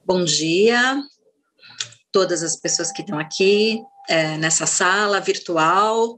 Bom dia, todas as pessoas que estão aqui nessa sala virtual,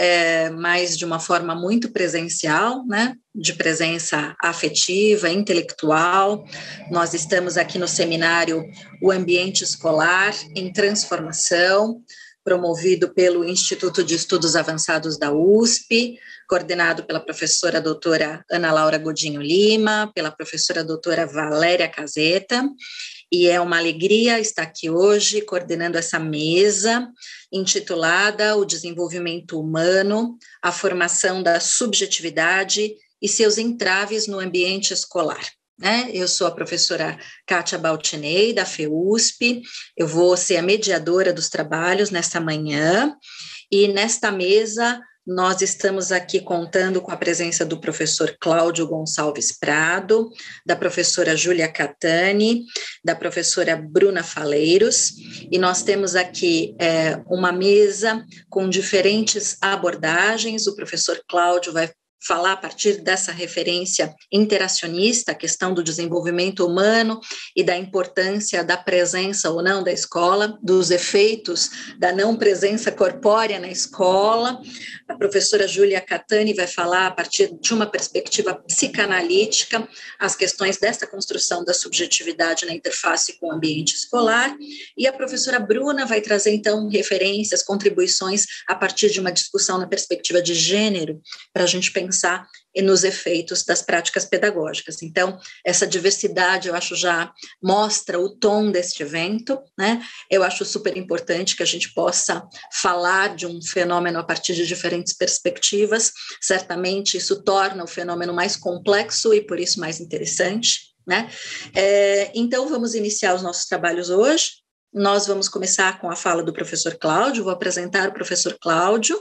mas de uma forma muito presencial, né? De presença afetiva, intelectual. Nós estamos aqui no seminário O Ambiente Escolar em Transformação, promovido pelo Instituto de Estudos Avançados da USP, coordenado pela professora doutora Ana Laura Godinho Lima, pela professora doutora Valéria Caseta, e é uma alegria estar aqui hoje coordenando essa mesa intitulada O Desenvolvimento Humano, a Formação da Subjetividade e seus entraves no ambiente escolar. Eu sou a professora Kátia Baltinei, da FEUSP, eu vou ser a mediadora dos trabalhos nesta manhã, e nesta mesa nós estamos aqui contando com a presença do professor Cláudio Gonçalves Prado, da professora Júlia Catani, da professora Bruna Faleiros, e nós temos aqui uma mesa com diferentes abordagens. O professor Cláudio vai falar a partir dessa referência interacionista, a questão do desenvolvimento humano e da importância da presença ou não da escola, dos efeitos da não presença corpórea na escola. A professora Júlia Catani vai falar a partir de uma perspectiva psicanalítica as questões desta construção da subjetividade na interface com o ambiente escolar, e a professora Bruna vai trazer então referências, contribuições a partir de uma discussão na perspectiva de gênero, para a gente pensar nos efeitos das práticas pedagógicas. Então, essa diversidade, eu acho, já mostra o tom deste evento, né? Eu acho super importante que a gente possa falar de um fenômeno a partir de diferentes perspectivas. Certamente, isso torna o fenômeno mais complexo e, por isso, mais interessante, né? Então, vamos iniciar os nossos trabalhos hoje. Nós vamos começar com a fala do professor Cláudio. Vou apresentar o professor Cláudio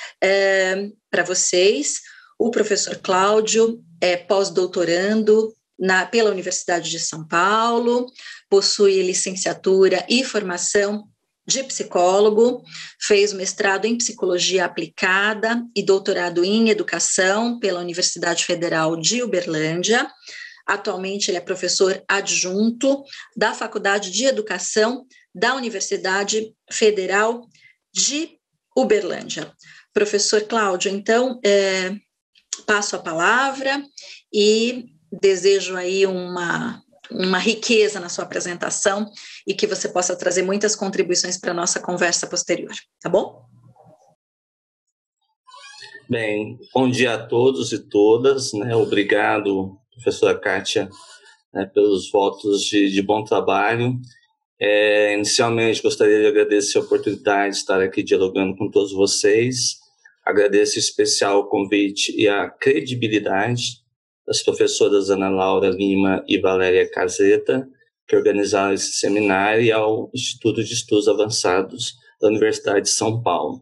para vocês. O professor Cláudio é pós-doutorando pela Universidade de São Paulo, possui licenciatura e formação de psicólogo, fez mestrado em psicologia aplicada e doutorado em educação pela Universidade Federal de Uberlândia. Atualmente ele é professor adjunto da Faculdade de Educação da Universidade Federal de Uberlândia. Professor Cláudio, então, passo a palavra e desejo aí uma riqueza na sua apresentação e que você possa trazer muitas contribuições para a nossa conversa posterior, tá bom? Bem, bom dia a todos e todas, né? Obrigado, professora Kátia, né, pelos votos de bom trabalho. Inicialmente, gostaria de agradecer a oportunidade de estar aqui dialogando com todos vocês. Agradeço em especial o convite e a credibilidade das professoras Ana Laura Lima e Valéria Caseta, que organizaram esse seminário, e ao Instituto de Estudos Avançados da Universidade de São Paulo.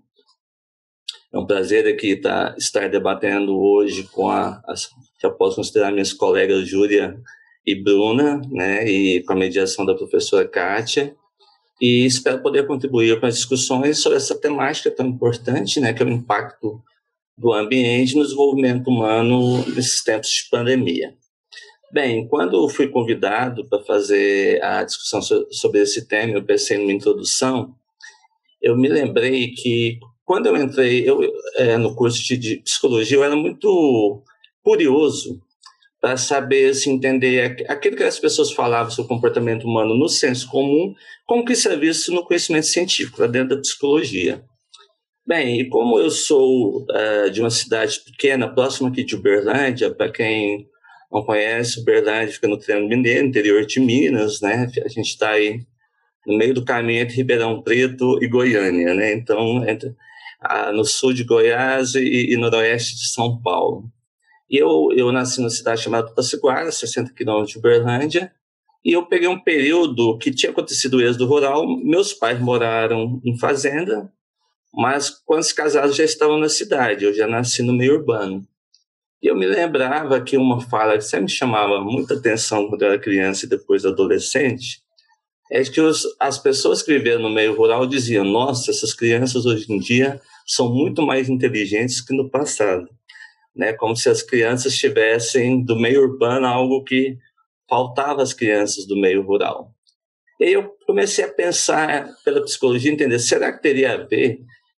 É um prazer aqui estar debatendo hoje que eu posso considerar minhas colegas Júlia e Bruna, né, e com a mediação da professora Kátia, e espero poder contribuir com as discussões sobre essa temática tão importante, né, que é o impacto do ambiente no desenvolvimento humano nesses tempos de pandemia. Bem, quando eu fui convidado para fazer a discussão sobre esse tema, eu pensei numa introdução, eu me lembrei que quando eu entrei no curso de psicologia, eu era muito curioso para saber, entender aquilo que as pessoas falavam sobre o comportamento humano no senso comum, como que isso é visto no conhecimento científico, lá dentro da psicologia. Bem, e como eu sou de uma cidade pequena, próxima aqui de Uberlândia, para quem não conhece, Uberlândia fica no Triângulo Mineiro, interior de Minas, né? A gente está aí no meio do caminho entre Ribeirão Preto e Goiânia, né? Então, no sul de Goiás e noroeste de São Paulo. E eu nasci numa cidade chamada Tutaciguara, 60 quilômetros de Uberlândia, e eu peguei um período que tinha acontecido o êxodo rural. Meus pais moraram em fazenda, mas quando se casaram já estavam na cidade, eu já nasci no meio urbano. E eu me lembrava que uma fala que sempre me chamava muita atenção quando eu era criança e depois adolescente, é que as pessoas que viveram no meio rural diziam: nossa, essas crianças hoje em dia são muito mais inteligentes que no passado. Né, como se as crianças tivessem do meio urbano algo que faltava às crianças do meio rural. E aí eu comecei a pensar pela psicologia, entender, será que teria a ver,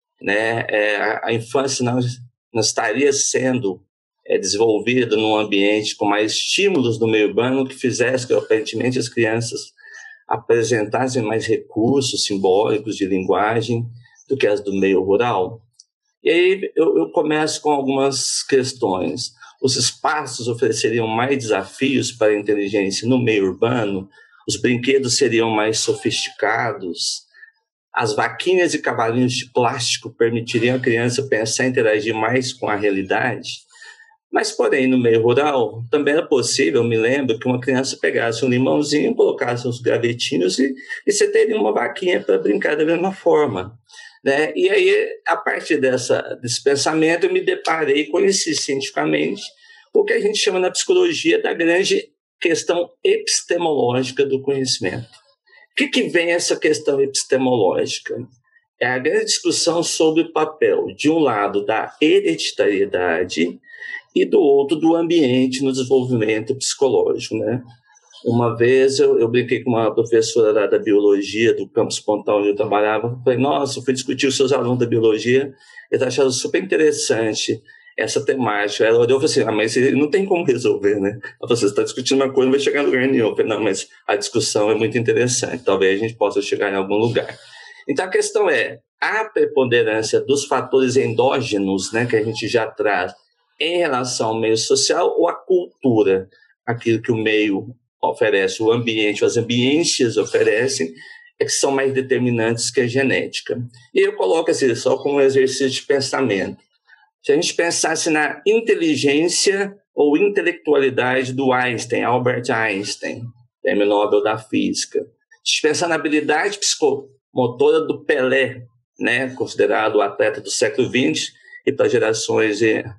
né, a infância não estaria sendo desenvolvida num ambiente com mais estímulos do meio urbano que fizesse que, aparentemente, as crianças apresentassem mais recursos simbólicos de linguagem do que as do meio rural? E aí eu começo com algumas questões. Os espaços ofereceriam mais desafios para a inteligência no meio urbano? Os brinquedos seriam mais sofisticados? As vaquinhas e cavalinhos de plástico permitiriam a criança pensar e interagir mais com a realidade? Mas, porém, no meio rural, também era possível, eu me lembro, que uma criança pegasse um limãozinho, colocasse uns gravetinhos e você teria uma vaquinha para brincar da mesma forma, né? E aí, a partir desse pensamento, eu me deparei, conheci cientificamente o que a gente chama na psicologia da grande questão epistemológica do conhecimento. O que vem essa questão epistemológica? É a grande discussão sobre o papel, de um lado, da hereditariedade e do outro, do ambiente no desenvolvimento psicológico, né? Uma vez eu brinquei com uma professora da biologia do campus Pontal, onde eu trabalhava, falei, nossa, eu fui discutir os seus alunos da biologia, eles acharam super interessante essa temática. Ela olhou e falou assim, mas não tem como resolver, né? Ela falou, você está discutindo uma coisa, não vai chegar em lugar nenhum. Eu falei, não, mas a discussão é muito interessante, talvez a gente possa chegar em algum lugar. Então a questão é, a preponderância dos fatores endógenos, né, que a gente já traz em relação ao meio social, ou a cultura, aquilo que o meio oferece, o ambiente, as ambiências oferecem, é que são mais determinantes que a genética. E eu coloco assim, só como um exercício de pensamento. Se a gente pensasse na inteligência ou intelectualidade do Einstein, Albert Einstein, prêmio Nobel da Física, se a gente pensar na habilidade psicomotora do Pelé, né, considerado o atleta do século XX, e para gerações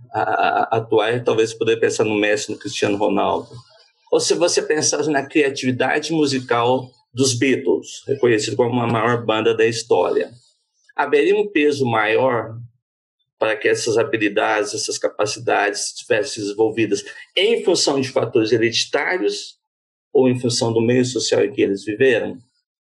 atuais, talvez poderia pensar no Messi, no Cristiano Ronaldo. Ou se você pensasse na criatividade musical dos Beatles, reconhecido como a maior banda da história, haveria um peso maior para que essas habilidades, essas capacidades estivessem desenvolvidas em função de fatores hereditários ou em função do meio social em que eles viveram?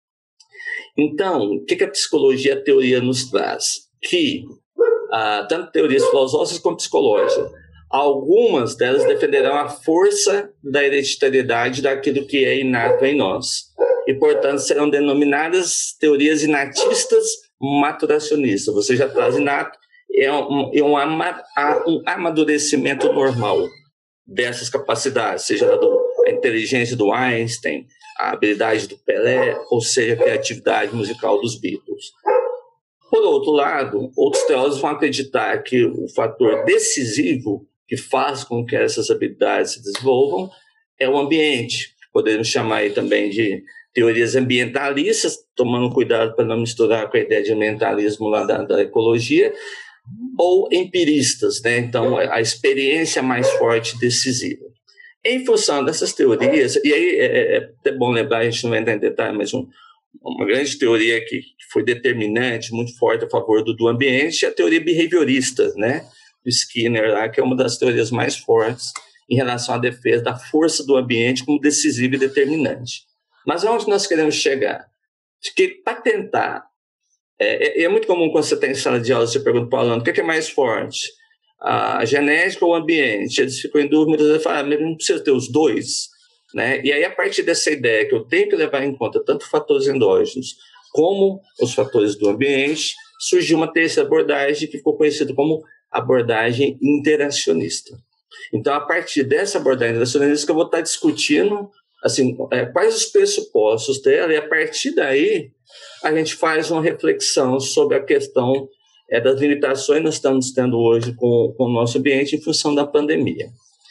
Então, o que a psicologia, a teoria nos traz? Que tanto teorias filosóficas como psicológicas, algumas delas defenderão a força da hereditariedade daquilo que é inato em nós. E, portanto, serão denominadas teorias inatistas maturacionistas. Você já traz inato, é um amadurecimento normal dessas capacidades, seja a inteligência do Einstein, a habilidade do Pelé, ou seja, a criatividade musical dos Beatles. Por outro lado, outros teóricos vão acreditar que o fator decisivo que faz com que essas habilidades se desenvolvam é o ambiente. Podemos chamar aí também de teorias ambientalistas, tomando cuidado para não misturar com a ideia de ambientalismo lá da ecologia, ou empiristas, né? Então, a experiência mais forte e decisiva. Em função dessas teorias, e aí é até bom lembrar, a gente não vai entrar em detalhe, mas uma grande teoria que foi determinante, muito forte a favor do ambiente, é a teoria behaviorista, né? Do Skinner, lá, que é uma das teorias mais fortes em relação à defesa da força do ambiente como decisiva e determinante. Mas aonde nós queremos chegar? Que para tentar... É muito comum quando você tem sala de aula, você pergunta para o aluno, o que é mais forte? A genética ou o ambiente? Eles ficam em dúvida, eles falam, mas não precisa ter os dois, né? E aí, a partir dessa ideia que eu tenho que levar em conta tanto fatores endógenos como os fatores do ambiente, surgiu uma terceira abordagem que ficou conhecida como abordagem interacionista. Então, a partir dessa abordagem interacionista que eu vou estar discutindo assim, quais os pressupostos dela, e a partir daí a gente faz uma reflexão sobre a questão das limitações que nós estamos tendo hoje com o nosso ambiente em função da pandemia.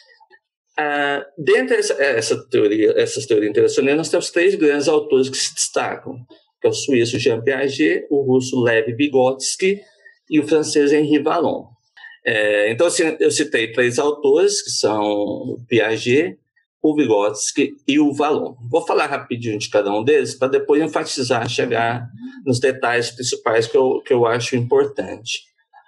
Dentro essas teorias interacionistas, nós temos 3 grandes autores que se destacam, que é o suíço Jean Piaget, o russo Lev Vygotsky e o francês Henri Vallon. Então, assim, eu citei 3 autores, que são o Piaget, o Vygotsky e o Vallon. Vou falar rapidinho de cada um deles, para depois enfatizar, chegar nos detalhes principais que eu acho importante.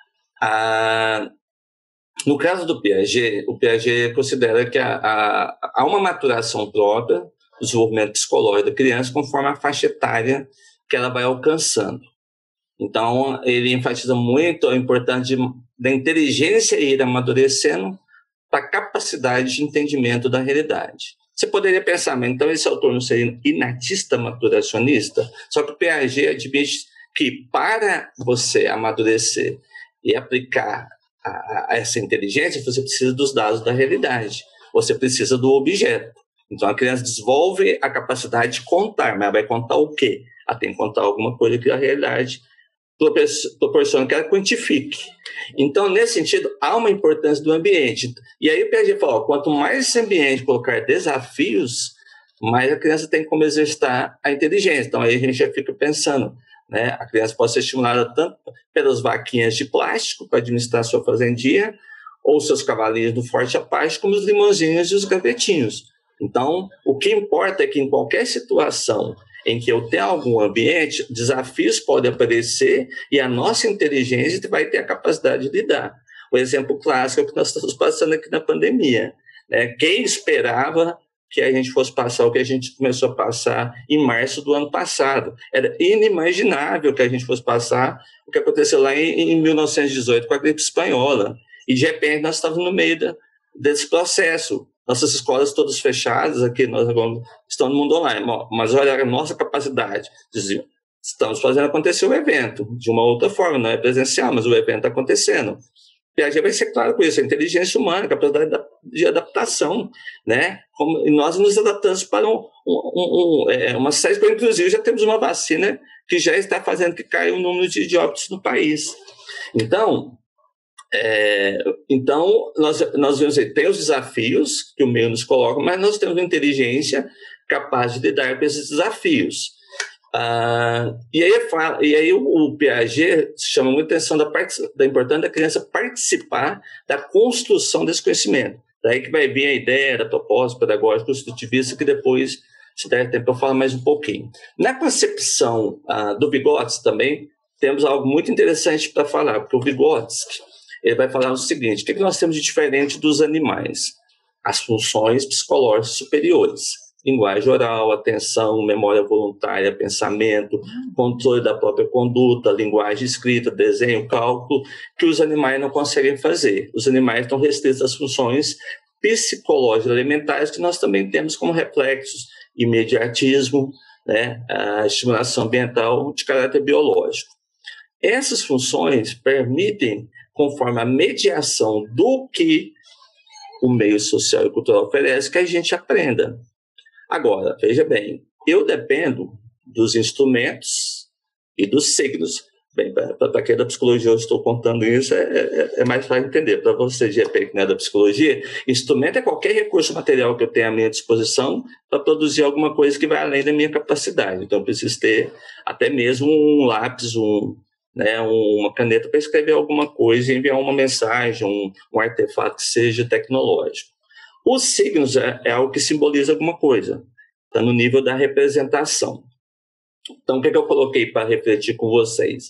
No caso do Piaget, o Piaget considera que há uma maturação própria desenvolvimento psicológico da criança conforme a faixa etária que ela vai alcançando. Então, ele enfatiza muito a importância da inteligência ir amadurecendo para a capacidade de entendimento da realidade. Você poderia pensar, mas então esse autor não seria inatista maturacionista? Só que o Piaget admite que para você amadurecer e aplicar essa inteligência, você precisa dos dados da realidade, você precisa do objeto. Então a criança desenvolve a capacidade de contar, mas ela vai contar o quê? Ela tem que contar alguma coisa que a realidade proporciona que ela quantifique. Então, nesse sentido, há uma importância do ambiente. E aí o Piaget fala, quanto mais esse ambiente colocar desafios, mais a criança tem como exercitar a inteligência. Então, aí a gente já fica pensando, né? A criança pode ser estimulada tanto pelas vaquinhas de plástico para administrar sua fazendinha, ou seus cavalinhos do Forte Apache, como os limãozinhos e os gavetinhos. Então, o que importa é que em qualquer situação em que eu tenho algum ambiente, desafios podem aparecer e a nossa inteligência vai ter a capacidade de lidar. O exemplo clássico é o que nós estamos passando aqui na pandemia, né? Quem esperava que a gente fosse passar o que a gente começou a passar em março do ano passado? Era inimaginável que a gente fosse passar o que aconteceu lá em 1918 com a gripe espanhola. E, de repente, nós estávamos no meio desse processo. Nossas escolas todas fechadas aqui, nós agora estamos no mundo online, mas olha a nossa capacidade. Diziam, estamos fazendo acontecer o evento de uma outra forma, não é presencial, mas o evento está acontecendo. Piaget vai ser claro com isso, a inteligência humana, a capacidade de adaptação, né? E nós nos adaptamos para uma série de coisas, inclusive já temos uma vacina que já está fazendo que caia o número de óbitos no país. Então, nós vemos aí, tem os desafios que o meio nos coloca, mas nós temos uma inteligência capaz de lidar com esses desafios. E aí o Piaget chama muita atenção da importância da criança participar da construção desse conhecimento. Daí que vai vir a ideia da propósito pedagógico construtivista, que depois, se der tempo, eu falo mais um pouquinho. Na concepção do Vygotsky também, temos algo muito interessante para falar, porque o Vygotsky ele vai falar o seguinte: o que nós temos de diferente dos animais? As funções psicológicas superiores. Linguagem oral, atenção, memória voluntária, pensamento, controle da própria conduta, linguagem escrita, desenho, cálculo, que os animais não conseguem fazer. Os animais estão restritos às funções psicológicas elementares que nós também temos como reflexos, imediatismo, né, a estimulação ambiental de caráter biológico. Essas funções permitem, conforme a mediação do que o meio social e cultural oferece, que a gente aprenda. Agora, veja bem, eu dependo dos instrumentos e dos signos. Bem, para quem é da psicologia eu estou contando isso, é mais fácil entender. Para você, de repente, que não é da psicologia, instrumento é qualquer recurso material que eu tenho à minha disposição para produzir alguma coisa que vai além da minha capacidade. Então, eu preciso ter até mesmo um lápis, uma caneta para escrever alguma coisa e enviar uma mensagem, um artefato que seja tecnológico. Os signos é algo que simboliza alguma coisa, está no nível da representação. Então, o que eu coloquei para refletir com vocês?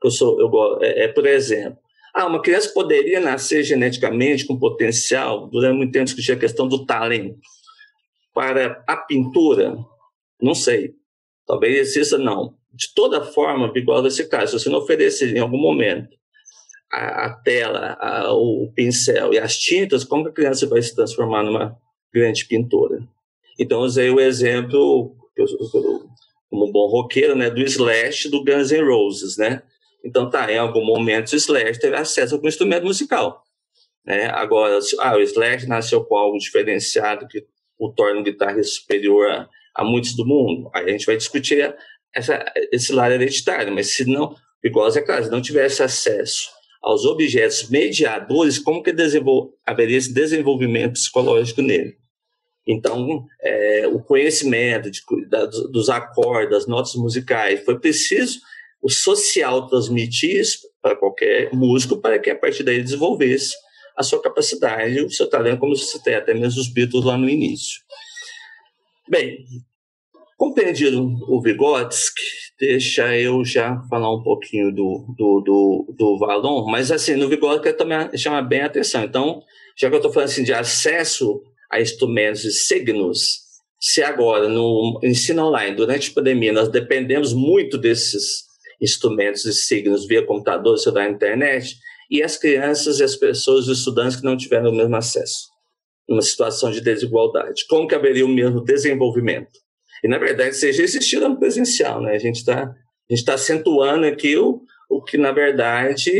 Por exemplo, uma criança poderia nascer geneticamente com potencial, durante muito tempo discutir a questão do talento, para a pintura, não sei, talvez exista não. De toda forma, igual nesse caso, se você não oferecer em algum momento a tela, o pincel e as tintas, como que a criança vai se transformar numa grande pintora? Então, usei o exemplo, como um bom roqueiro, né, do Slash, do Guns N' Roses, né? Então, em algum momento o Slash teve acesso a algum instrumento musical, né? Agora, o Slash nasceu com algo diferenciado que o torna um guitarrista superior a muitos do mundo. Aí a gente vai discutir esse lado hereditário, mas se não, igual é claro, se não tivesse acesso aos objetos mediadores, como que haveria esse desenvolvimento psicológico nele? Então, o conhecimento dos acordes, das notas musicais, foi preciso o social transmitir isso para qualquer músico, para que a partir daí desenvolvesse a sua capacidade, o seu talento, como você tem até mesmo os Beatles lá no início. Bem, compreendido o Vygotsky, deixa eu já falar um pouquinho do Vallon, mas assim, no Vygotsky também chama bem a atenção. Então, já que eu estou falando assim, de acesso a instrumentos e signos, se agora, no ensino online, durante a pandemia, nós dependemos muito desses instrumentos e signos via computador, celular, internet, e as crianças e as pessoas, os estudantes que não tiveram o mesmo acesso, numa situação de desigualdade. Como que haveria o mesmo desenvolvimento? E, na verdade, seja existido no presencial, né? A gente tá acentuando aqui o que, na verdade,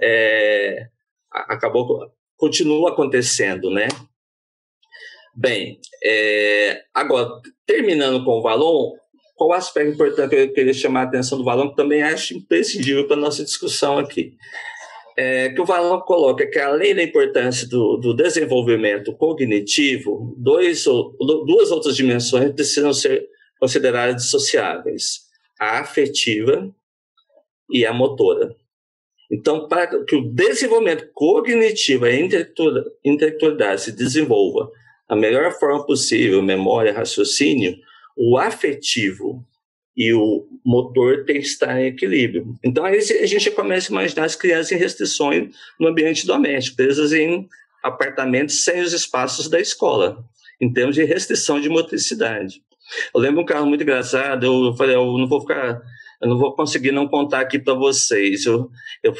continua acontecendo, né? Bem, agora, terminando com o Valon, qual aspecto importante que eu queria chamar a atenção do Valon, que também acho imprescindível para a nossa discussão aqui? Que o Valon coloca que, além da importância do desenvolvimento cognitivo, duas outras dimensões precisam ser consideradas dissociáveis: a afetiva e a motora. Então, para que o desenvolvimento cognitivo e a intelectualidade se desenvolva da melhor forma possível, memória, raciocínio, o afetivo e o motor tem que estar em equilíbrio. Então, aí a gente começa a imaginar as crianças em restrições no ambiente doméstico, presas em apartamentos sem os espaços da escola, em termos de restrição de motricidade. Eu lembro um caso muito engraçado, eu falei, eu não vou conseguir não contar aqui para vocês. Eu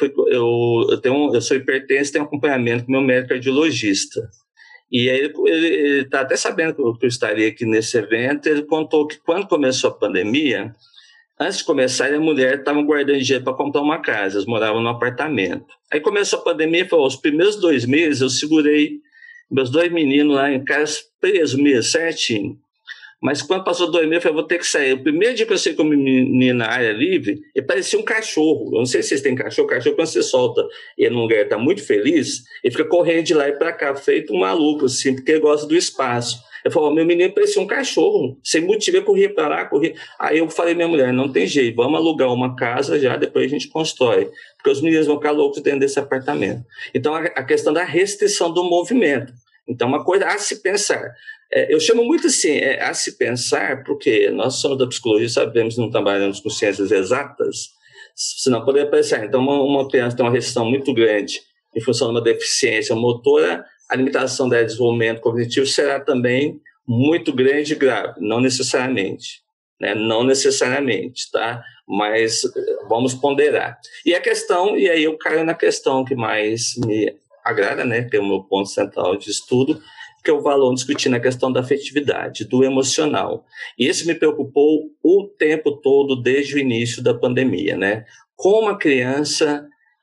sou hipertenso, tenho acompanhamento com meu médico cardiologista. E aí ele está até sabendo que eu estaria aqui nesse evento. Ele contou que quando começou a pandemia, antes de começar, a mulher estava guardando dinheiro para comprar uma casa. Eles moravam num apartamento. Aí começou a pandemia e falou: os primeiros 2 meses eu segurei meus 2 meninos lá em casa, presos mesmo, certinho. Mas quando passou 2 meses, eu falei, vou ter que sair. O primeiro dia que eu saí com a menina na área livre, ele parecia um cachorro. Eu não sei se vocês têm cachorro. Cachorro, quando você solta ele num lugar, está muito feliz, ele fica correndo de lá e para cá, feito um maluco, assim, porque ele gosta do espaço. Eu falei, meu menino parecia um cachorro. Sem motivo, eu corria para lá, corria. Aí eu falei, minha mulher, não tem jeito, vamos alugar uma casa já, depois a gente constrói. Porque os meninos vão ficar loucos dentro desse apartamento. Então, a questão da restrição do movimento. Então, uma coisa a se pensar. Eu chamo muito assim, a se pensar, porque nós somos da psicologia, sabemos que não trabalhamos com ciências exatas, senão poderia pensar. Então, uma criança tem uma restrição muito grande em função de uma deficiência motora, a limitação do desenvolvimento cognitivo será também muito grande e grave, não necessariamente, né? Não necessariamente, tá? Mas vamos ponderar. E aí eu caio na questão que mais me agrada, né? Que é o meu ponto central de estudo, que é o Valon discutindo a questão da afetividade, do emocional. E isso me preocupou o tempo todo, desde o início da pandemia, né? Como a criança,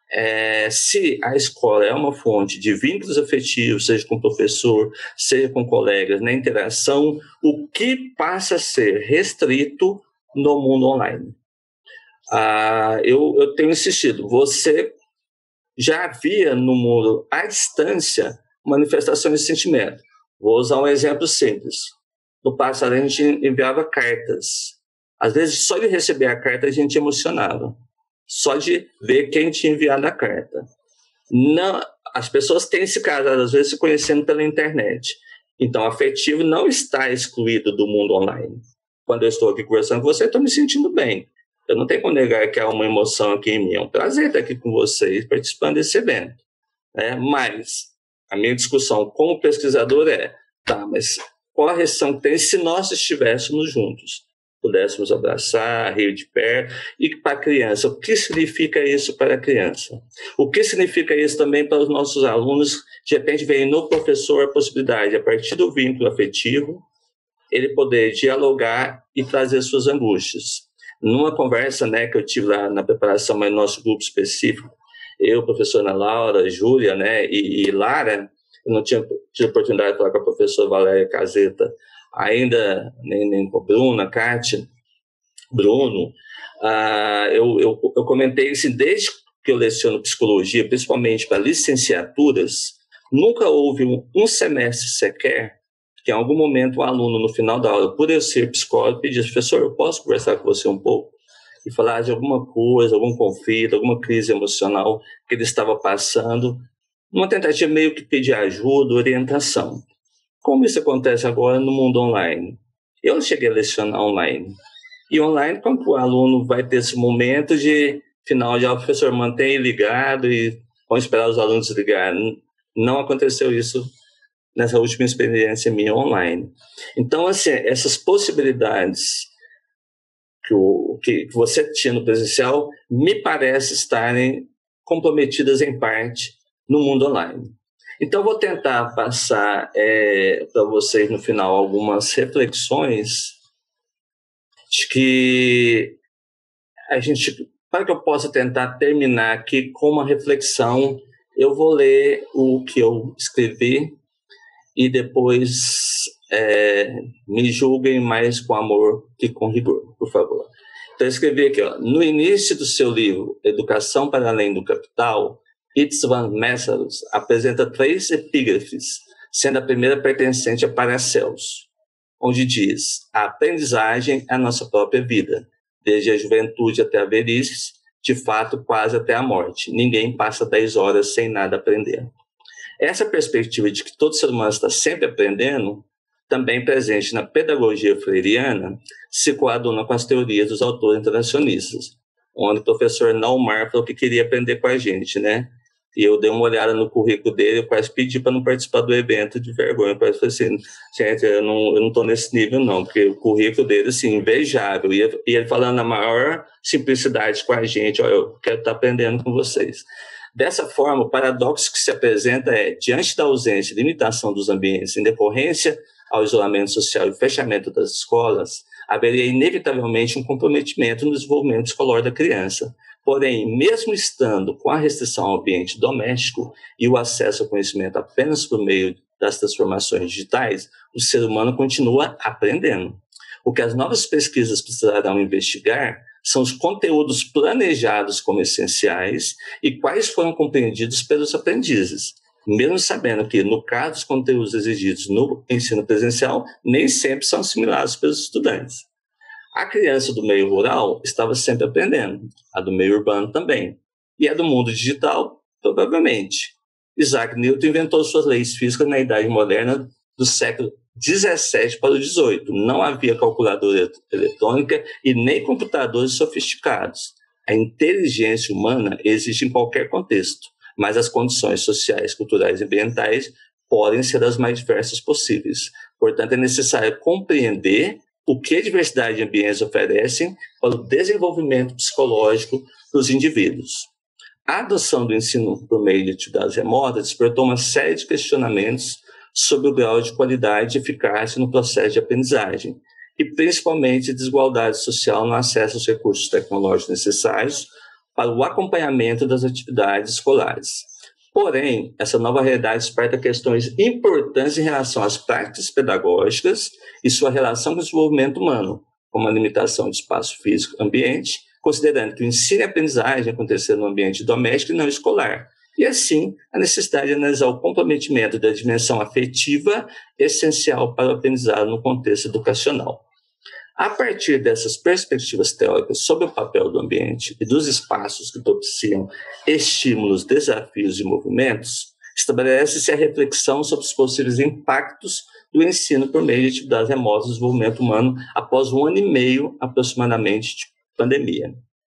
se a escola é uma fonte de vínculos afetivos, seja com o professor, seja com colegas, na interação, o que passa a ser restrito no mundo online? Eu tenho insistido, você já havia no mundo, à distância, manifestações de sentimento. Vou usar um exemplo simples. No passado, a gente enviava cartas. Às vezes, só de receber a carta, a gente emocionava. Só de ver quem tinha enviado a carta. Não, as pessoas têm se casado, às vezes, se conhecendo pela internet. Então, o afetivo não está excluído do mundo online. Quando eu estou aqui conversando com você, estou me sentindo bem. Eu não tenho como negar que há uma emoção aqui em mim. É um prazer estar aqui com vocês, participando desse evento. Mas a minha discussão como pesquisador mas qual a restrição que tem se nós estivéssemos juntos? Pudéssemos abraçar, rir de perto. E para a criança, o que significa isso para a criança? O que significa isso também para os nossos alunos? De repente vem no professor a possibilidade, a partir do vínculo afetivo, ele poder dialogar e trazer suas angústias. Numa conversa, né, que eu tive lá na preparação, mas no nosso grupo específico, eu, professora Laura, Júlia, né, e Lara, eu não tinha tido a oportunidade de falar com a professora Valéria Caseta ainda, nem com a Bruna, Kátia, Bruno. Eu comentei assim, desde que eu leciono psicologia, principalmente para licenciaturas, nunca houve um semestre sequer que em algum momento o aluno, no final da aula, por eu ser psicólogo, pedia, professor, eu posso conversar com você um pouco? E falar de alguma coisa, algum conflito, alguma crise emocional que ele estava passando, uma tentativa meio que pedir ajuda, orientação. Como isso acontece agora no mundo online? Eu cheguei a lecionar online. E online, como o aluno vai ter esse momento de final de aula, professor, mantenha ligado e vamos esperar os alunos ligarem. Não aconteceu isso nessa última experiência minha online. Então, assim, essas possibilidades que você tinha no presencial me parece estarem comprometidas em parte no mundo online. Então, vou tentar passar para vocês no final algumas reflexões de que para que eu possa tentar terminar aqui com uma reflexão, eu vou ler o que eu escrevi e depois me julguem mais com amor que com rigor, por favor. Então, eu escrevi aqui, no início do seu livro, Educação para Além do Capital, Istvan Messalus apresenta 3 epígrafes, sendo a primeira pertencente a Paracelso, onde diz: a aprendizagem é a nossa própria vida, desde a juventude até a velhice, de fato quase até a morte. Ninguém passa 10 horas sem nada aprender. Essa perspectiva de que todo ser humano está sempre aprendendo, também presente na pedagogia freiriana, se coaduna com as teorias dos autores internacionalistas, onde o professor Naumar falou que queria aprender com a gente, né? E eu dei uma olhada no currículo dele, eu quase pedi para não participar do evento de vergonha. Eu quase falei assim, gente, eu não estou nesse nível não, porque o currículo dele, assim, invejável. E ele falando na maior simplicidade com a gente, eu quero estar aprendendo com vocês. Dessa forma, o paradoxo que se apresenta é, diante da ausência e limitação dos ambientes em decorrência ao isolamento social e fechamento das escolas, haveria inevitavelmente um comprometimento no desenvolvimento escolar da criança. Porém, mesmo estando com a restrição ao ambiente doméstico e o acesso ao conhecimento apenas por meio das transformações digitais, o ser humano continua aprendendo. O que as novas pesquisas precisarão investigar são os conteúdos planejados como essenciais e quais foram compreendidos pelos aprendizes, mesmo sabendo que, no caso dos conteúdos exigidos no ensino presencial, nem sempre são assimilados pelos estudantes. A criança do meio rural estava sempre aprendendo, a do meio urbano também, e a do mundo digital, provavelmente. Isaac Newton inventou suas leis físicas na Idade Moderna do século 17 para o 18. Não havia calculadora eletrônica e nem computadores sofisticados. A inteligência humana existe em qualquer contexto, mas as condições sociais, culturais e ambientais podem ser as mais diversas possíveis. Portanto, é necessário compreender o que a diversidade de ambientes oferecem para o desenvolvimento psicológico dos indivíduos. A adoção do ensino por meio de atividades remotas despertou uma série de questionamentos sobre o grau de qualidade e eficácia no processo de aprendizagem, e principalmente desigualdade social no acesso aos recursos tecnológicos necessários para o acompanhamento das atividades escolares. Porém, essa nova realidade desperta questões importantes em relação às práticas pedagógicas e sua relação com o desenvolvimento humano, como a limitação de espaço físico ambiente, considerando que o ensino e a aprendizagem aconteceram no ambiente doméstico e não escolar, e assim a necessidade de analisar o comprometimento da dimensão afetiva essencial para o aprendizado no contexto educacional. A partir dessas perspectivas teóricas sobre o papel do ambiente e dos espaços que propiciam estímulos, desafios e movimentos, estabelece-se a reflexão sobre os possíveis impactos do ensino por meio de atividades remotas do desenvolvimento humano após 1 ano e meio, aproximadamente, de pandemia.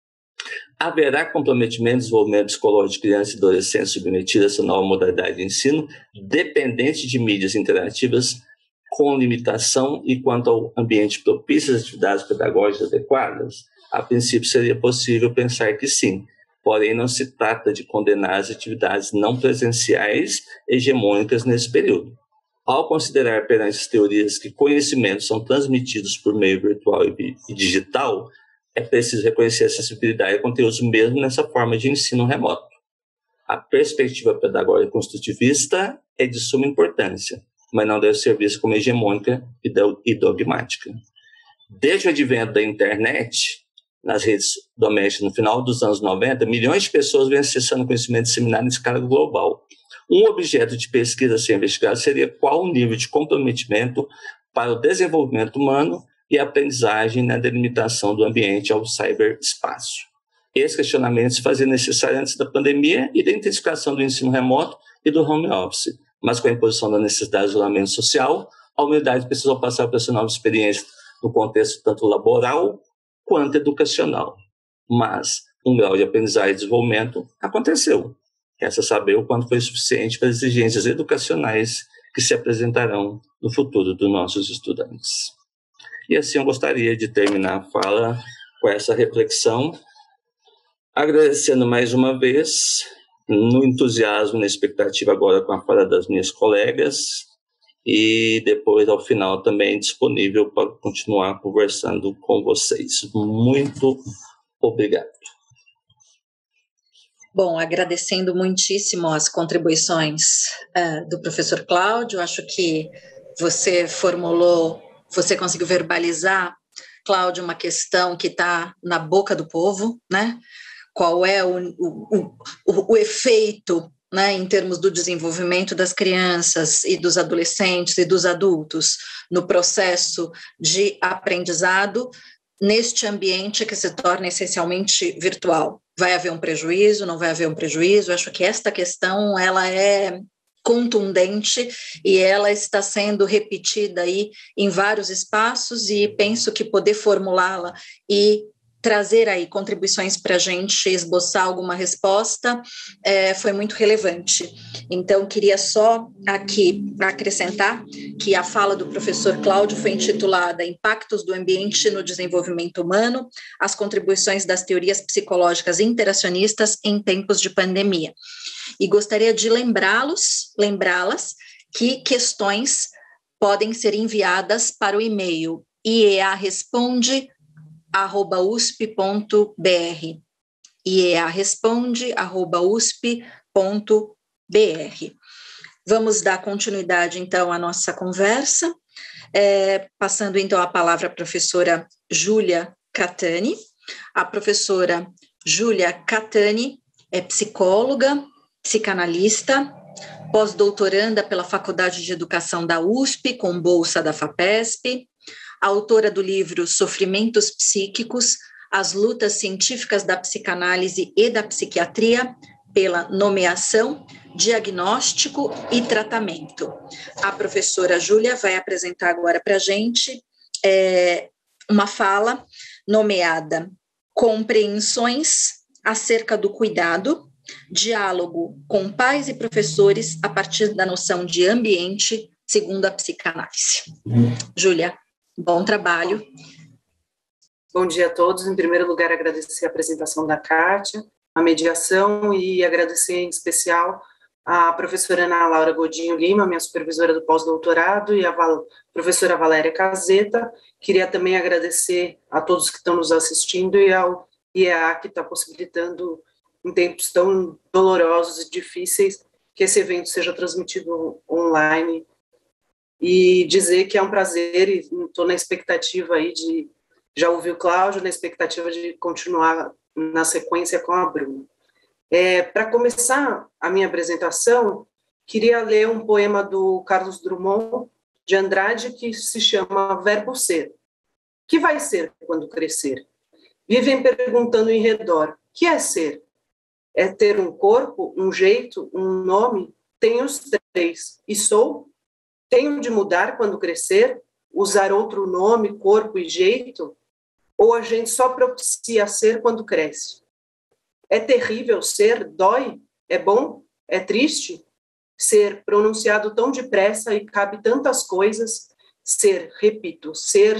Haverá comprometimento no desenvolvimento psicológico de crianças e adolescentes submetidos a essa nova modalidade de ensino, dependente de mídias interativas, com limitação e quanto ao ambiente propício às atividades pedagógicas adequadas? A princípio seria possível pensar que sim, porém não se trata de condenar as atividades não presenciais hegemônicas nesse período. Ao considerar perante as teorias que conhecimentos são transmitidos por meio virtual e digital, é preciso reconhecer a acessibilidade a conteúdos mesmo nessa forma de ensino remoto. A perspectiva pedagógica construtivista é de suma importância, mas não deve ser vista como hegemônica e dogmática. Desde o advento da internet, nas redes domésticas, no final dos anos 90, milhões de pessoas vêm acessando conhecimento disseminado em escala global. Um objeto de pesquisa a ser investigado seria qual o nível de comprometimento para o desenvolvimento humano e a aprendizagem na delimitação do ambiente ao ciberespaço. Esses questionamentos se faziam necessários antes da pandemia e da intensificação do ensino remoto e do home office, mas com a imposição da necessidade de isolamento social, a humanidade precisou passar por essa nova experiência no contexto tanto laboral quanto educacional. Mas um grau de aprendizagem e desenvolvimento aconteceu. Resta saber o quanto foi suficiente para as exigências educacionais que se apresentarão no futuro dos nossos estudantes. E assim eu gostaria de terminar a fala com essa reflexão, agradecendo mais uma vez, no entusiasmo, na expectativa agora com a fala das minhas colegas, e depois, ao final, também disponível para continuar conversando com vocês. Muito obrigado. Bom, agradecendo muitíssimo as contribuições do professor Cláudio, acho que você conseguiu verbalizar, Cláudio, uma questão que está na boca do povo, né? Qual é o efeito, né, em termos do desenvolvimento das crianças e dos adolescentes e dos adultos no processo de aprendizado neste ambiente que se torna essencialmente virtual. Vai haver um prejuízo, não vai haver um prejuízo? Acho que esta questão ela é contundente e ela está sendo repetida aí em vários espaços e penso que poder formulá-la e trazer aí contribuições para a gente esboçar alguma resposta foi muito relevante. Então, queria só aqui acrescentar que a fala do professor Cláudio foi intitulada Impactos do Ambiente no Desenvolvimento Humano, as contribuições das teorias psicológicas interacionistas em tempos de pandemia. E gostaria de lembrá-las que questões podem ser enviadas para o e-mail iearesponde@usp.br, iearesponde@usp.br. Vamos dar continuidade, então, à nossa conversa, passando, então, a palavra à professora Júlia Catani. A professora Júlia Catani é psicóloga, psicanalista, pós-doutoranda pela Faculdade de Educação da USP, com bolsa da FAPESP, autora do livro Sofrimentos Psíquicos, as lutas científicas da psicanálise e da psiquiatria pela nomeação, diagnóstico e tratamento. A professora Júlia vai apresentar agora para a gente uma fala nomeada Compreensões acerca do cuidado, diálogo com pais e professores a partir da noção de ambiente segundo a psicanálise. Júlia, bom trabalho. Bom dia a todos. Em primeiro lugar, agradecer a apresentação da Kátia, a mediação e agradecer em especial a professora Ana Laura Godinho Lima, minha supervisora do pós-doutorado, e a professora Valéria Caseta. Queria também agradecer a todos que estão nos assistindo e ao IEA, que está possibilitando, em tempos tão dolorosos e difíceis, que esse evento seja transmitido online, e dizer que é um prazer e estou na expectativa aí de, já ouvi o Cláudio, na expectativa de continuar na sequência com a Bruna. Para começar a minha apresentação, queria ler um poema do Carlos Drummond de Andrade que se chama Verbo Ser. Que vai ser quando crescer? Vivem perguntando em redor, que é ser? É ter um corpo, um jeito, um nome? Tenho os três. E sou? Tenho de mudar quando crescer? Usar outro nome, corpo e jeito? Ou a gente só propicia ser quando cresce? É terrível ser? Dói? É bom? É triste? Ser pronunciado tão depressa e cabe tantas coisas. Ser, repito, ser,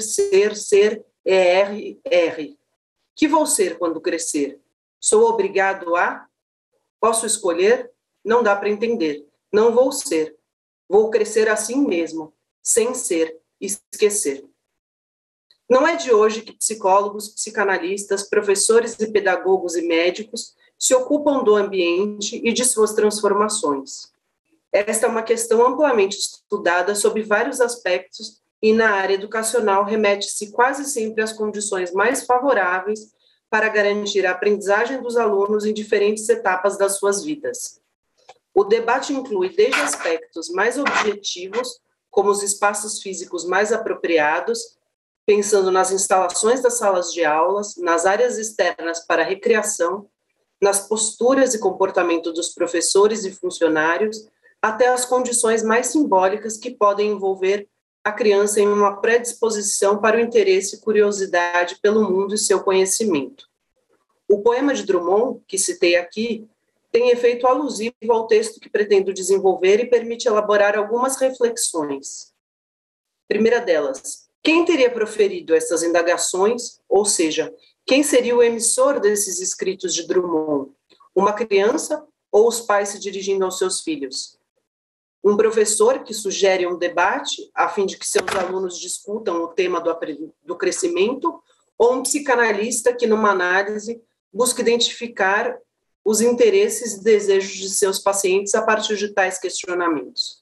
R. Que vou ser quando crescer? Sou obrigado a? Posso escolher? Não dá para entender. Não vou ser. Vou crescer assim mesmo, sem ser, esquecer. Não é de hoje que psicólogos, psicanalistas, professores e pedagogos e médicos se ocupam do ambiente e de suas transformações. Esta é uma questão amplamente estudada sob vários aspectos e na área educacional remete-se quase sempre às condições mais favoráveis para garantir a aprendizagem dos alunos em diferentes etapas das suas vidas. O debate inclui desde aspectos mais objetivos, como os espaços físicos mais apropriados, pensando nas instalações das salas de aulas, nas áreas externas para recreação, nas posturas e comportamento dos professores e funcionários, até as condições mais simbólicas que podem envolver a criança em uma predisposição para o interesse e curiosidade pelo mundo e seu conhecimento. O poema de Drummond, que citei aqui, tem efeito alusivo ao texto que pretendo desenvolver e permite elaborar algumas reflexões. Primeira delas, quem teria proferido essas indagações, ou seja, quem seria o emissor desses escritos de Drummond? Uma criança ou os pais se dirigindo aos seus filhos? Um professor que sugere um debate a fim de que seus alunos discutam o tema do crescimento, ou um psicanalista que, numa análise, busca identificar os interesses e desejos de seus pacientes a partir de tais questionamentos?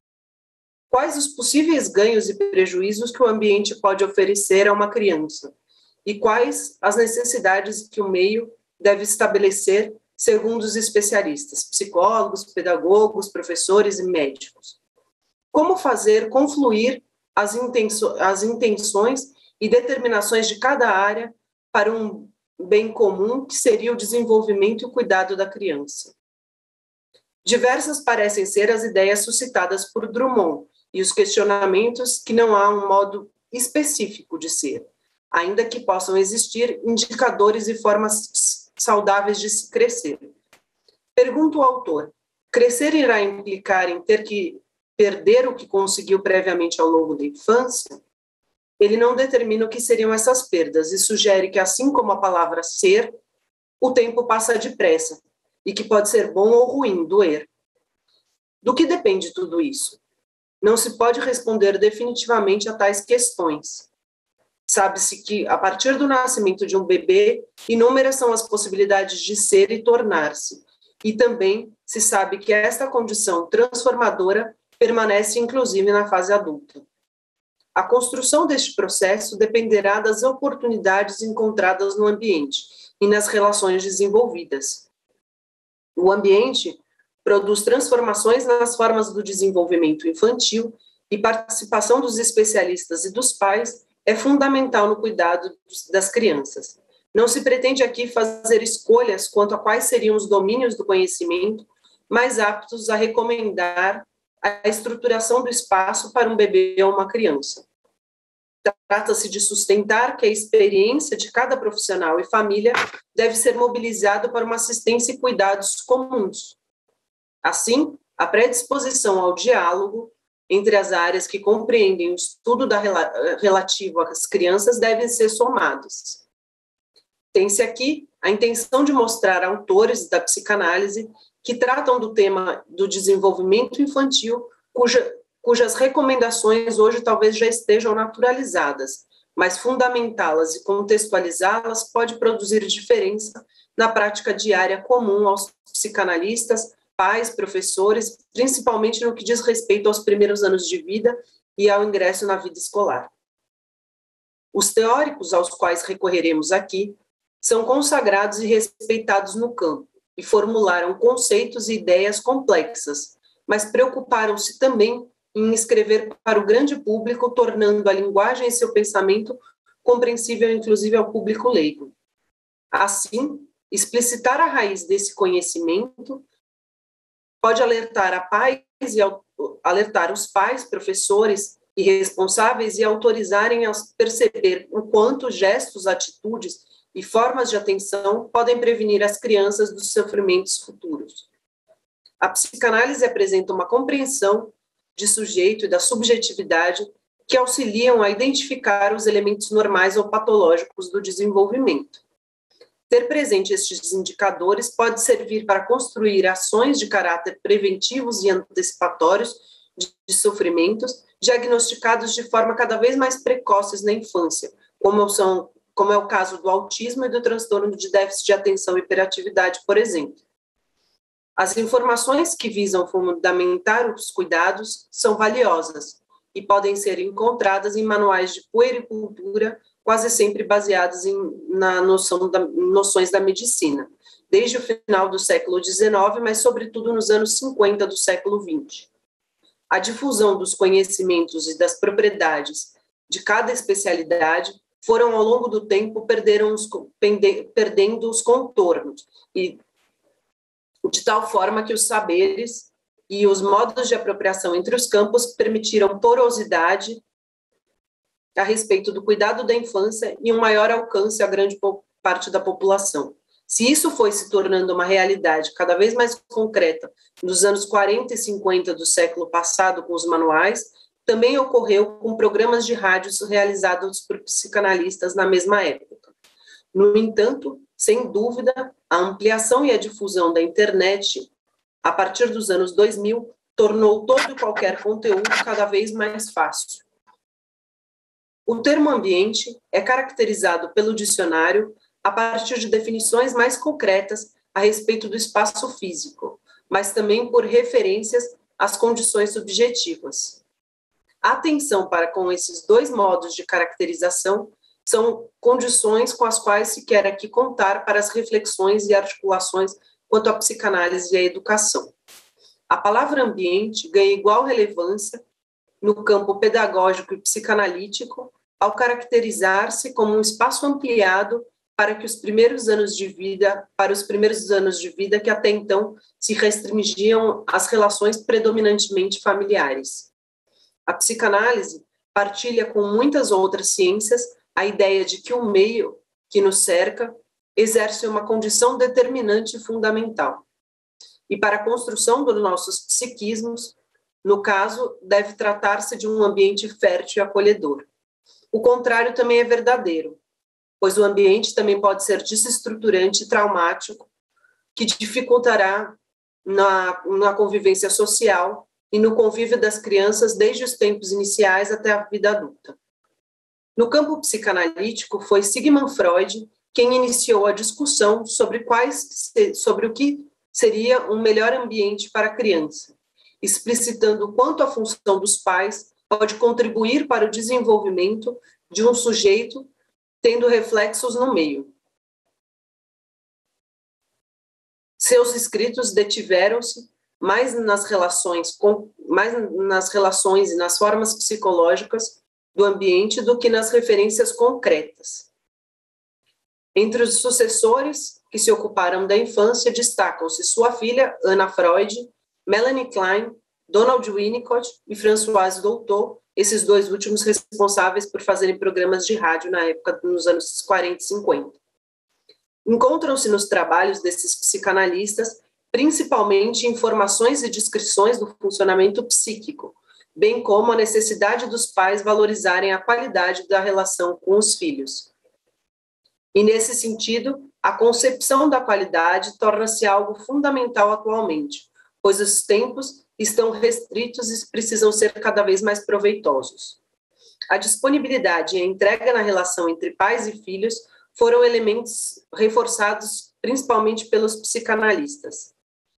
Quais os possíveis ganhos e prejuízos que o ambiente pode oferecer a uma criança? E quais as necessidades que o meio deve estabelecer, segundo os especialistas, psicólogos, pedagogos, professores e médicos? Como fazer confluir as intenções e determinações de cada área para um bem comum, que seria o desenvolvimento e o cuidado da criança? Diversas parecem ser as ideias suscitadas por Drummond e os questionamentos que não há um modo específico de ser, ainda que possam existir indicadores e formas saudáveis de se crescer. Pergunta o autor: crescer irá implicar em ter que perder o que conseguiu previamente ao longo da infância? Ele não determina o que seriam essas perdas e sugere que, assim como a palavra ser, o tempo passa depressa e que pode ser bom ou ruim, doer. Do que depende tudo isso? Não se pode responder definitivamente a tais questões. Sabe-se que, a partir do nascimento de um bebê, inúmeras são as possibilidades de ser e tornar-se. E também se sabe que esta condição transformadora permanece inclusive na fase adulta. A construção deste processo dependerá das oportunidades encontradas no ambiente e nas relações desenvolvidas. O ambiente produz transformações nas formas do desenvolvimento infantil e participação dos especialistas e dos pais é fundamental no cuidado das crianças. Não se pretende aqui fazer escolhas quanto a quais seriam os domínios do conhecimento mais aptos a recomendar a estruturação do espaço para um bebê ou uma criança. Trata-se de sustentar que a experiência de cada profissional e família deve ser mobilizado para uma assistência e cuidados comuns. Assim, a predisposição ao diálogo entre as áreas que compreendem o estudo relativo às crianças devem ser somados. Tem-se aqui a intenção de mostrar autores da psicanálise que tratam do tema do desenvolvimento infantil, cujas recomendações hoje talvez já estejam naturalizadas, mas fundamentá-las e contextualizá-las pode produzir diferença na prática diária comum aos psicanalistas, pais, professores, principalmente no que diz respeito aos primeiros anos de vida e ao ingresso na vida escolar. Os teóricos aos quais recorreremos aqui são consagrados e respeitados no campo e formularam conceitos e ideias complexas, mas preocuparam-se também em escrever para o grande público, tornando a linguagem e seu pensamento compreensível inclusive ao público leigo. Assim, explicitar a raiz desse conhecimento pode alertar os pais, professores e responsáveis e autorizarem a perceber o quanto gestos, atitudes e formas de atenção podem prevenir as crianças dos sofrimentos futuros. A psicanálise apresenta uma compreensão de sujeito e da subjetividade que auxiliam a identificar os elementos normais ou patológicos do desenvolvimento. Ter presente estes indicadores pode servir para construir ações de caráter preventivos e antecipatórios de sofrimentos diagnosticados de forma cada vez mais precoces na infância, como é o caso do autismo e do transtorno de déficit de atenção e hiperatividade, por exemplo. As informações que visam fundamentar os cuidados são valiosas e podem ser encontradas em manuais de puericultura, quase sempre baseados noções da medicina, desde o final do século XIX, mas sobretudo nos anos 50 do século XX. A difusão dos conhecimentos e das propriedades de cada especialidade foram, ao longo do tempo, perdendo os contornos, e de tal forma que os saberes e os modos de apropriação entre os campos permitiram porosidade a respeito do cuidado da infância e um maior alcance à grande parte da população. Se isso foi se tornando uma realidade cada vez mais concreta nos anos 40 e 50 do século passado com os manuais, também ocorreu com programas de rádios realizados por psicanalistas na mesma época. No entanto, sem dúvida, a ampliação e a difusão da internet, a partir dos anos 2000, tornou todo e qualquer conteúdo cada vez mais fácil. O termo ambiente é caracterizado pelo dicionário a partir de definições mais concretas a respeito do espaço físico, mas também por referências às condições subjetivas. A atenção para com esses dois modos de caracterização são condições com as quais se quer aqui contar para as reflexões e articulações quanto à psicanálise e à educação. A palavra ambiente ganha igual relevância no campo pedagógico e psicanalítico ao caracterizar-se como um espaço ampliado para os primeiros anos de vida que até então se restringiam às relações predominantemente familiares. A psicanálise partilha com muitas outras ciências a ideia de que o meio que nos cerca exerce uma condição determinante e fundamental. E para a construção dos nossos psiquismos, no caso, deve tratar-se de um ambiente fértil e acolhedor. O contrário também é verdadeiro, pois o ambiente também pode ser desestruturante e traumático, que dificultará na convivência social e no convívio das crianças desde os tempos iniciais até a vida adulta. No campo psicanalítico, foi Sigmund Freud quem iniciou a discussão sobre o que seria um melhor ambiente para a criança, explicitando o quanto a função dos pais pode contribuir para o desenvolvimento de um sujeito tendo reflexos no meio. Seus escritos detiveram-se mais nas relações e nas formas psicológicas do ambiente do que nas referências concretas. Entre os sucessores que se ocuparam da infância destacam-se sua filha, Anna Freud, Melanie Klein, Donald Winnicott e Françoise Dolto, esses dois últimos responsáveis por fazerem programas de rádio na época, nos anos 40 e 50. Encontram-se nos trabalhos desses psicanalistas principalmente informações e descrições do funcionamento psíquico, bem como a necessidade dos pais valorizarem a qualidade da relação com os filhos. E, nesse sentido, a concepção da qualidade torna-se algo fundamental atualmente, pois os tempos estão restritos e precisam ser cada vez mais proveitosos. A disponibilidade e a entrega na relação entre pais e filhos foram elementos reforçados principalmente pelos psicanalistas.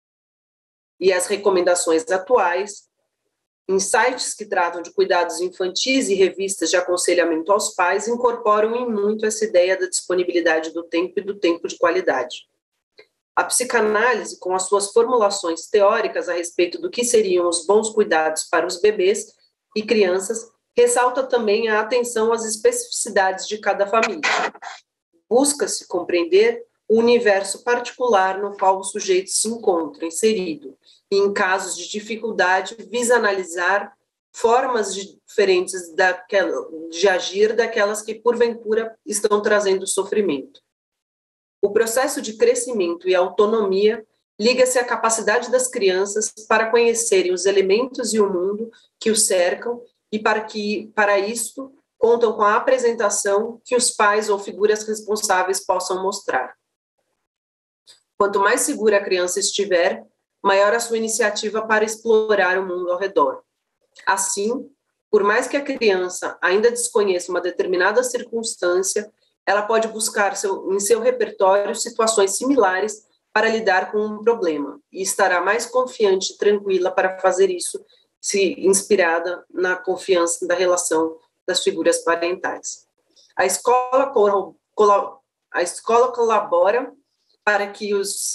E as recomendações atuais, em sites que tratam de cuidados infantis e revistas de aconselhamento aos pais, incorporam em muito essa ideia da disponibilidade do tempo e do tempo de qualidade. A psicanálise, com as suas formulações teóricas a respeito do que seriam os bons cuidados para os bebês e crianças, ressalta também a atenção às especificidades de cada família. Busca-se compreender o universo particular no qual o sujeito se encontra inserido, e, em casos de dificuldade, visa analisar formas diferentes de agir daquelas que, porventura, estão trazendo sofrimento. O processo de crescimento e autonomia liga-se à capacidade das crianças para conhecerem os elementos e o mundo que os cercam e para isso, contam com a apresentação que os pais ou figuras responsáveis possam mostrar. Quanto mais segura a criança estiver, maior a sua iniciativa para explorar o mundo ao redor. Assim, por mais que a criança ainda desconheça uma determinada circunstância, ela pode buscar em seu repertório situações similares para lidar com um problema e estará mais confiante e tranquila para fazer isso, se inspirada na confiança da relação das figuras parentais. A escola colabora para que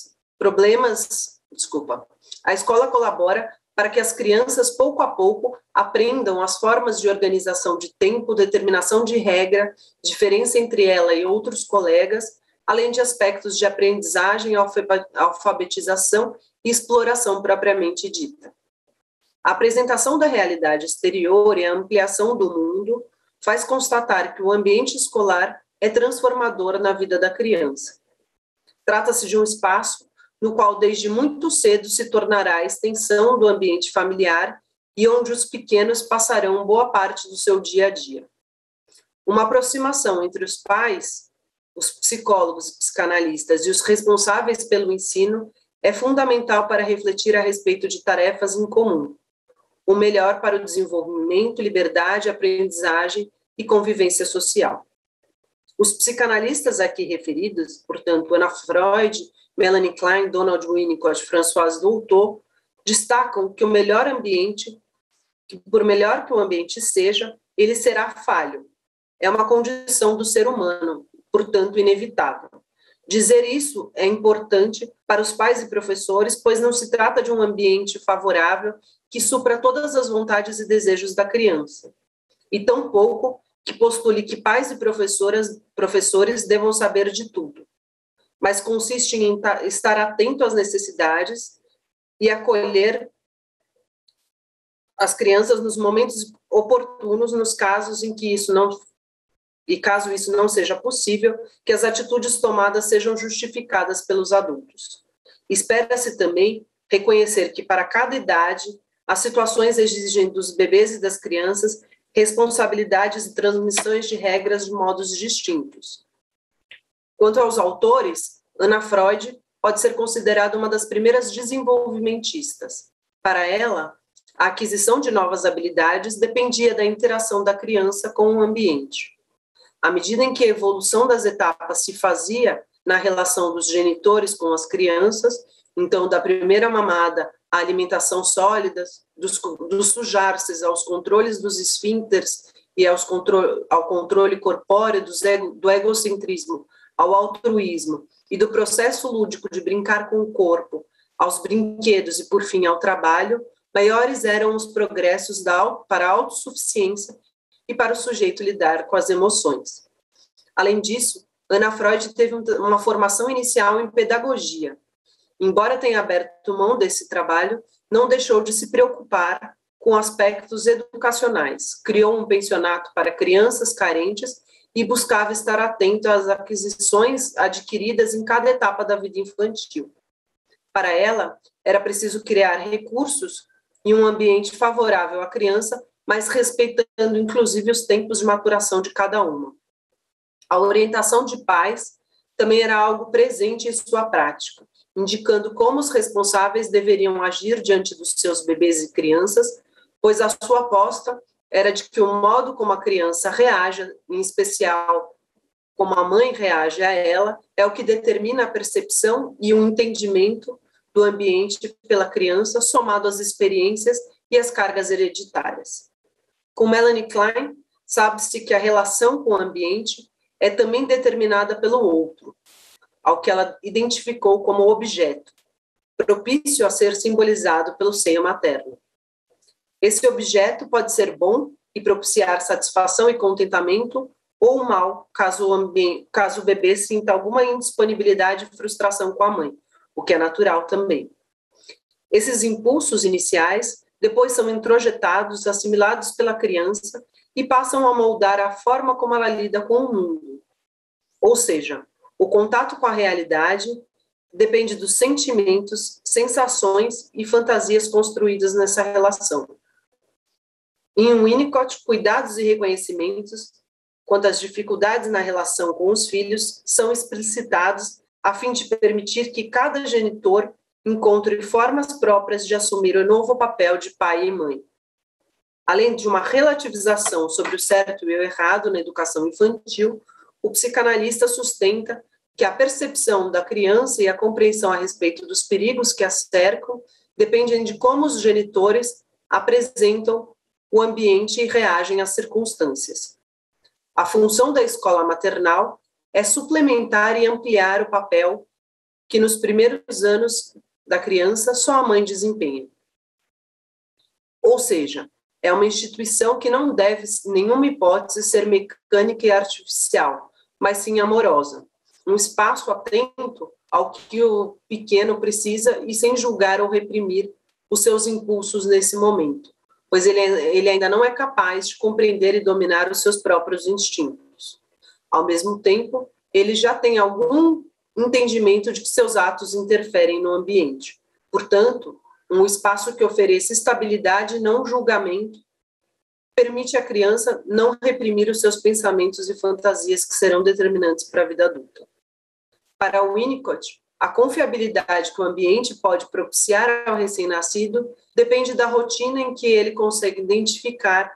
as crianças, pouco a pouco, aprendam as formas de organização de tempo, determinação de regra, diferença entre ela e outros colegas, além de aspectos de aprendizagem, alfabetização e exploração propriamente dita. A apresentação da realidade exterior e a ampliação do mundo faz constatar que o ambiente escolar é transformador na vida da criança. Trata-se de um espaço no qual desde muito cedo se tornará a extensão do ambiente familiar e onde os pequenos passarão boa parte do seu dia a dia. Uma aproximação entre os pais, os psicólogos e psicanalistas e os responsáveis pelo ensino é fundamental para refletir a respeito de tarefas em comum, o melhor para o desenvolvimento, liberdade, aprendizagem e convivência social. Os psicanalistas aqui referidos, portanto, Anna Freud, Melanie Klein, Donald Winnicott, Françoise Dolto, destacam que o melhor ambiente, que por melhor que o ambiente seja, ele será falho. É uma condição do ser humano, portanto, inevitável. Dizer isso é importante para os pais e professores, pois não se trata de um ambiente favorável que supra todas as vontades e desejos da criança, e tampouco que postule que pais e professores devam saber de tudo, mas consiste em estar atento às necessidades e acolher as crianças nos momentos oportunos, nos casos em que isso não, e caso isso não seja possível, que as atitudes tomadas sejam justificadas pelos adultos. Espera-se também reconhecer que para cada idade, as situações exigem dos bebês e das crianças responsabilidades e transmissões de regras de modos distintos. Quanto aos autores, Anna Freud pode ser considerada uma das primeiras desenvolvimentistas. Para ela, a aquisição de novas habilidades dependia da interação da criança com o ambiente. À medida em que a evolução das etapas se fazia na relação dos genitores com as crianças, então da primeira mamada à alimentação sólida, dos sujar-se aos controles dos esfíncteres e ao controle corpóreo, do egocentrismo ao altruísmo e do processo lúdico de brincar com o corpo, aos brinquedos e, por fim, ao trabalho, maiores eram os progressos para a autossuficiência e para o sujeito lidar com as emoções. Além disso, Anna Freud teve uma formação inicial em pedagogia. Embora tenha aberto mão desse trabalho, não deixou de se preocupar com aspectos educacionais. Criou um pensionato para crianças carentes e buscava estar atento às aquisições adquiridas em cada etapa da vida infantil. Para ela, era preciso criar recursos e um ambiente favorável à criança, mas respeitando inclusive os tempos de maturação de cada uma. A orientação de pais também era algo presente em sua prática, indicando como os responsáveis deveriam agir diante dos seus bebês e crianças, pois a sua aposta era de que o modo como a criança reage, em especial como a mãe reage a ela, é o que determina a percepção e o entendimento do ambiente pela criança, somado às experiências e às cargas hereditárias. Com Melanie Klein, sabe-se que a relação com o ambiente é também determinada pelo outro, ao que ela identificou como objeto, propício a ser simbolizado pelo seio materno. Esse objeto pode ser bom e propiciar satisfação e contentamento, ou mal, caso o bebê sinta alguma indisponibilidade e frustração com a mãe, o que é natural também. Esses impulsos iniciais depois são introjetados, assimilados pela criança e passam a moldar a forma como ela lida com o mundo. Ou seja, o contato com a realidade depende dos sentimentos, sensações e fantasias construídas nessa relação. Em Winnicott, cuidados e reconhecimentos quanto às dificuldades na relação com os filhos são explicitados a fim de permitir que cada genitor encontre formas próprias de assumir o novo papel de pai e mãe. Além de uma relativização sobre o certo e o errado na educação infantil, o psicanalista sustenta que a percepção da criança e a compreensão a respeito dos perigos que a cercam dependem de como os genitores apresentam o ambiente e reagem às circunstâncias. A função da escola maternal é suplementar e ampliar o papel que nos primeiros anos da criança só a mãe desempenha. Ou seja, é uma instituição que não deve, em nenhuma hipótese, ser mecânica e artificial, mas sim amorosa. Um espaço atento ao que o pequeno precisa e sem julgar ou reprimir os seus impulsos nesse momento, pois ele ainda não é capaz de compreender e dominar os seus próprios instintos. Ao mesmo tempo, ele já tem algum entendimento de que seus atos interferem no ambiente. Portanto, um espaço que ofereça estabilidade e não julgamento permite à criança não reprimir os seus pensamentos e fantasias que serão determinantes para a vida adulta. Para Winnicott, a confiabilidade que o ambiente pode propiciar ao recém-nascido depende da rotina em que ele consegue identificar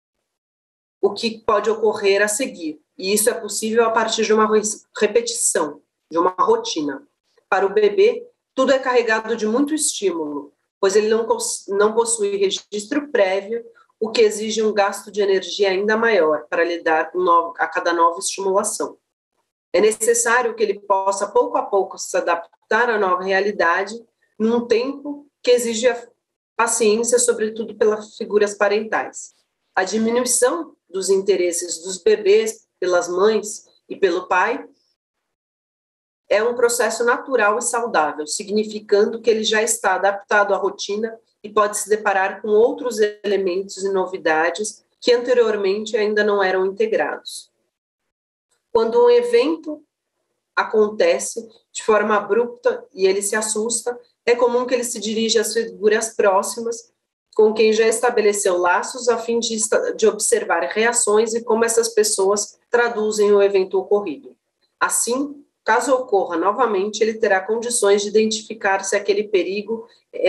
o que pode ocorrer a seguir. E isso é possível a partir de uma repetição, de uma rotina. Para o bebê, tudo é carregado de muito estímulo, pois ele não possui registro prévio, o que exige um gasto de energia ainda maior para lidar a cada nova estimulação. É necessário que ele possa, pouco a pouco, se adaptar à nova realidade, num tempo que exige a paciência, sobretudo pelas figuras parentais. A diminuição dos interesses dos bebês pelas mães e pelo pai é um processo natural e saudável, significando que ele já está adaptado à rotina e pode se deparar com outros elementos e novidades que anteriormente ainda não eram integrados. Quando um evento acontece de forma abrupta e ele se assusta, é comum que ele se dirija às figuras próximas, com quem já estabeleceu laços, a fim de observar reações e como essas pessoas traduzem o evento ocorrido. Assim, caso ocorra novamente, ele terá condições de identificar se aquele perigo,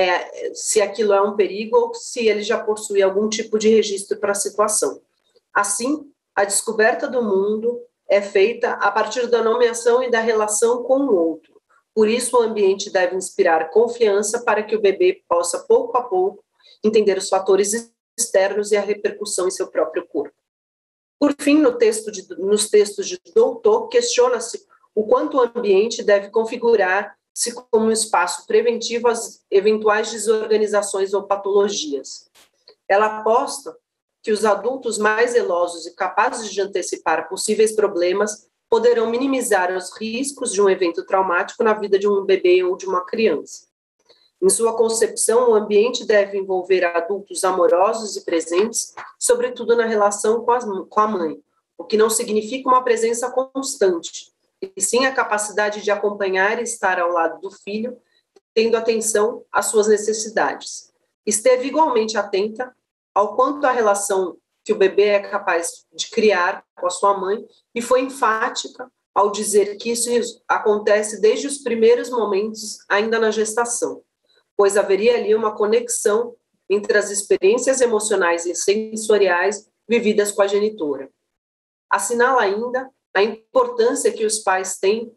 se aquilo é um perigo ou se ele já possui algum tipo de registro para a situação. Assim, a descoberta do mundo é feita a partir da nomeação e da relação com o outro. Por isso, o ambiente deve inspirar confiança para que o bebê possa, pouco a pouco, entender os fatores externos e a repercussão em seu próprio corpo. Por fim, nos textos de Doutor, questiona-se o quanto o ambiente deve configurar-se como um espaço preventivo às eventuais desorganizações ou patologias. Ela aposta que os adultos mais zelosos e capazes de antecipar possíveis problemas poderão minimizar os riscos de um evento traumático na vida de um bebê ou de uma criança. Em sua concepção, o ambiente deve envolver adultos amorosos e presentes, sobretudo na relação com a mãe, o que não significa uma presença constante, e sim a capacidade de acompanhar e estar ao lado do filho, tendo atenção às suas necessidades. Esteve igualmente atenta ao quanto a relação que o bebê é capaz de criar com a sua mãe e foi enfática ao dizer que isso acontece desde os primeiros momentos, ainda na gestação, pois haveria ali uma conexão entre as experiências emocionais e sensoriais vividas com a genitora. Assinala ainda a importância que os pais têm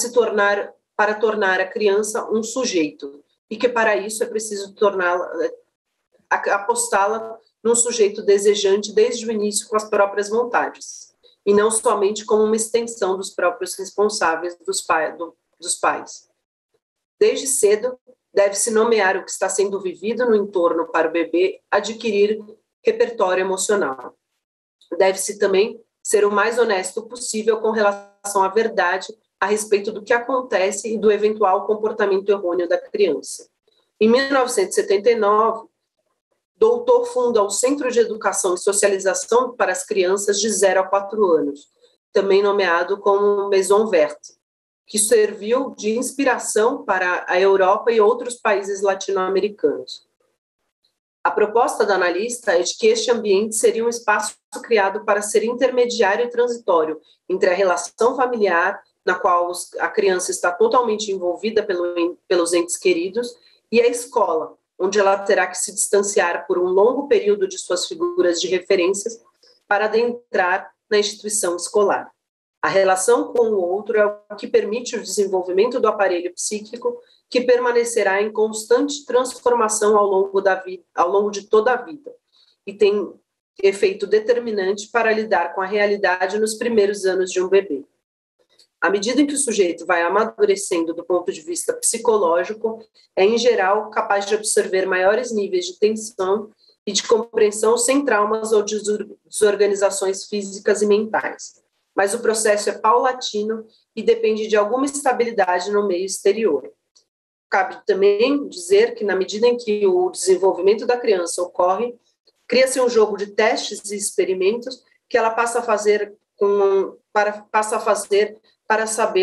para tornar a criança um sujeito, e que para isso é preciso apostá-la num sujeito desejante desde o início com as próprias vontades, e não somente como uma extensão dos próprios responsáveis dos pais. Desde cedo, deve-se nomear o que está sendo vivido no entorno para o bebê adquirir repertório emocional. Deve-se também ser o mais honesto possível com relação à verdade a respeito do que acontece e do eventual comportamento errôneo da criança. Em 1979, Doutor funda o Centro de Educação e Socialização para as Crianças de 0 a 4 anos, também nomeado como Maison Verte, que serviu de inspiração para a Europa e outros países latino-americanos. A proposta da analista é de que este ambiente seria um espaço criado para ser intermediário e transitório entre a relação familiar, na qual a criança está totalmente envolvida pelos entes queridos, e a escola, onde ela terá que se distanciar por um longo período de suas figuras de referências para adentrar na instituição escolar. A relação com o outro é o que permite o desenvolvimento do aparelho psíquico, que permanecerá em constante transformação ao longo de toda a vida, e tem efeito determinante para lidar com a realidade nos primeiros anos de um bebê. À medida em que o sujeito vai amadurecendo do ponto de vista psicológico, é, em geral, capaz de absorver maiores níveis de tensão e de compreensão sem traumas ou desorganizações físicas e mentais. Mas o processo é paulatino e depende de alguma estabilidade no meio exterior. Cabe também dizer que, na medida em que o desenvolvimento da criança ocorre, cria-se um jogo de testes e experimentos que ela passa a fazer para saber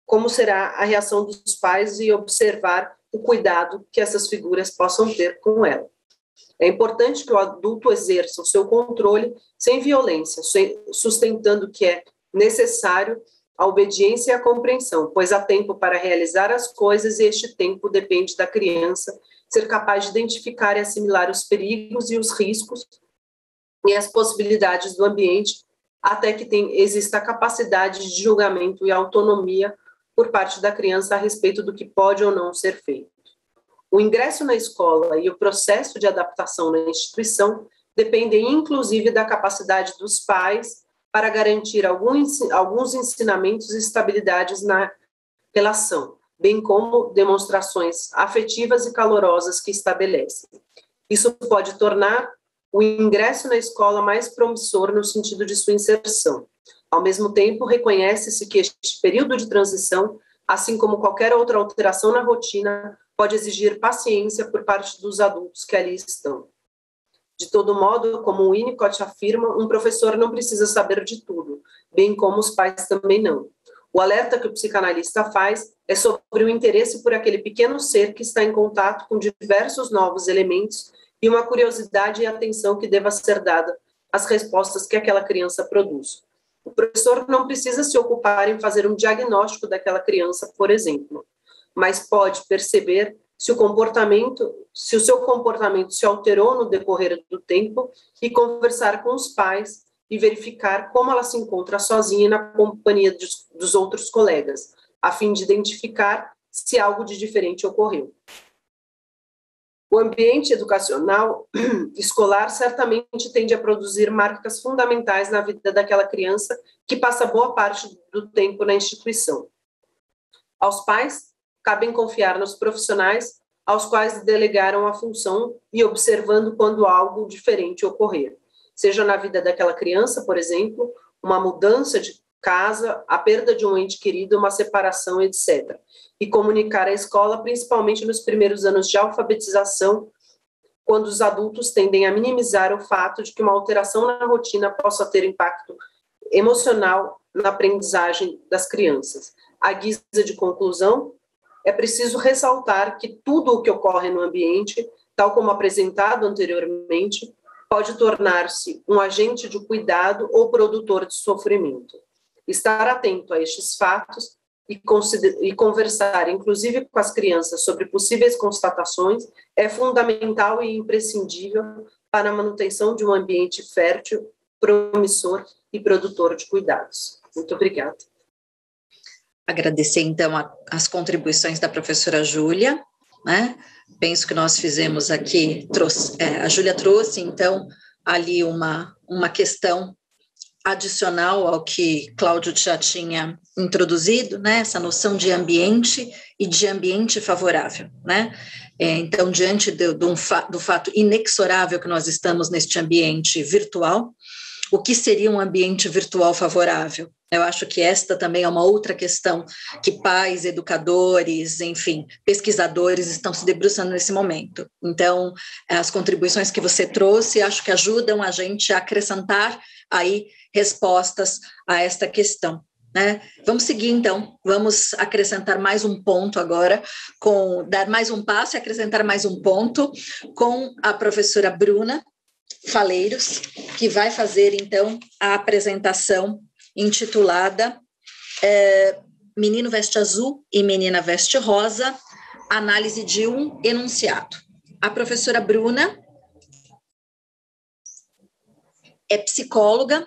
como será a reação dos pais e observar o cuidado que essas figuras possam ter com ela. É importante que o adulto exerça o seu controle sem violência, sustentando que é necessário a obediência e a compreensão, pois há tempo para realizar as coisas e este tempo depende da criança ser capaz de identificar e assimilar os perigos e os riscos e as possibilidades do ambiente, até que exista a capacidade de julgamento e autonomia por parte da criança a respeito do que pode ou não ser feito. O ingresso na escola e o processo de adaptação na instituição dependem, inclusive, da capacidade dos pais para garantir alguns ensinamentos e estabilidades na relação, bem como demonstrações afetivas e calorosas que estabelecem. Isso pode tornar o ingresso na escola mais promissor no sentido de sua inserção. Ao mesmo tempo, reconhece-se que este período de transição, assim como qualquer outra alteração na rotina, pode exigir paciência por parte dos adultos que ali estão. De todo modo, como o Winnicott afirma, um professor não precisa saber de tudo, bem como os pais também não. O alerta que o psicanalista faz é sobre o interesse por aquele pequeno ser que está em contato com diversos novos elementos e uma curiosidade e atenção que deva ser dada às respostas que aquela criança produz. O professor não precisa se ocupar em fazer um diagnóstico daquela criança, por exemplo, mas pode perceber se o seu comportamento se alterou no decorrer do tempo e conversar com os pais e verificar como ela se encontra sozinha na companhia dos outros colegas, a fim de identificar se algo de diferente ocorreu. O ambiente educacional escolar certamente tende a produzir marcas fundamentais na vida daquela criança que passa boa parte do tempo na instituição. Aos pais, cabem confiar nos profissionais aos quais delegaram a função e observando quando algo diferente ocorrer. Seja na vida daquela criança, por exemplo, uma mudança de casa, a perda de um ente querido, uma separação, etc. E comunicar à escola, principalmente nos primeiros anos de alfabetização, quando os adultos tendem a minimizar o fato de que uma alteração na rotina possa ter impacto emocional na aprendizagem das crianças. À guisa de conclusão, é preciso ressaltar que tudo o que ocorre no ambiente, tal como apresentado anteriormente, pode tornar-se um agente de cuidado ou produtor de sofrimento. Estar atento a estes fatos e conversar, inclusive com as crianças, sobre possíveis constatações é fundamental e imprescindível para a manutenção de um ambiente fértil, promissor e produtor de cuidados. Muito obrigada. Agradecer, então, as contribuições da professora Júlia, né? Penso que nós fizemos aqui, a Júlia trouxe, então, ali uma questão adicional ao que Cláudio já tinha introduzido, né? Essa noção de ambiente e de ambiente favorável, né? Então, diante do fato inexorável que nós estamos neste ambiente virtual, o que seria um ambiente virtual favorável? Eu acho que esta também é uma outra questão que pais, educadores, enfim, pesquisadores estão se debruçando nesse momento. Então, as contribuições que você trouxe, acho que ajudam a gente a acrescentar aí respostas a esta questão, né? Vamos seguir, então, vamos acrescentar mais um ponto agora, dar mais um passo e acrescentar mais um ponto com a professora Bruna Faleiros, que vai fazer, então, a apresentação intitulada Menino Veste Azul e Menina Veste Rosa, análise de um enunciado. A professora Bruna é psicóloga,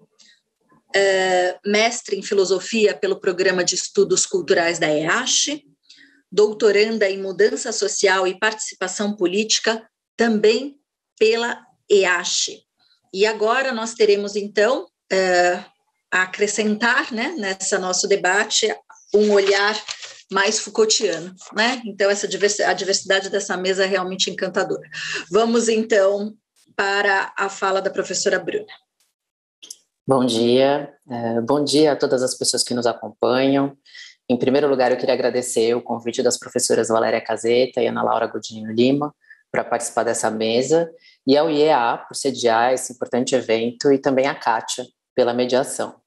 mestre em filosofia pelo Programa de Estudos Culturais da EASH, doutoranda em mudança social e participação política também pela EASH. E agora nós teremos, então, a acrescentar, né, nesse nosso debate, um olhar mais Foucaultiano, né? Então, a diversidade dessa mesa é realmente encantadora. Vamos, então, para a fala da professora Bruna. Bom dia a todas as pessoas que nos acompanham. Em primeiro lugar, eu queria agradecer o convite das professoras Valéria Caseta e Ana Laura Godinho Lima para participar dessa mesa, e ao IEA por sediar esse importante evento, e também a Kátia pela mediação.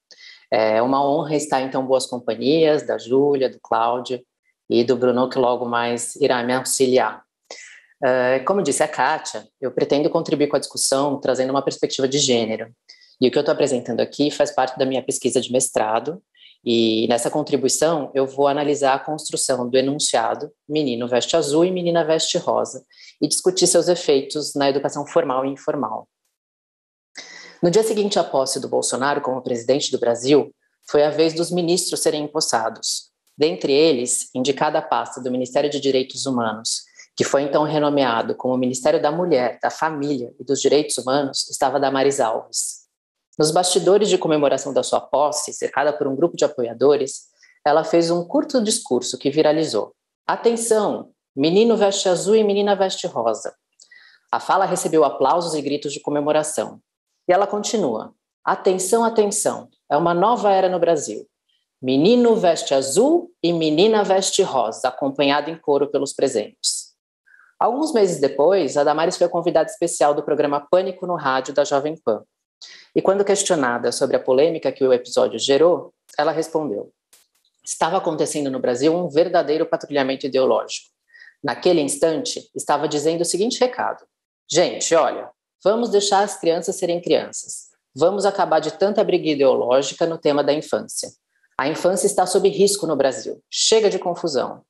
É uma honra estar em tão boas companhias, da Júlia, do Cláudio e do Bruno, que logo mais irá me auxiliar. Como disse a Kátia, eu pretendo contribuir com a discussão trazendo uma perspectiva de gênero. E o que eu estou apresentando aqui faz parte da minha pesquisa de mestrado, e nessa contribuição eu vou analisar a construção do enunciado menino veste azul e menina veste rosa, e discutir seus efeitos na educação formal e informal. No dia seguinte à posse do Bolsonaro como presidente do Brasil, foi a vez dos ministros serem empossados. Dentre eles, indicada a pasta do Ministério de Direitos Humanos, que foi então renomeado como Ministério da Mulher, da Família e dos Direitos Humanos, estava Damares Alves. Nos bastidores de comemoração da sua posse, cercada por um grupo de apoiadores, ela fez um curto discurso que viralizou. Atenção, menino veste azul e menina veste rosa. A fala recebeu aplausos e gritos de comemoração. E ela continua. Atenção, atenção, é uma nova era no Brasil. Menino veste azul e menina veste rosa, acompanhado em coro pelos presentes. Alguns meses depois, a Damares foi convidada especial do programa Pânico no Rádio da Jovem Pan. E quando questionada sobre a polêmica que o episódio gerou, ela respondeu: estava acontecendo no Brasil um verdadeiro patrulhamento ideológico. Naquele instante, estava dizendo o seguinte recado: gente, olha, vamos deixar as crianças serem crianças. Vamos acabar de tanta briga ideológica no tema da infância. A infância está sob risco no Brasil. Chega de confusão.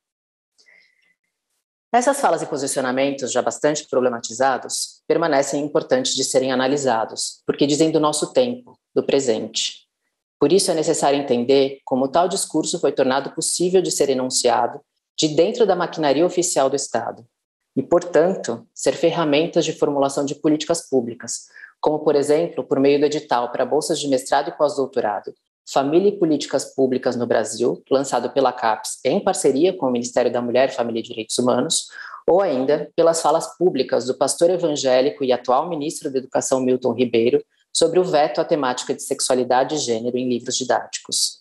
Essas falas e posicionamentos, já bastante problematizados, permanecem importantes de serem analisados, porque dizem do nosso tempo, do presente. Por isso é necessário entender como tal discurso foi tornado possível de ser enunciado de dentro da maquinaria oficial do Estado e, portanto, ser ferramentas de formulação de políticas públicas, como, por exemplo, por meio do edital para bolsas de mestrado e pós-doutorado, Família e Políticas Públicas no Brasil, lançado pela CAPES em parceria com o Ministério da Mulher, Família e Direitos Humanos, ou ainda pelas falas públicas do pastor evangélico e atual ministro da Educação Milton Ribeiro sobre o veto à temática de sexualidade e gênero em livros didáticos.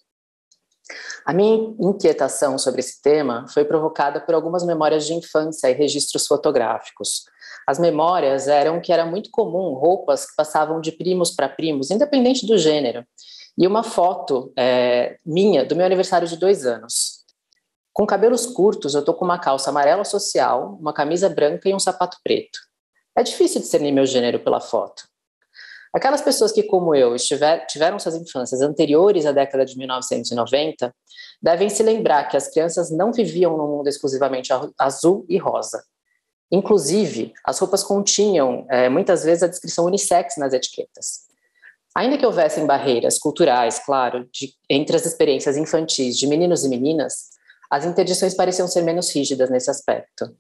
A minha inquietação sobre esse tema foi provocada por algumas memórias de infância e registros fotográficos. As memórias eram que era muito comum roupas que passavam de primos para primos, independente do gênero. E uma foto minha, do meu aniversário de 2 anos. Com cabelos curtos, eu tô com uma calça amarela social, uma camisa branca e um sapato preto. É difícil discernir meu gênero pela foto. Aquelas pessoas que, como eu, tiveram suas infâncias anteriores à década de 1990, devem se lembrar que as crianças não viviam num mundo exclusivamente azul e rosa. Inclusive, as roupas continham, muitas vezes, a descrição unissex nas etiquetas. Ainda que houvessem barreiras culturais, claro, entre as experiências infantis de meninos e meninas, as interdições pareciam ser menos rígidas nesse aspecto.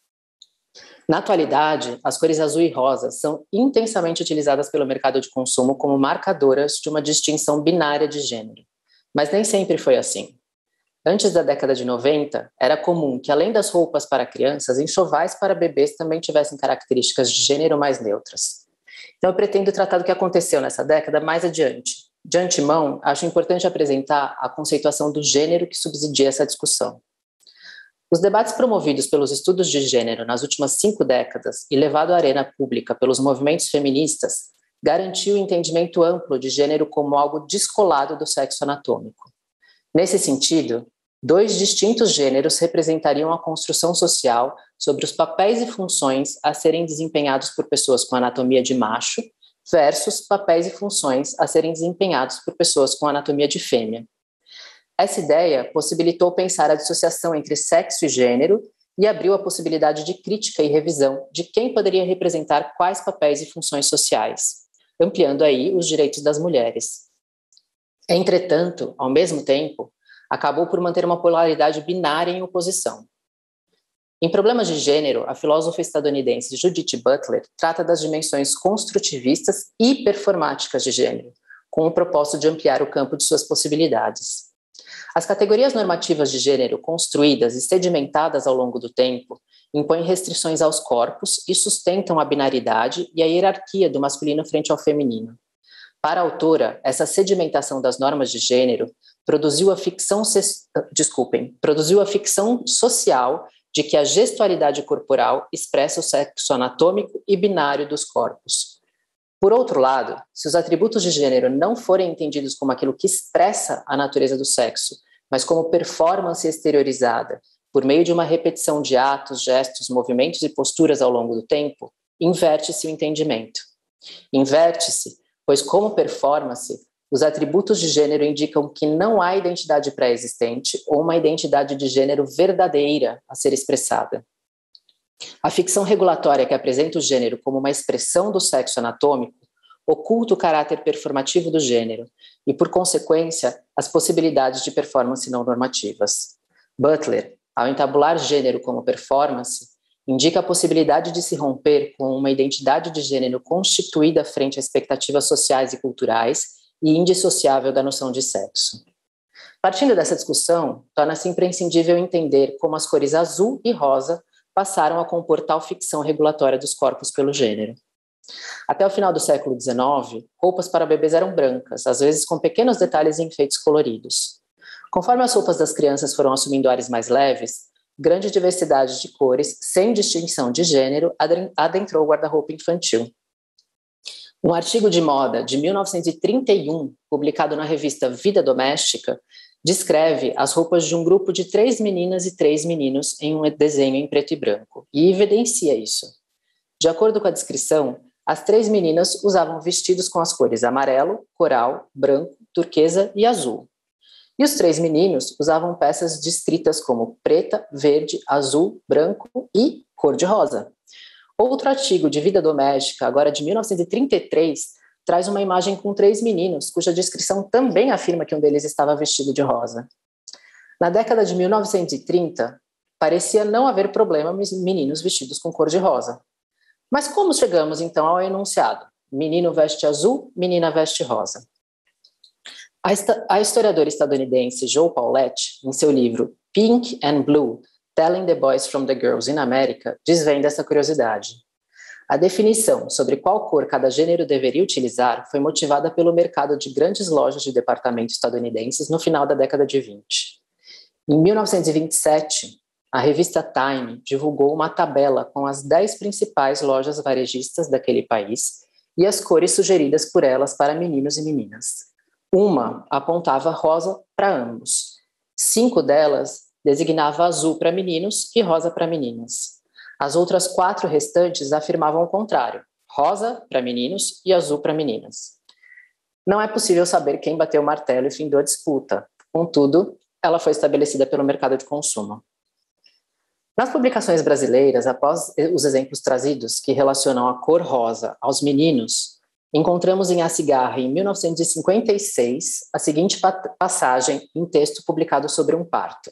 Na atualidade, as cores azul e rosa são intensamente utilizadas pelo mercado de consumo como marcadoras de uma distinção binária de gênero. Mas nem sempre foi assim. Antes da década de 90, era comum que, além das roupas para crianças, enxovais para bebês também tivessem características de gênero mais neutras. Então, eu pretendo tratar do que aconteceu nessa década mais adiante. De antemão, acho importante apresentar a conceituação do gênero que subsidia essa discussão. Os debates promovidos pelos estudos de gênero nas últimas 5 décadas e levado à arena pública pelos movimentos feministas garantiu o entendimento amplo de gênero como algo descolado do sexo anatômico. Nesse sentido, 2 distintos gêneros representariam a construção social sobre os papéis e funções a serem desempenhados por pessoas com anatomia de macho versus papéis e funções a serem desempenhados por pessoas com anatomia de fêmea. Essa ideia possibilitou pensar a dissociação entre sexo e gênero e abriu a possibilidade de crítica e revisão de quem poderia representar quais papéis e funções sociais, ampliando aí os direitos das mulheres. Entretanto, ao mesmo tempo, acabou por manter uma polaridade binária em oposição. Em Problemas de Gênero, a filósofa estadunidense Judith Butler trata das dimensões construtivistas e performáticas de gênero, com o propósito de ampliar o campo de suas possibilidades. As categorias normativas de gênero construídas e sedimentadas ao longo do tempo impõem restrições aos corpos e sustentam a binaridade e a hierarquia do masculino frente ao feminino. Para a autora, essa sedimentação das normas de gênero produziu a ficção social de que a gestualidade corporal expressa o sexo anatômico e binário dos corpos. Por outro lado, se os atributos de gênero não forem entendidos como aquilo que expressa a natureza do sexo, mas como performance exteriorizada, por meio de uma repetição de atos, gestos, movimentos e posturas ao longo do tempo, inverte-se o entendimento. Inverte-se, pois como performance, os atributos de gênero indicam que não há identidade pré-existente ou uma identidade de gênero verdadeira a ser expressada. A ficção regulatória que apresenta o gênero como uma expressão do sexo anatômico oculta o caráter performativo do gênero e, por consequência, as possibilidades de performance não normativas. Butler, ao entabular gênero como performance, indica a possibilidade de se romper com uma identidade de gênero constituída frente a expectativas sociais e culturais e indissociável da noção de sexo. Partindo dessa discussão, torna-se imprescindível entender como as cores azul e rosa passaram a compor tal ficção regulatória dos corpos pelo gênero. Até o final do século XIX, roupas para bebês eram brancas, às vezes com pequenos detalhes e enfeites coloridos. Conforme as roupas das crianças foram assumindo ares mais leves, grande diversidade de cores, sem distinção de gênero, adentrou o guarda-roupa infantil. Um artigo de moda de 1931, publicado na revista Vida Doméstica, descreve as roupas de um grupo de 3 meninas e 3 meninos em um desenho em preto e branco, e evidencia isso. De acordo com a descrição, as 3 meninas usavam vestidos com as cores amarelo, coral, branco, turquesa e azul. E os 3 meninos usavam peças descritas como preta, verde, azul, branco e cor-de-rosa. Outro artigo de Vida Doméstica, agora de 1933, traz uma imagem com 3 meninos, cuja descrição também afirma que um deles estava vestido de rosa. Na década de 1930, parecia não haver problema meninos vestidos com cor de rosa. Mas como chegamos, então, ao enunciado? Menino veste azul, menina veste rosa. A historiadora estadunidense Jo Paulette, em seu livro Pink and Blue, Telling the Boys from the Girls in America, desvenda essa curiosidade. A definição sobre qual cor cada gênero deveria utilizar foi motivada pelo mercado de grandes lojas de departamento estadunidenses no final da década de 20. Em 1927, a revista Time divulgou uma tabela com as 10 principais lojas varejistas daquele país e as cores sugeridas por elas para meninos e meninas. Uma apontava rosa para ambos. 5 delas designavam azul para meninos e rosa para meninas. As outras 4 restantes afirmavam o contrário, rosa para meninos e azul para meninas. Não é possível saber quem bateu o martelo e findou a disputa, contudo, ela foi estabelecida pelo mercado de consumo. Nas publicações brasileiras, após os exemplos trazidos que relacionam a cor rosa aos meninos, encontramos em A Cigarra, em 1956, a seguinte passagem em texto publicado sobre um parto.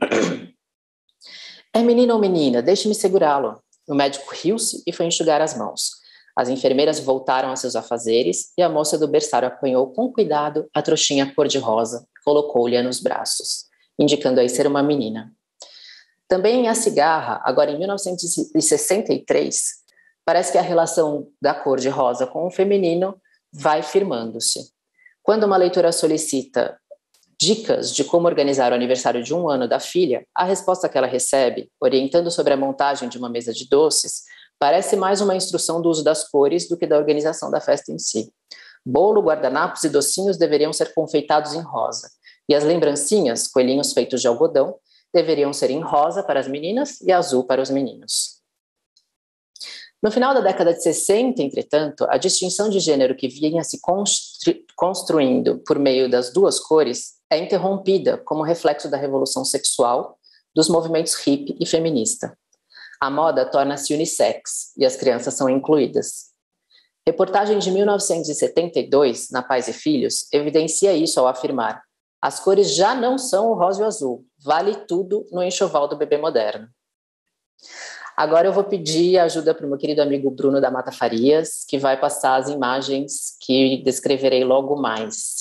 É menino ou menina? Deixe-me segurá-lo. O médico riu-se e foi enxugar as mãos. As enfermeiras voltaram a seus afazeres e a moça do berçário apanhou com cuidado a trouxinha cor-de-rosa e colocou-lhe nos braços, indicando aí ser uma menina. Também em A Cigarra, agora em 1963, parece que a relação da cor-de-rosa com o feminino vai firmando-se. Quando uma leitora solicita dicas de como organizar o aniversário de 1 ano da filha, a resposta que ela recebe, orientando sobre a montagem de uma mesa de doces, parece mais uma instrução do uso das cores do que da organização da festa em si. Bolo, guardanapos e docinhos deveriam ser confeitados em rosa, e as lembrancinhas, coelhinhos feitos de algodão, deveriam ser em rosa para as meninas e azul para os meninos. No final da década de 60, entretanto, a distinção de gênero que vinha se construindo por meio das 2 cores é interrompida como reflexo da revolução sexual, dos movimentos hippie e feminista. A moda torna-se unissex e as crianças são incluídas. Reportagem de 1972, na Pais e Filhos, evidencia isso ao afirmar: as cores já não são o rosa e o azul, vale tudo no enxoval do bebê moderno. Agora eu vou pedir ajuda para o meu querido amigo Bruno da Mata Farias, que vai passar as imagens que descreverei logo mais.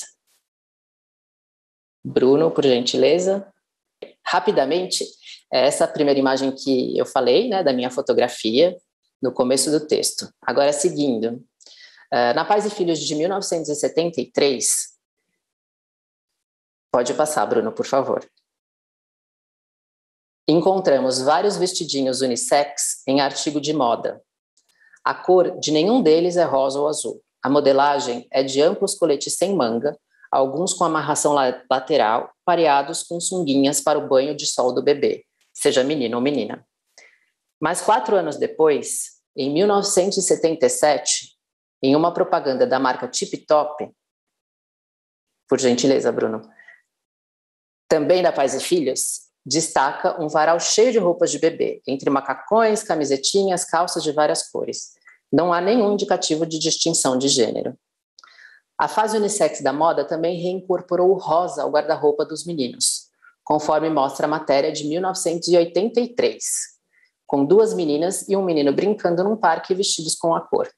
Bruno, por gentileza. Rapidamente, essa primeira imagem que eu falei, né, da minha fotografia, no começo do texto. Agora, seguindo. Na Pais e Filhos de 1973, pode passar, Bruno, por favor. Encontramos vários vestidinhos unissex em artigo de moda. A cor de nenhum deles é rosa ou azul. A modelagem é de amplos coletes sem manga, alguns com amarração lateral, pareados com sunguinhas para o banho de sol do bebê, seja menino ou menina. Mas 4 anos depois, em 1977, em uma propaganda da marca Tip Top, por gentileza, Bruno, também da Pais e Filhos, destaca um varal cheio de roupas de bebê, entre macacões, camisetinhas, calças de várias cores. Não há nenhum indicativo de distinção de gênero. A fase unissex da moda também reincorporou o rosa ao guarda-roupa dos meninos, conforme mostra a matéria de 1983, com 2 meninas e um menino brincando num parque vestidos com a cor.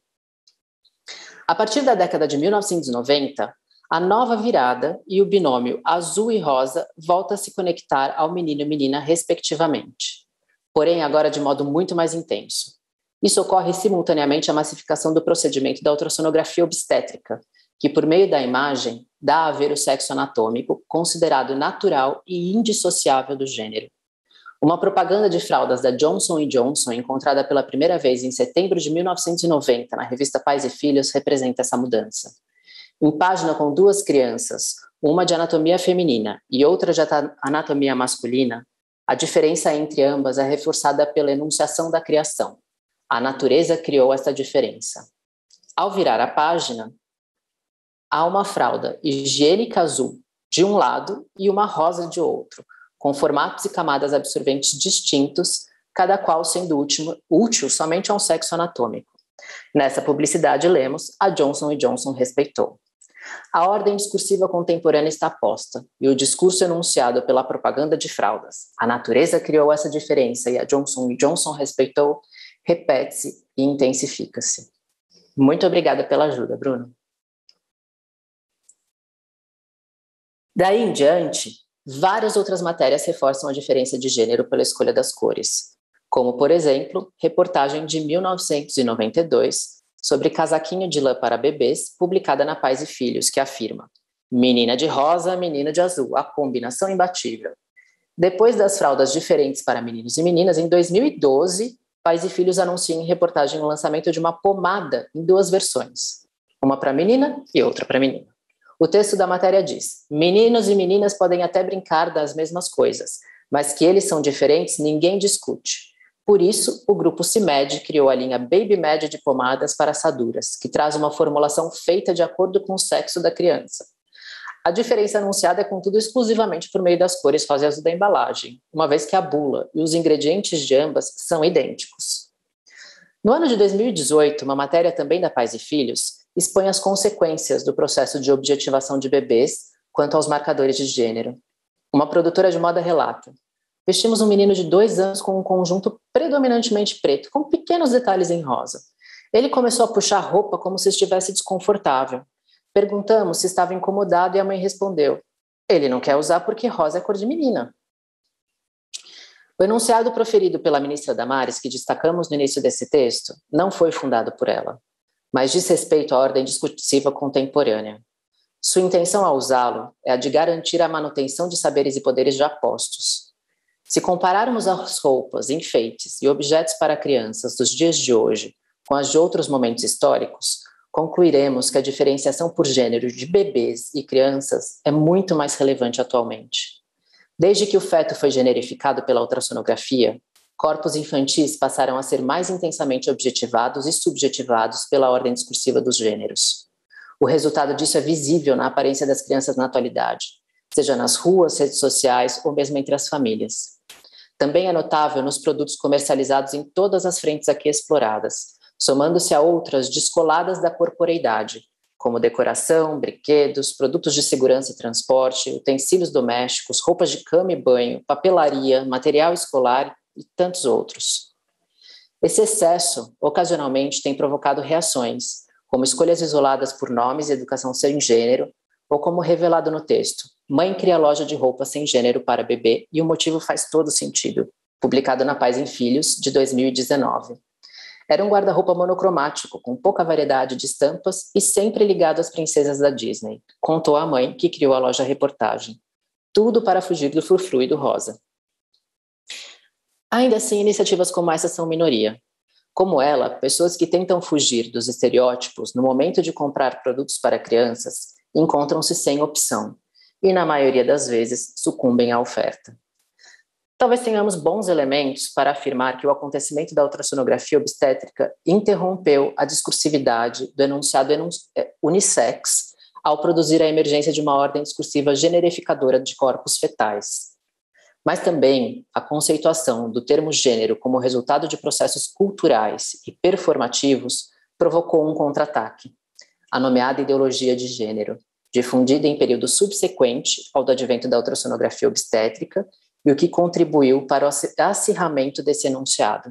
A partir da década de 1990, a nova virada e o binômio azul e rosa volta a se conectar ao menino e menina respectivamente, porém agora de modo muito mais intenso. Isso ocorre simultaneamente à massificação do procedimento da ultrassonografia obstétrica, que por meio da imagem dá a ver o sexo anatômico, considerado natural e indissociável do gênero. Uma propaganda de fraldas da Johnson & Johnson, encontrada pela primeira vez em setembro de 1990 na revista Pais e Filhos, representa essa mudança. Em página com 2 crianças, uma de anatomia feminina e outra de anatomia masculina, a diferença entre ambas é reforçada pela enunciação da criação. A natureza criou essa diferença. Ao virar a página, há uma fralda higiênica azul de um lado e uma rosa de outro, com formatos e camadas absorventes distintos, cada qual sendo útil somente a um sexo anatômico. Nessa publicidade lemos: a Johnson & Johnson respeitou. A ordem discursiva contemporânea está posta, e o discurso enunciado pela propaganda de fraldas, a natureza criou essa diferença e a Johnson & Johnson respeitou, repete-se e intensifica-se. Muito obrigada pela ajuda, Bruno. Daí em diante, várias outras matérias reforçam a diferença de gênero pela escolha das cores, como, por exemplo, reportagem de 1992 sobre casaquinho de lã para bebês, publicada na Pais e Filhos, que afirma: menina de rosa, menino de azul, a combinação imbatível. Depois das fraldas diferentes para meninos e meninas, em 2012, Pais e Filhos anunciam em reportagem o lançamento de uma pomada em 2 versões, uma para menina e outra para menino. O texto da matéria diz: meninos e meninas podem até brincar das mesmas coisas, mas que eles são diferentes ninguém discute. Por isso, o grupo CIMED criou a linha Baby Med de pomadas para assaduras, que traz uma formulação feita de acordo com o sexo da criança. A diferença anunciada é, contudo, exclusivamente por meio das cores rosa e azul da embalagem, uma vez que a bula e os ingredientes de ambas são idênticos. No ano de 2018, uma matéria também da Pais e Filhos expõe as consequências do processo de objetivação de bebês quanto aos marcadores de gênero. Uma produtora de moda relata: vestimos um menino de 2 anos com um conjunto predominantemente preto, com pequenos detalhes em rosa. Ele começou a puxar a roupa como se estivesse desconfortável. Perguntamos se estava incomodado e a mãe respondeu: ele não quer usar porque rosa é cor de menina. O enunciado proferido pela ministra Damares, que destacamos no início desse texto, não foi fundado por ela, mas diz respeito à ordem discursiva contemporânea. Sua intenção ao usá-lo é a de garantir a manutenção de saberes e poderes já postos. Se compararmos as roupas, enfeites e objetos para crianças dos dias de hoje com as de outros momentos históricos, concluiremos que a diferenciação por gênero de bebês e crianças é muito mais relevante atualmente. Desde que o feto foi generificado pela ultrassonografia, corpos infantis passaram a ser mais intensamente objetivados e subjetivados pela ordem discursiva dos gêneros. O resultado disso é visível na aparência das crianças na atualidade, seja nas ruas, redes sociais ou mesmo entre as famílias. Também é notável nos produtos comercializados em todas as frentes aqui exploradas, somando-se a outras descoladas da corporeidade, como decoração, brinquedos, produtos de segurança e transporte, utensílios domésticos, roupas de cama e banho, papelaria, material escolar e tantos outros. Esse excesso, ocasionalmente, tem provocado reações, como escolhas isoladas por nomes e educação sem gênero, ou como revelado no texto: mãe cria loja de roupa sem gênero para bebê e o motivo faz todo sentido, publicado na Pais e Filhos, de 2019. Era um guarda-roupa monocromático, com pouca variedade de estampas e sempre ligado às princesas da Disney, contou a mãe que criou a loja reportagem. Tudo para fugir do frufru e do rosa. Ainda assim, iniciativas como essa são minoria. Como ela, pessoas que tentam fugir dos estereótipos no momento de comprar produtos para crianças encontram-se sem opção e, na maioria das vezes, sucumbem à oferta. Talvez tenhamos bons elementos para afirmar que o acontecimento da ultrassonografia obstétrica interrompeu a discursividade do enunciado unissex ao produzir a emergência de uma ordem discursiva generificadora de corpos fetais. Mas também a conceituação do termo gênero como resultado de processos culturais e performativos provocou um contra-ataque, a nomeada ideologia de gênero, difundida em período subsequente ao do advento da ultrassonografia obstétrica e o que contribuiu para o acirramento desse enunciado.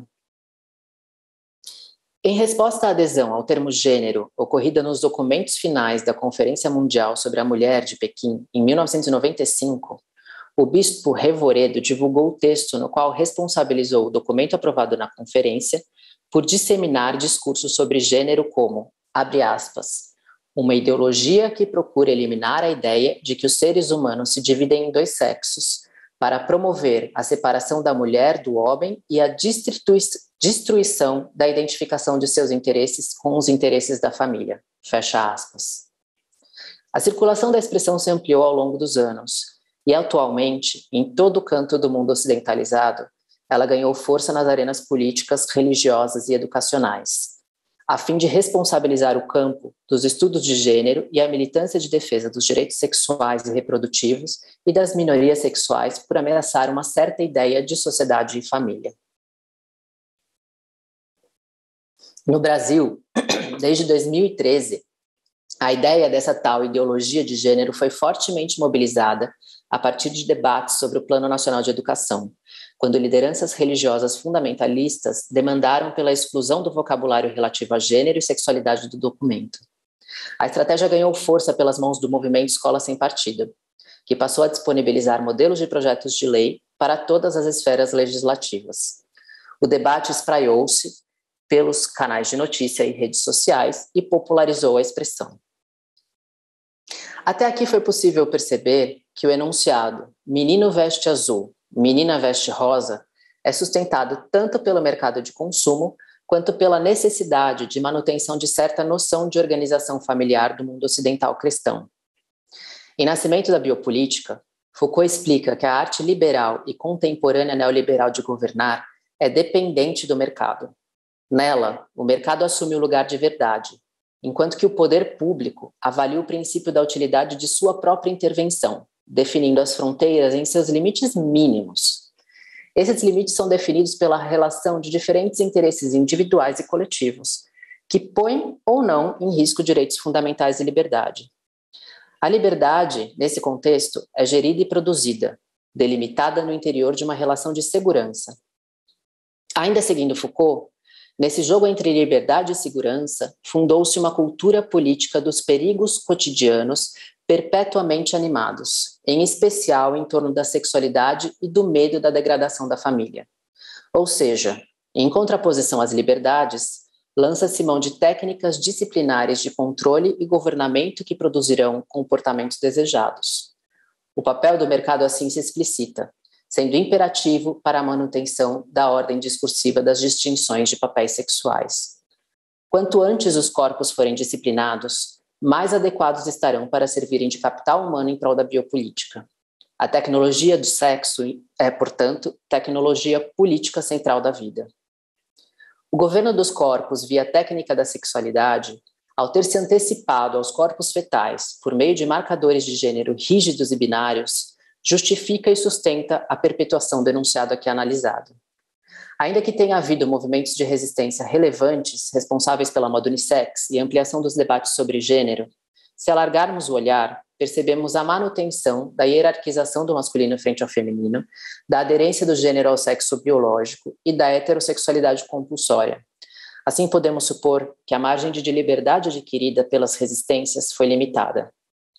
Em resposta à adesão ao termo gênero, ocorrida nos documentos finais da Conferência Mundial sobre a Mulher de Pequim, em 1995, o bispo Revoredo divulgou o texto no qual responsabilizou o documento aprovado na conferência por disseminar discursos sobre gênero como, abre aspas, uma ideologia que procura eliminar a ideia de que os seres humanos se dividem em dois sexos, para promover a separação da mulher do homem e a destruição da identificação de seus interesses com os interesses da família. Fecha aspas. A circulação da expressão se ampliou ao longo dos anos e, atualmente, em todo canto do mundo ocidentalizado, ela ganhou força nas arenas políticas, religiosas e educacionais, a fim de responsabilizar o campo dos estudos de gênero e a militância de defesa dos direitos sexuais e reprodutivos e das minorias sexuais por ameaçar uma certa ideia de sociedade e família. No Brasil, desde 2013, a ideia dessa tal ideologia de gênero foi fortemente mobilizada a partir de debates sobre o Plano Nacional de Educação, quando lideranças religiosas fundamentalistas demandaram pela exclusão do vocabulário relativo a gênero e sexualidade do documento. A estratégia ganhou força pelas mãos do movimento Escola Sem Partido, que passou a disponibilizar modelos de projetos de lei para todas as esferas legislativas. O debate espraiou-se pelos canais de notícia e redes sociais e popularizou a expressão. Até aqui foi possível perceber que o enunciado menino veste azul, menina veste rosa é sustentado tanto pelo mercado de consumo quanto pela necessidade de manutenção de certa noção de organização familiar do mundo ocidental cristão. Em Nascimento da Biopolítica, Foucault explica que a arte liberal e contemporânea neoliberal de governar é dependente do mercado. Nela, o mercado assume o lugar de verdade, enquanto que o poder público avalia o princípio da utilidade de sua própria intervenção, definindo as fronteiras em seus limites mínimos. Esses limites são definidos pela relação de diferentes interesses individuais e coletivos, que põem ou não em risco direitos fundamentais e liberdade. A liberdade, nesse contexto, é gerida e produzida, delimitada no interior de uma relação de segurança. Ainda seguindo Foucault, nesse jogo entre liberdade e segurança, fundou-se uma cultura política dos perigos cotidianos perpetuamente animados, em especial em torno da sexualidade e do medo da degradação da família. Ou seja, em contraposição às liberdades, lança-se mão de técnicas disciplinares de controle e governamento que produzirão comportamentos desejados. O papel do mercado assim se explicita, sendo imperativo para a manutenção da ordem discursiva das distinções de papéis sexuais. Quanto antes os corpos forem disciplinados, mais adequados estarão para servirem de capital humano em prol da biopolítica. A tecnologia do sexo é, portanto, tecnologia política central da vida. O governo dos corpos via técnica da sexualidade, ao ter se antecipado aos corpos fetais por meio de marcadores de gênero rígidos e binários, justifica e sustenta a perpetuação do enunciado aqui analisado. Ainda que tenha havido movimentos de resistência relevantes, responsáveis pela moda unissex e ampliação dos debates sobre gênero, se alargarmos o olhar, percebemos a manutenção da hierarquização do masculino frente ao feminino, da aderência do gênero ao sexo biológico e da heterossexualidade compulsória. Assim, podemos supor que a margem de liberdade adquirida pelas resistências foi limitada.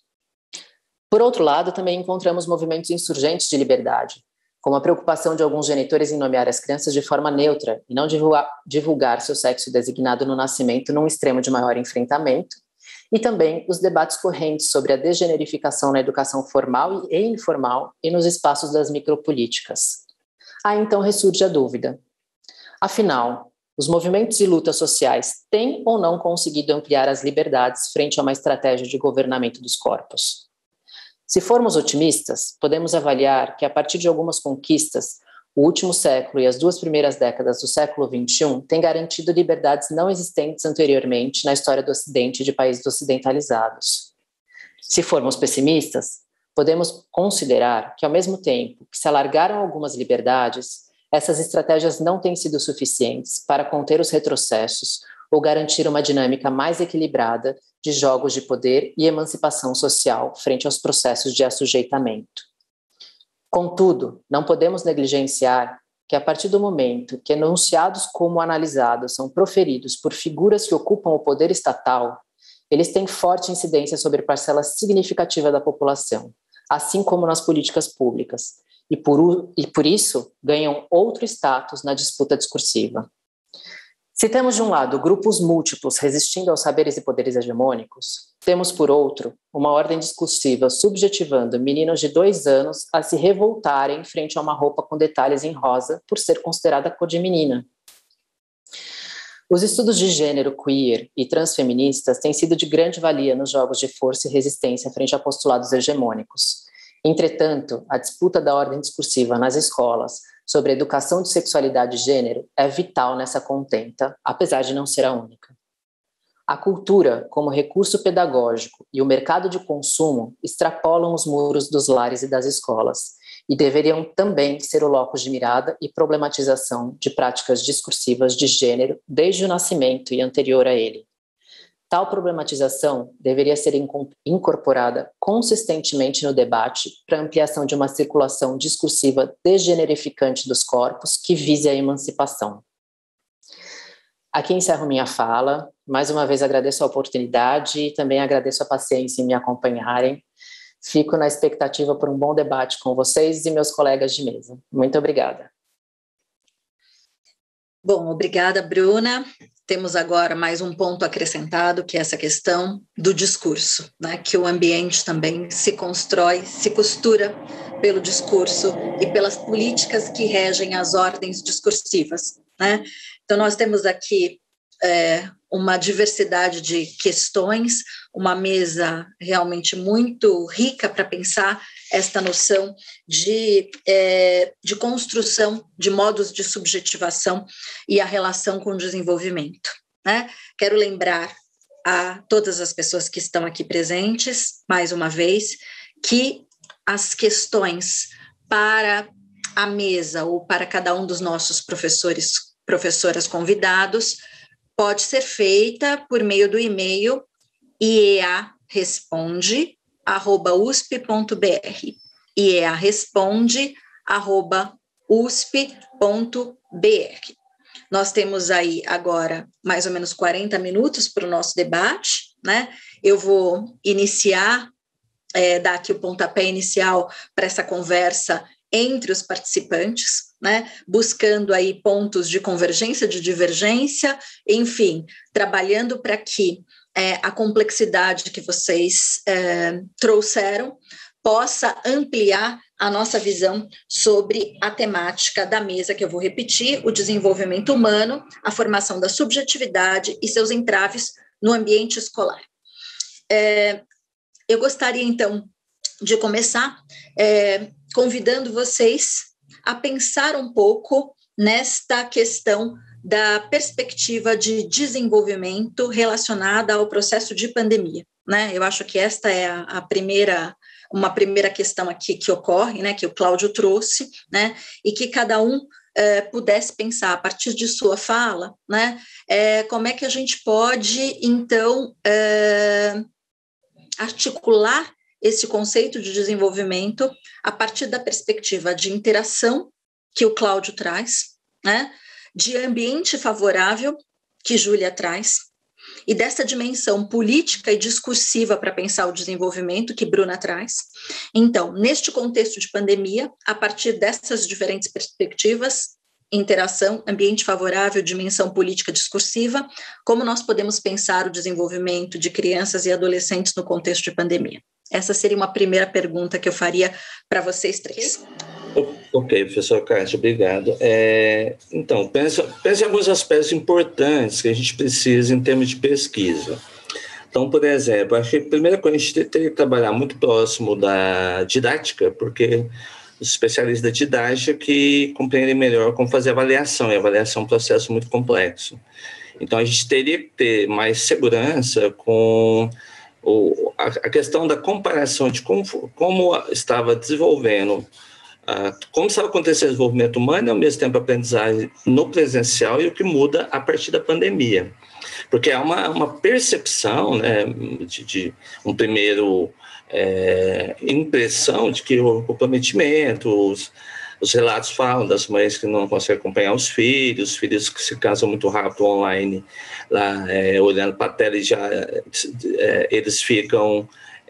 Por outro lado, também encontramos movimentos insurgentes de liberdade, como a preocupação de alguns genitores em nomear as crianças de forma neutra e não divulgar seu sexo designado no nascimento num extremo de maior enfrentamento, e também os debates correntes sobre a degenerificação na educação formal e informal e nos espaços das micropolíticas. Aí então ressurge a dúvida. Afinal, os movimentos e lutas sociais têm ou não conseguido ampliar as liberdades frente a uma estratégia de governamento dos corpos? Se formos otimistas, podemos avaliar que, a partir de algumas conquistas, o último século e as 2 primeiras décadas do século XXI têm garantido liberdades não existentes anteriormente na história do Ocidente e de países ocidentalizados. Se formos pessimistas, podemos considerar que, ao mesmo tempo que se alargaram algumas liberdades, essas estratégias não têm sido suficientes para conter os retrocessos ou garantir uma dinâmica mais equilibrada de jogos de poder e emancipação social frente aos processos de assujeitamento. Contudo, não podemos negligenciar que, a partir do momento que enunciados como analisados são proferidos por figuras que ocupam o poder estatal, eles têm forte incidência sobre parcela significativa da população, assim como nas políticas públicas, e por isso ganham outro status na disputa discursiva. Se temos, de um lado, grupos múltiplos resistindo aos saberes e poderes hegemônicos, temos, por outro, uma ordem discursiva subjetivando meninos de 2 anos a se revoltarem frente a uma roupa com detalhes em rosa por ser considerada cor de menina. Os estudos de gênero queer e transfeministas têm sido de grande valia nos jogos de força e resistência frente a postulados hegemônicos. Entretanto, a disputa da ordem discursiva nas escolas sobre a educação de sexualidade e gênero é vital nessa contenta, apesar de não ser a única. A cultura, como recurso pedagógico, e o mercado de consumo extrapolam os muros dos lares e das escolas e deveriam também ser o locus de mirada e problematização de práticas discursivas de gênero desde o nascimento e anterior a ele. Tal problematização deveria ser incorporada consistentemente no debate para ampliação de uma circulação discursiva degenerificante dos corpos que vise a emancipação. Aqui encerro minha fala. Mais uma vez agradeço a oportunidade e também agradeço a paciência em me acompanharem. Fico na expectativa por um bom debate com vocês e meus colegas de mesa. Muito obrigada. Bom, obrigada, Bruna. Temos agora mais um ponto acrescentado, que é essa questão do discurso, né? Que o ambiente também se constrói, se costura pelo discurso e pelas políticas que regem as ordens discursivas, né? Então, nós temos aqui uma diversidade de questões, uma mesa realmente muito rica para pensar esta noção de construção de modos de subjetivação e a relação com o desenvolvimento, né? Quero lembrar a todas as pessoas que estão aqui presentes, mais uma vez, que as questões para a mesa ou para cada um dos nossos professoras convidados pode ser feita por meio do e-mail iearesponde@usp.br, iearesponde@usp.br. Nós temos aí agora mais ou menos 40 minutos para o nosso debate, né? Eu vou iniciar, dar aqui o pontapé inicial para essa conversa entre os participantes, né, buscando aí pontos de convergência, de divergência, enfim, trabalhando para que a complexidade que vocês trouxeram possa ampliar a nossa visão sobre a temática da mesa, que eu vou repetir: o desenvolvimento humano, a formação da subjetividade e seus entraves no ambiente escolar. Eu gostaria, então, de começar convidando vocês a pensar um pouco nesta questão da perspectiva de desenvolvimento relacionada ao processo de pandemia, né? Eu acho que esta é uma primeira questão aqui que ocorre, né, que o Cláudio trouxe, né, e que cada um pudesse pensar a partir de sua fala, né, como é que a gente pode, então, articular esse conceito de desenvolvimento a partir da perspectiva de interação que o Cláudio traz, né, de ambiente favorável que Júlia traz, e dessa dimensão política e discursiva para pensar o desenvolvimento que Bruna traz. Então, neste contexto de pandemia, a partir dessas diferentes perspectivas, interação, ambiente favorável, dimensão política discursiva, como nós podemos pensar o desenvolvimento de crianças e adolescentes no contexto de pandemia? Essa seria uma primeira pergunta que eu faria para vocês três. Ok, professor Cássio, obrigado. Então, pensa em alguns aspectos importantes que a gente precisa em termos de pesquisa. Então, por exemplo, acho que a primeira coisa, a gente teria que trabalhar muito próximo da didática, porque os especialistas da didática que compreendem melhor como fazer avaliação, e avaliação é um processo muito complexo. Então, a gente teria que ter mais segurança com a questão da comparação de como estava desenvolvendo, como estava acontecendo o desenvolvimento humano e, ao mesmo tempo, a aprendizagem no presencial e o que muda a partir da pandemia. Porque há uma percepção, né, de um primeiro impressão de que o comprometimento, os relatos falam das mães que não conseguem acompanhar os filhos que se casam muito rápido online, lá, olhando para a tela e já eles ficam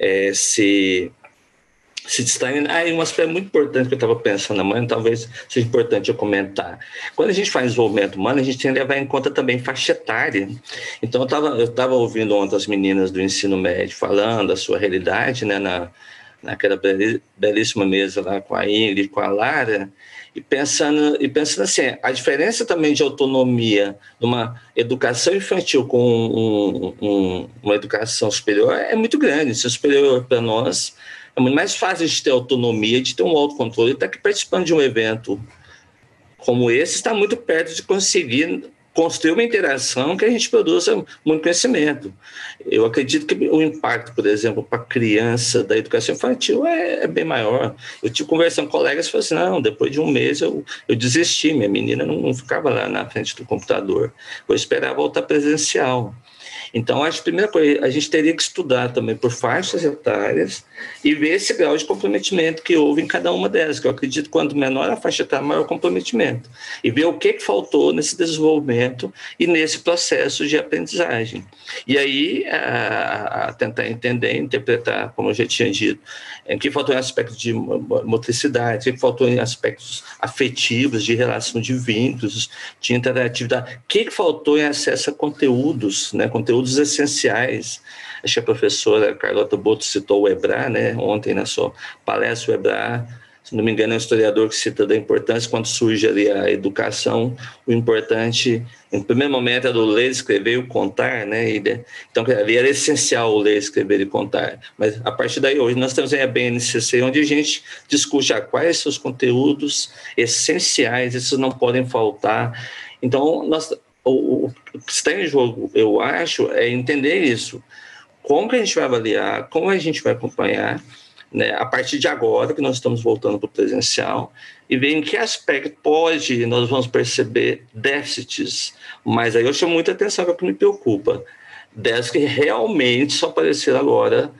se distraem. Um aspecto muito importante que eu estava pensando amanhã, talvez seja importante eu comentar. Quando a gente faz desenvolvimento humano, a gente tem que levar em conta também faixa etária. Então, eu estava ouvindo ontem as meninas do ensino médio falando da sua realidade, né, naquela belíssima mesa lá com a Ingrid, com a Lara, e pensando assim, a diferença também de autonomia de uma educação infantil com uma educação superior é muito grande. Se é superior para nós, é muito mais fácil de ter autonomia, de ter um autocontrole. Está aqui participando de um evento como esse, está muito perto de conseguir construir uma interação que a gente produza muito conhecimento. Eu acredito que o impacto, por exemplo, para a criança da educação infantil é bem maior. Eu tive conversando com colegas e falei assim, não, depois de um mês eu desisti, minha menina não ficava lá na frente do computador, vou esperar voltar presencial. Então, acho que a primeira coisa, a gente teria que estudar também por faixas etárias e ver esse grau de comprometimento que houve em cada uma delas, que eu acredito que quanto menor a faixa etária, maior o comprometimento. E ver o que faltou nesse desenvolvimento e nesse processo de aprendizagem. E aí, a tentar entender, interpretar, como eu já tinha dito, o que faltou em aspectos de motricidade, o que faltou em aspectos afetivos, de relação de vínculos, de interatividade, o que faltou em acesso a conteúdos, né, conteúdos essenciais. Acho que a professora Carlota Boto citou o EBRA, né, ontem na sua palestra. O EBRA, se não me engano, é um historiador que cita da importância quando surge ali a educação. O importante, em primeiro momento, era o ler, escrever e o contar, né? Então, ali era essencial o ler, escrever e contar. Mas, a partir daí, hoje, nós temos a BNCC, onde a gente discute quais são os conteúdos essenciais, esses não podem faltar. Então, o que está em jogo, eu acho, é entender isso. Como que a gente vai avaliar, como a gente vai acompanhar, né, a partir de agora, que nós estamos voltando para o presencial, e ver em que aspecto nós vamos perceber déficits. Mas aí eu chamo muita atenção, que é o que me preocupa. Déficits que realmente só apareceram agora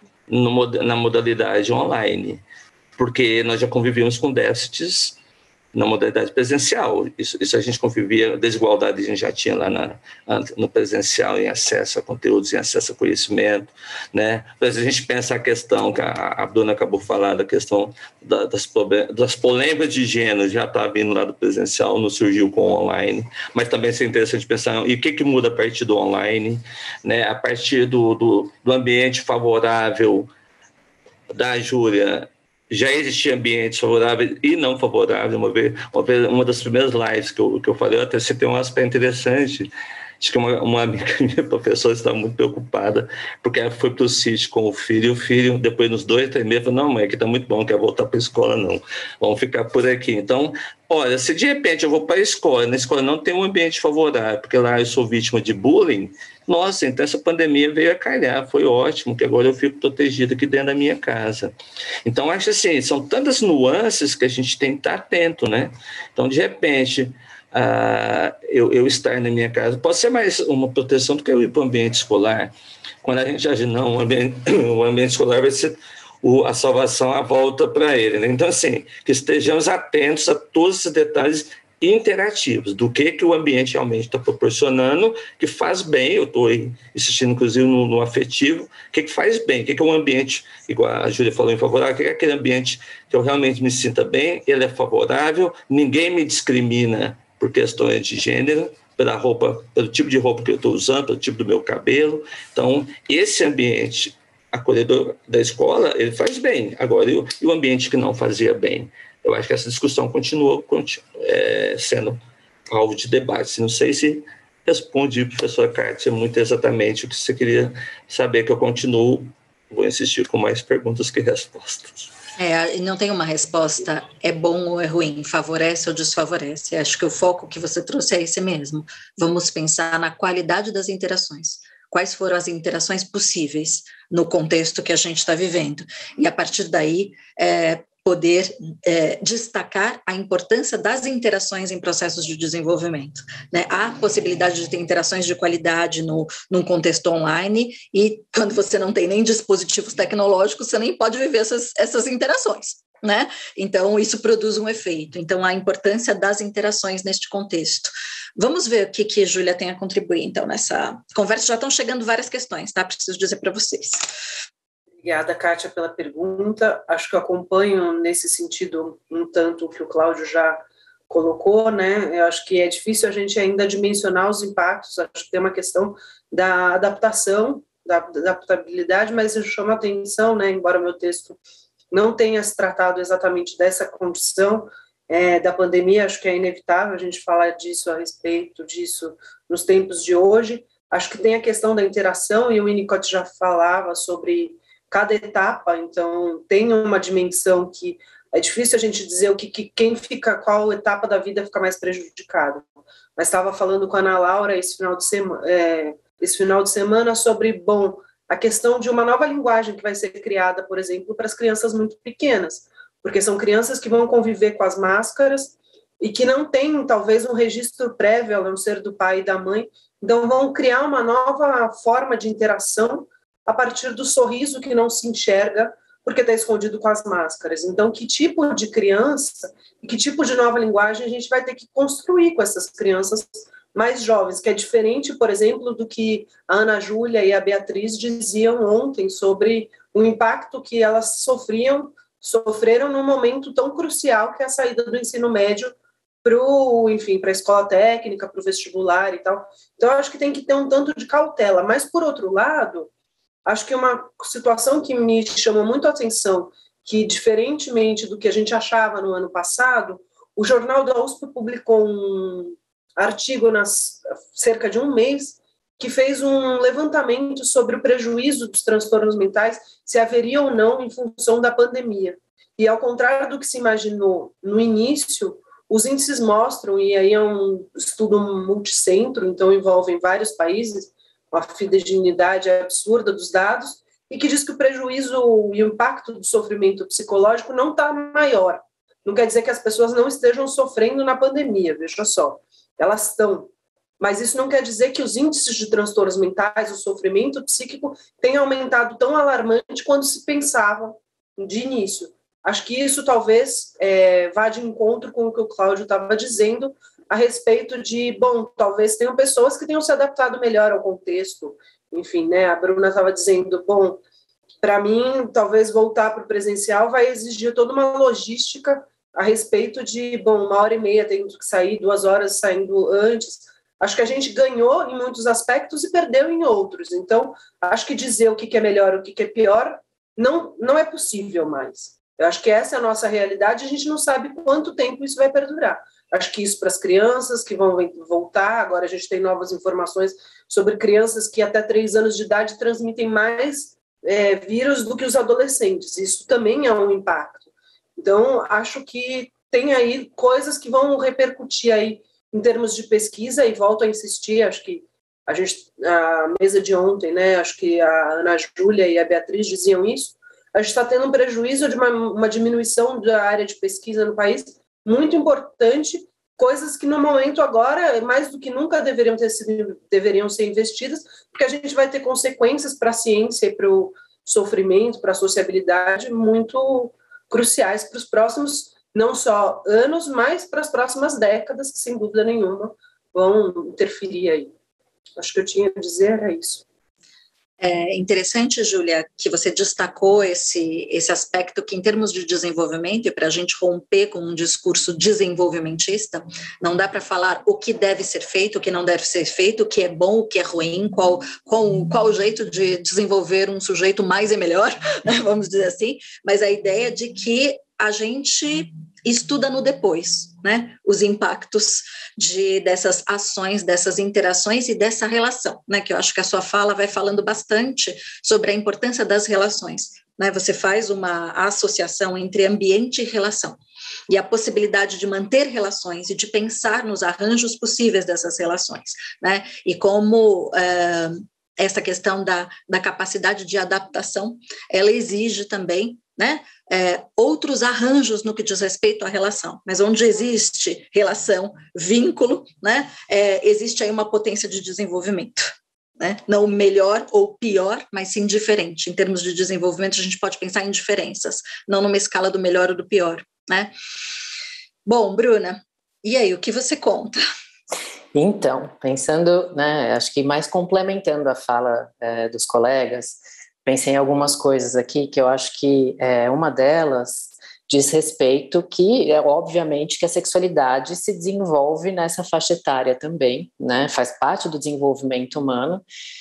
na modalidade online, porque nós já convivíamos com déficits na modalidade presencial. Isso a gente convivia, desigualdade a gente já tinha lá no presencial, em acesso a conteúdos, em acesso a conhecimento, né? Mas a gente pensa a questão que a Bruna acabou falando, a questão das polêmicas de gênero, já está vindo lá do presencial, não surgiu com o online, mas também é interessante pensar, e o que muda a partir do online, né? A partir do ambiente favorável da Júlia, já existia ambientes favoráveis e não favoráveis. Uma das primeiras lives que eu falei, eu até citei um aspecto interessante. Acho que uma amiga minha, professora, estava muito preocupada, porque ela foi para o sítio com o filho, depois nos 2, 3 meses, falou, não, mãe, aqui está muito bom, não quero voltar para a escola, não. Vamos ficar por aqui. Então, olha, se de repente eu vou para a escola, na escola não tem um ambiente favorável, porque lá eu sou vítima de bullying, nossa, então essa pandemia veio a calhar, foi ótimo, que agora eu fico protegido aqui dentro da minha casa. Então, acho assim, são tantas nuances que a gente tem que estar atento, né? Então, de repente, eu estar na minha casa pode ser mais uma proteção do que eu ir para o ambiente escolar. Quando a gente age, não, o ambiente escolar vai ser a salvação, a volta para ele, né? Então, assim, que estejamos atentos a todos esses detalhes interativos, do que o ambiente realmente está proporcionando, que faz bem. Eu estou insistindo, inclusive, no afetivo, o que faz bem, o que é um ambiente, igual a Júlia falou, infavorável, o que é aquele ambiente que eu realmente me sinta bem, ele é favorável, ninguém me discrimina por questões de gênero, pela roupa, pelo tipo de roupa que eu estou usando, pelo tipo do meu cabelo. Então, esse ambiente acolhedor da escola, ele faz bem. Agora, e o ambiente que não fazia bem? eu acho que essa discussão continua sendo alvo de debate. Não sei se respondi, professora Kátia, muito exatamente o que você queria saber, que eu continuo, vou insistir com mais perguntas que respostas. Não tem uma resposta, é bom ou é ruim, favorece ou desfavorece. Acho que o foco que você trouxe é esse mesmo. Vamos pensar na qualidade das interações. Quais foram as interações possíveis no contexto que a gente está vivendo? E, a partir daí, poder destacar a importância das interações em processos de desenvolvimento, né? Há possibilidade de ter interações de qualidade num contexto online, e quando você não tem nem dispositivos tecnológicos, você nem pode viver essas interações, né? Então, isso produz um efeito. Então, a importância das interações neste contexto. Vamos ver o que a Júlia tem a contribuir, então, nessa conversa. Já estão chegando várias questões, tá? Preciso dizer para vocês. Obrigada, Kátia, pela pergunta. Acho que eu acompanho nesse sentido um tanto o que o Cláudio já colocou, né? Eu acho que é difícil a gente ainda dimensionar os impactos. Acho que tem uma questão da adaptação, da adaptabilidade, mas eu chamo a atenção, né? Embora meu texto não tenha se tratado exatamente dessa condição da pandemia, acho que é inevitável a gente falar disso, a respeito disso nos tempos de hoje. Acho que tem a questão da interação, e o Winnicott já falava sobre cada etapa, então tem uma dimensão que é difícil a gente dizer quem fica, qual etapa da vida fica mais prejudicada. Mas estava falando com a Ana Laura esse final de semana sobre, a questão de uma nova linguagem que vai ser criada, por exemplo, para as crianças muito pequenas, porque são crianças que vão conviver com as máscaras e que não têm, talvez, um registro prévio, a não ser do pai e da mãe, então vão criar uma nova forma de interação a partir do sorriso que não se enxerga porque está escondido com as máscaras. Então, que tipo de criança e que tipo de nova linguagem a gente vai ter que construir com essas crianças mais jovens, que é diferente, por exemplo, do que a Ana Júlia e a Beatriz diziam ontem sobre o impacto que elas sofreram num momento tão crucial que é a saída do ensino médio para a escola técnica, para o vestibular e tal. Então, eu acho que tem que ter um tanto de cautela. Mas, por outro lado, acho que uma situação que me chama muito a atenção, que, diferentemente do que a gente achava no ano passado, o Jornal da USP publicou um artigo cerca de um mês, que fez um levantamento sobre o prejuízo dos transtornos mentais, se haveria ou não em função da pandemia. E, ao contrário do que se imaginou no início, os índices mostram, e aí é um estudo multicentro, então envolvem vários países, uma fidedigidade absurda dos dados, e que diz que o prejuízo e o impacto do sofrimento psicológico não está maior. Não quer dizer que as pessoas não estejam sofrendo na pandemia, veja só, elas estão. Mas isso não quer dizer que os índices de transtornos mentais, o sofrimento psíquico, tenham aumentado tão alarmante quanto se pensava de início. Acho que isso talvez vá de encontro com o que o Cláudio estava dizendo a respeito de, talvez tenham pessoas que tenham se adaptado melhor ao contexto. Enfim, né, a Bruna estava dizendo, para mim, talvez voltar para o presencial vai exigir toda uma logística a respeito de, 1h30 tendo que sair, 2 horas saindo antes. Acho que a gente ganhou em muitos aspectos e perdeu em outros. Então, acho que dizer o que é melhor e o que é pior não é possível mais. Eu acho que essa é a nossa realidade, a gente não sabe quanto tempo isso vai perdurar. Acho que isso para as crianças que vão voltar, agora a gente tem novas informações sobre crianças que até 3 anos de idade transmitem mais vírus do que os adolescentes. Isso também é um impacto. Então, acho que tem aí coisas que vão repercutir aí em termos de pesquisa, e volto a insistir, acho que a mesa de ontem, né, acho que a Ana Júlia e a Beatriz diziam isso, a gente está tendo um prejuízo de uma diminuição da área de pesquisa no país muito importante, coisas que no momento agora, mais do que nunca, deveriam ser investidas, porque a gente vai ter consequências para a ciência e para o sofrimento, para a sociabilidade muito cruciais para os próximos, não só anos, mas para as próximas décadas, que sem dúvida nenhuma vão interferir aí. Acho que eu tinha a dizer era isso. É interessante, Júlia, que você destacou esse aspecto que, em termos de desenvolvimento, e para a gente romper com um discurso desenvolvimentista, não dá para falar o que deve ser feito, o que não deve ser feito, o que é bom, o que é ruim, qual o jeito de desenvolver um sujeito mais e melhor, né, vamos dizer assim, mas a ideia de que a gente e estuda no depois, né, os impactos dessas ações, dessas interações e dessa relação, né, que eu acho que a sua fala vai falando bastante sobre a importância das relações, né, você faz uma associação entre ambiente e relação, e a possibilidade de manter relações e de pensar nos arranjos possíveis dessas relações, né, e como essa questão da capacidade de adaptação, ela exige também, né, outros arranjos no que diz respeito à relação, mas onde existe relação, vínculo, né, existe aí uma potência de desenvolvimento, né, não melhor ou pior, mas sim diferente. Em termos de desenvolvimento, a gente pode pensar em diferenças, não numa escala do melhor ou do pior, né. Bom, Bruna, e aí, o que você conta? Então, pensando, né, acho que mais complementando a fala dos colegas, pensei em algumas coisas aqui que eu acho que uma delas diz respeito que, obviamente, que a sexualidade se desenvolve nessa faixa etária também, né, faz parte do desenvolvimento humano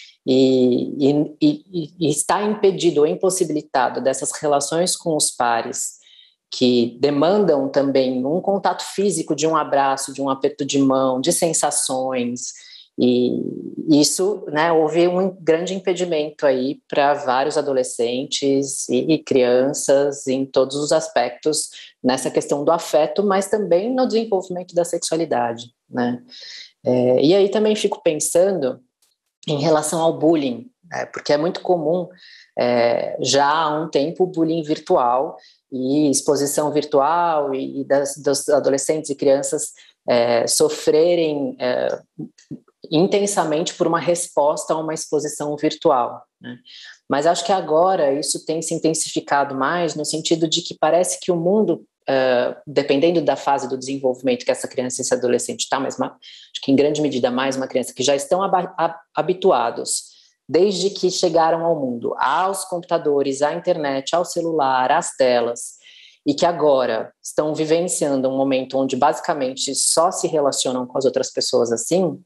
e está impedido ou impossibilitado dessas relações com os pares que demandam também um contato físico, de um abraço, de um aperto de mão, de sensações, e isso, né, houve um grande impedimento aí para vários adolescentes e crianças em todos os aspectos nessa questão do afeto, mas também no desenvolvimento da sexualidade, né? E aí também fico pensando em relação ao bullying, porque é muito comum já há um tempo o bullying virtual e exposição virtual e dos adolescentes e crianças sofrerem intensamente por uma resposta a uma exposição virtual, né? Mas acho que agora isso tem se intensificado mais no sentido de que parece que o mundo, dependendo da fase do desenvolvimento que essa criança e esse adolescente está, mas acho que em grande medida mais uma criança que já estão habituados desde que chegaram ao mundo, aos computadores, à internet, ao celular, às telas, e que agora estão vivenciando um momento onde basicamente só se relacionam com as outras pessoas assim,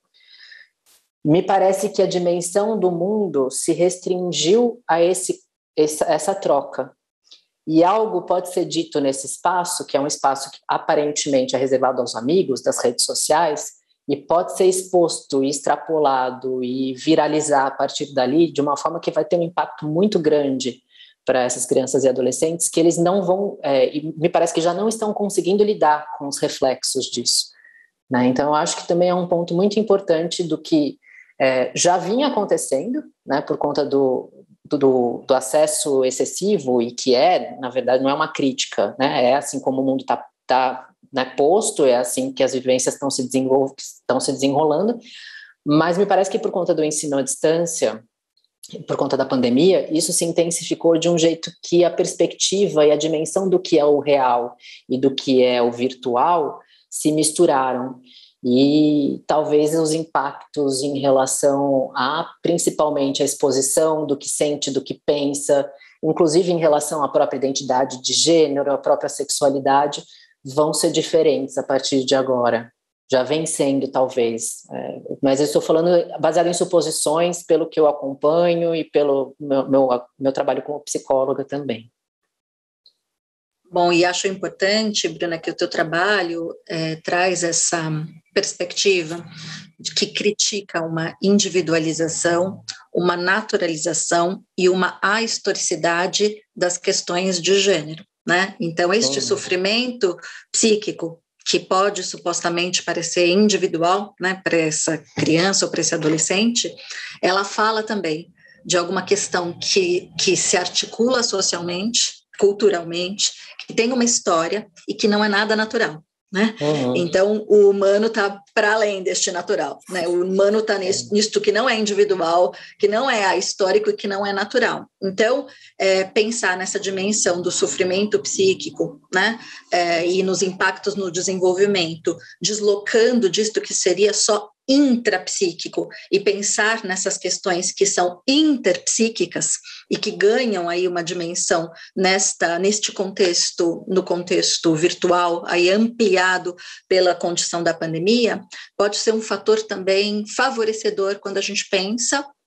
me parece que a dimensão do mundo se restringiu a essa troca. E algo pode ser dito nesse espaço, que é um espaço que aparentemente é reservado aos amigos das redes sociais, e pode ser exposto, extrapolado e viralizar a partir dali de uma forma que vai ter um impacto muito grande para essas crianças e adolescentes, que eles não vão, e me parece que já não estão conseguindo lidar com os reflexos disso, né? Então, eu acho que também é um ponto muito importante do que já vinha acontecendo, né, por conta do acesso excessivo e que na verdade, não é uma crítica, né, é assim como o mundo está né, posto, é assim que as vivências estão se desenrolando, mas me parece que por conta do ensino à distância, por conta da pandemia, isso se intensificou de um jeito que a perspectiva e a dimensão do que é o real e do que é o virtual se misturaram. E talvez os impactos em relação principalmente a exposição do que sente, do que pensa, inclusive em relação à própria identidade de gênero, à própria sexualidade, vão ser diferentes a partir de agora. Já vem sendo, talvez. Mas eu estou falando baseado em suposições, pelo que eu acompanho e pelo meu trabalho como psicóloga também. Bom, e acho importante, Bruna, que o teu trabalho traz essa perspectiva que critica uma individualização, uma naturalização e uma ahistoricidade das questões de gênero, né? Então, este sofrimento psíquico, que pode supostamente parecer individual, né, para essa criança ou para esse adolescente, ela fala também de alguma questão que se articula socialmente, culturalmente, que tem uma história e que não é nada natural, né? Então, o humano está para além deste natural, né? O humano está nisto que não é individual, que não é ahistórico e que não é natural. Então, pensar nessa dimensão do sofrimento psíquico, né? E nos impactos no desenvolvimento, deslocando disto que seria só intrapsíquico e pensar nessas questões que são interpsíquicas e que ganham aí uma dimensão neste contexto, no contexto virtual, aí ampliado pela condição da pandemia, pode ser um fator também favorecedor quando a gente pensa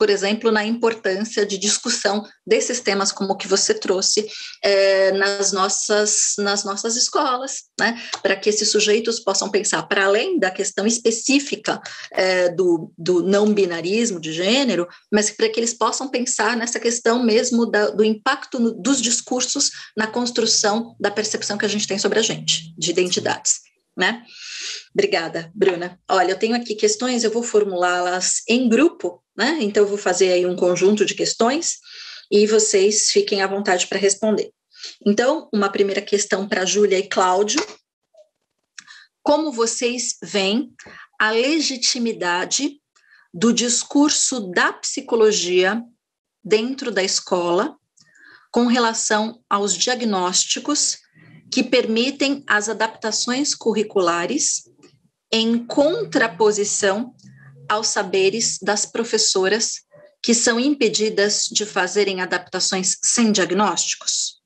por exemplo, na importância de discussão desses temas como o que você trouxe nas nossas escolas, né? Para que esses sujeitos possam pensar, para além da questão específica do não binarismo de gênero, mas para que eles possam pensar nessa questão mesmo do impacto dos discursos na construção da percepção que a gente tem sobre a gente, de identidades, né? Obrigada, Bruna. Olha, eu tenho aqui questões, eu vou formulá-las em grupo, né? Então, eu vou fazer aí um conjunto de questões e vocês fiquem à vontade para responder. Então, uma primeira questão para Júlia e Cláudio. Como vocês veem a legitimidade do discurso da psicologia dentro da escola com relação aos diagnósticos que permitem as adaptações curriculares em contraposição aos saberes das professoras que são impedidas de fazerem adaptações sem diagnósticos?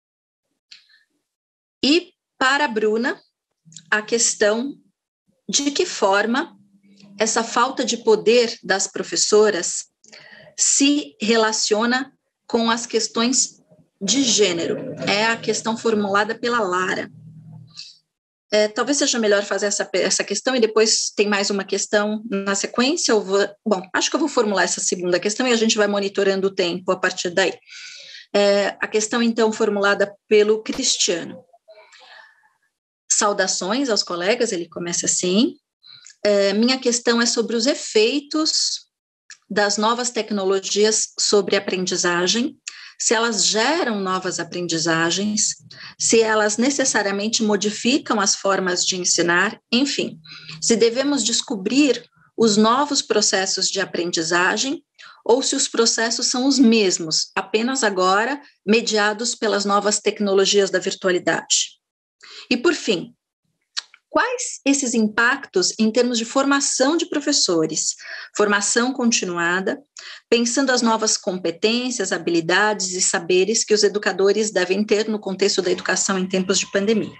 E para a Bruna, a questão de que forma essa falta de poder das professoras se relaciona com as questões de gênero. É a questão formulada pela Lara. Talvez seja melhor fazer essa questão e depois tem mais uma questão na sequência. Acho que eu vou formular essa segunda questão e a gente vai monitorando o tempo a partir daí. A questão, então, formulada pelo Cristiano. Saudações aos colegas, ele começa assim. Minha questão é sobre os efeitos das novas tecnologias sobre aprendizagem, se elas geram novas aprendizagens, se elas necessariamente modificam as formas de ensinar, enfim, se devemos descobrir os novos processos de aprendizagem ou se os processos são os mesmos, apenas agora mediados pelas novas tecnologias da virtualidade. E, por fim, quais esses impactos em termos de formação de professores, formação continuada, pensando as novas competências, habilidades e saberes que os educadores devem ter no contexto da educação em tempos de pandemia?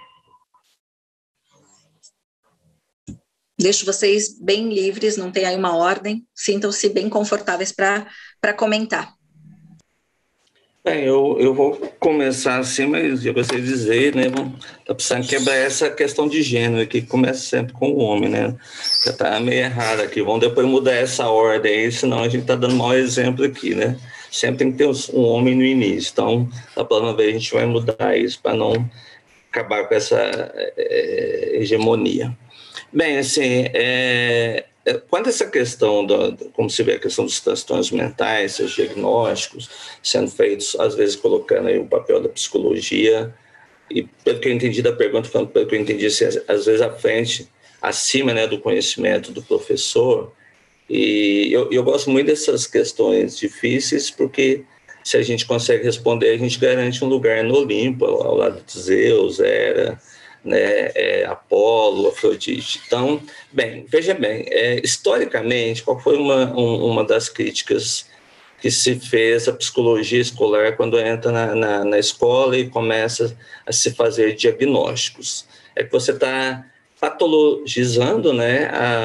Deixo vocês bem livres, não tem aí uma ordem, sintam-se bem confortáveis para comentar. Bem, eu vou começar assim, mas eu gostaria de dizer, né, tá precisando quebrar essa questão de gênero, que começa sempre com o homem, né, já tá meio errado aqui, vamos depois mudar essa ordem aí, senão a gente tá dando mau exemplo aqui, né, sempre tem que ter um homem no início, então, da próxima vez a gente vai mudar isso para não acabar com essa hegemonia. Bem, assim, quanto a essa questão, como se vê a questão dos transtornos mentais, seus diagnósticos, sendo feitos, às vezes, colocando aí o papel da psicologia, e pelo que eu entendi da pergunta, pelo que eu entendi, assim, às vezes à frente, acima, né, do conhecimento do professor, e eu gosto muito dessas questões difíceis, porque se a gente consegue responder, a gente garante um lugar no Olimpo, ao lado de Zeus, Hera, né, Apolo, Afrodite. Então, bem, veja bem, historicamente, qual foi uma das críticas que se fez à psicologia escolar quando entra na escola e começa a se fazer diagnósticos? É que você está patologizando, né,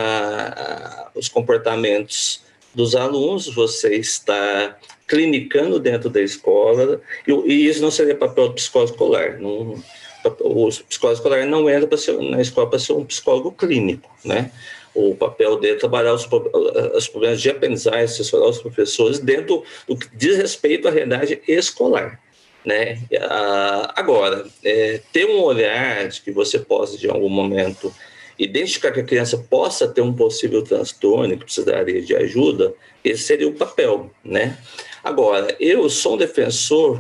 os comportamentos dos alunos, você está clinicando dentro da escola, e isso não seria papel do psicólogo escolar. O psicólogo escolar não entra na escola para ser um psicólogo clínico, né? O papel dele é trabalhar os problemas de aprendizagem, assessorar os professores dentro do que diz respeito à realidade escolar, né? Agora, ter um olhar de que você possa, de algum momento, identificar que a criança possa ter um possível transtorno que precisaria de ajuda, esse seria o papel, né? Agora, eu sou um defensor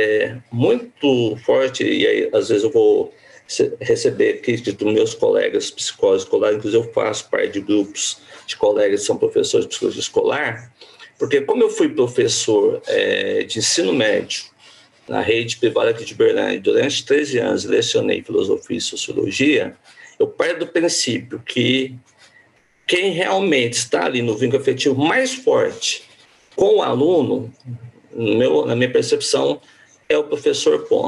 muito forte, e aí, às vezes eu vou receber críticas dos meus colegas psicólogos escolares, inclusive eu faço parte de grupos de colegas que são professores de psicologia escolar, porque como eu fui professor de ensino médio na rede privada aqui de Berlândia, durante 13 anos lecionei filosofia e sociologia, eu parto do princípio que quem realmente está ali no vínculo afetivo mais forte com o aluno, na minha percepção, é o professor, ponto.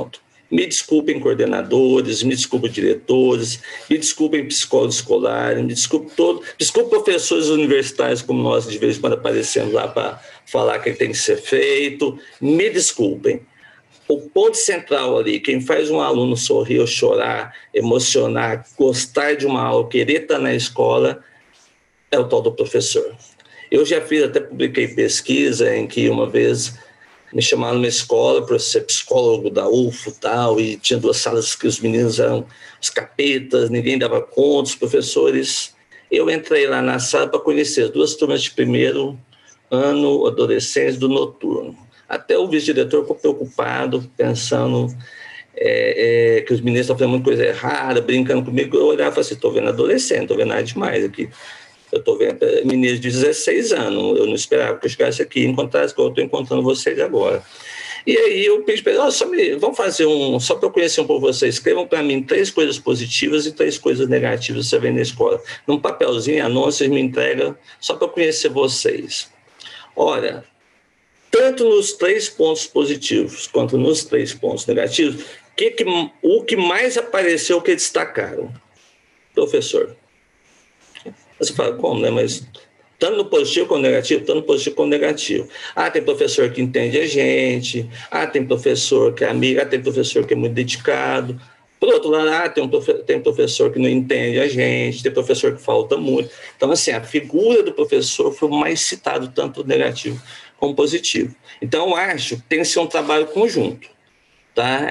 Me desculpem coordenadores, me desculpem diretores, me desculpem psicólogo escolar, me desculpe professores universitários como nós, de vez em quando aparecemos lá para falar que tem que ser feito, me desculpem. O ponto central ali, quem faz um aluno sorrir ou chorar, emocionar, gostar de uma aula, querer estar na escola, é o tal do professor. Eu já fiz, até publiquei pesquisa em que uma vez me chamaram numa escola para ser psicólogo da UFO tal, e tinha 2 salas que os meninos eram os capetas, ninguém dava conta, os professores. Eu entrei lá na sala para conhecer as 2 turmas de primeiro ano, adolescentes do noturno. Até o vice-diretor ficou preocupado, pensando que os meninos estavam fazendo muita coisa errada, brincando comigo. Eu olhava e falei assim, estou vendo adolescente, não estou vendo nada demais aqui. Eu estou vendo meninos de 16 anos, eu não esperava que eu chegasse aqui e encontrasse igual eu estou encontrando vocês agora. E aí eu pedi para eles, vamos fazer só para eu conhecer um pouco vocês, escrevam para mim 3 coisas positivas e 3 coisas negativas que você vê na escola. Num papelzinho, anúncio, vocês me entregam só para eu conhecer vocês. Olha, tanto nos 3 pontos positivos quanto nos 3 pontos negativos, o que mais apareceu que destacaram? Professor. Você fala, como, né? Mas tanto no positivo como no negativo, tanto no positivo como no negativo. Tem professor que entende a gente, tem professor que é amigo, tem professor que é muito dedicado. Por outro lado, tem professor que não entende a gente, tem professor que falta muito. Então, assim, a figura do professor foi o mais citado, tanto negativo como positivo. Então, eu acho que tem que ser um trabalho conjunto. Tá?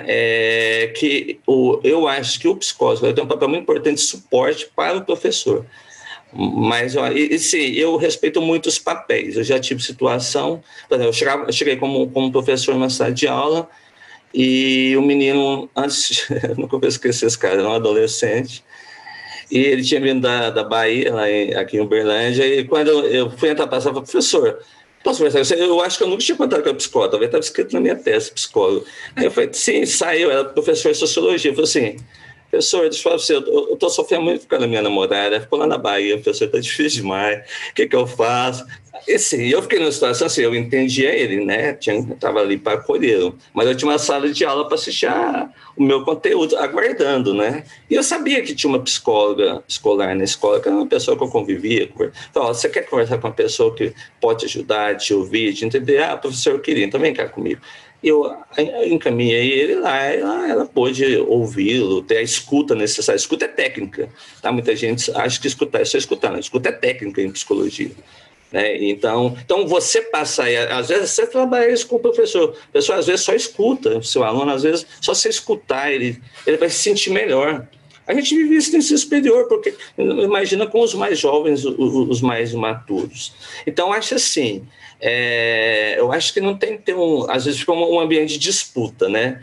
Eu acho que o psicólogo tem um papel muito importante de suporte para o professor. Mas, sim, eu respeito muito os papéis. Eu já tive situação, por exemplo, eu cheguei como professor numa sala de aula e o menino, antes, nunca vou esquecer esse cara, era um adolescente, e ele tinha vindo da Bahia, aqui em Uberlândia, e quando eu fui entrar para a sala, professor, posso conversar? Eu acho que eu nunca tinha contado com a psicóloga, talvez estava escrito na minha testa, psicólogo. Aí eu falei, sim, saiu, era professor de sociologia. Eu falei assim, professor, deixa eu falar para você, eu estou sofrendo muito por causa da minha namorada, ficou lá na Bahia, professor, está difícil demais, o que eu faço? E sim, eu fiquei numa situação assim, eu entendia ele, né, estava ali para acolhê-lo, mas eu tinha uma sala de aula para assistir o meu conteúdo, aguardando, né, e eu sabia que tinha uma psicóloga escolar na escola, que era uma pessoa que eu convivia, então, você quer conversar com uma pessoa que pode te ajudar, te ouvir, te entender? Professor, eu queria, então vem cá comigo. Eu encaminhei ele lá, ela pôde ouvi-lo, ter a escuta necessária. Escuta é técnica, tá? Muita gente acha que escutar é só escutar, não. Escuta é técnica em psicologia, né? Então você passa aí, às vezes você trabalha isso com o professor às vezes só escuta o seu aluno, às vezes só você escutar ele vai se sentir melhor. A gente vive isso no ensino superior, porque imagina com os mais jovens, os mais imaturos. Então, acho assim, eu acho que não tem que ter às vezes fica um ambiente de disputa, né?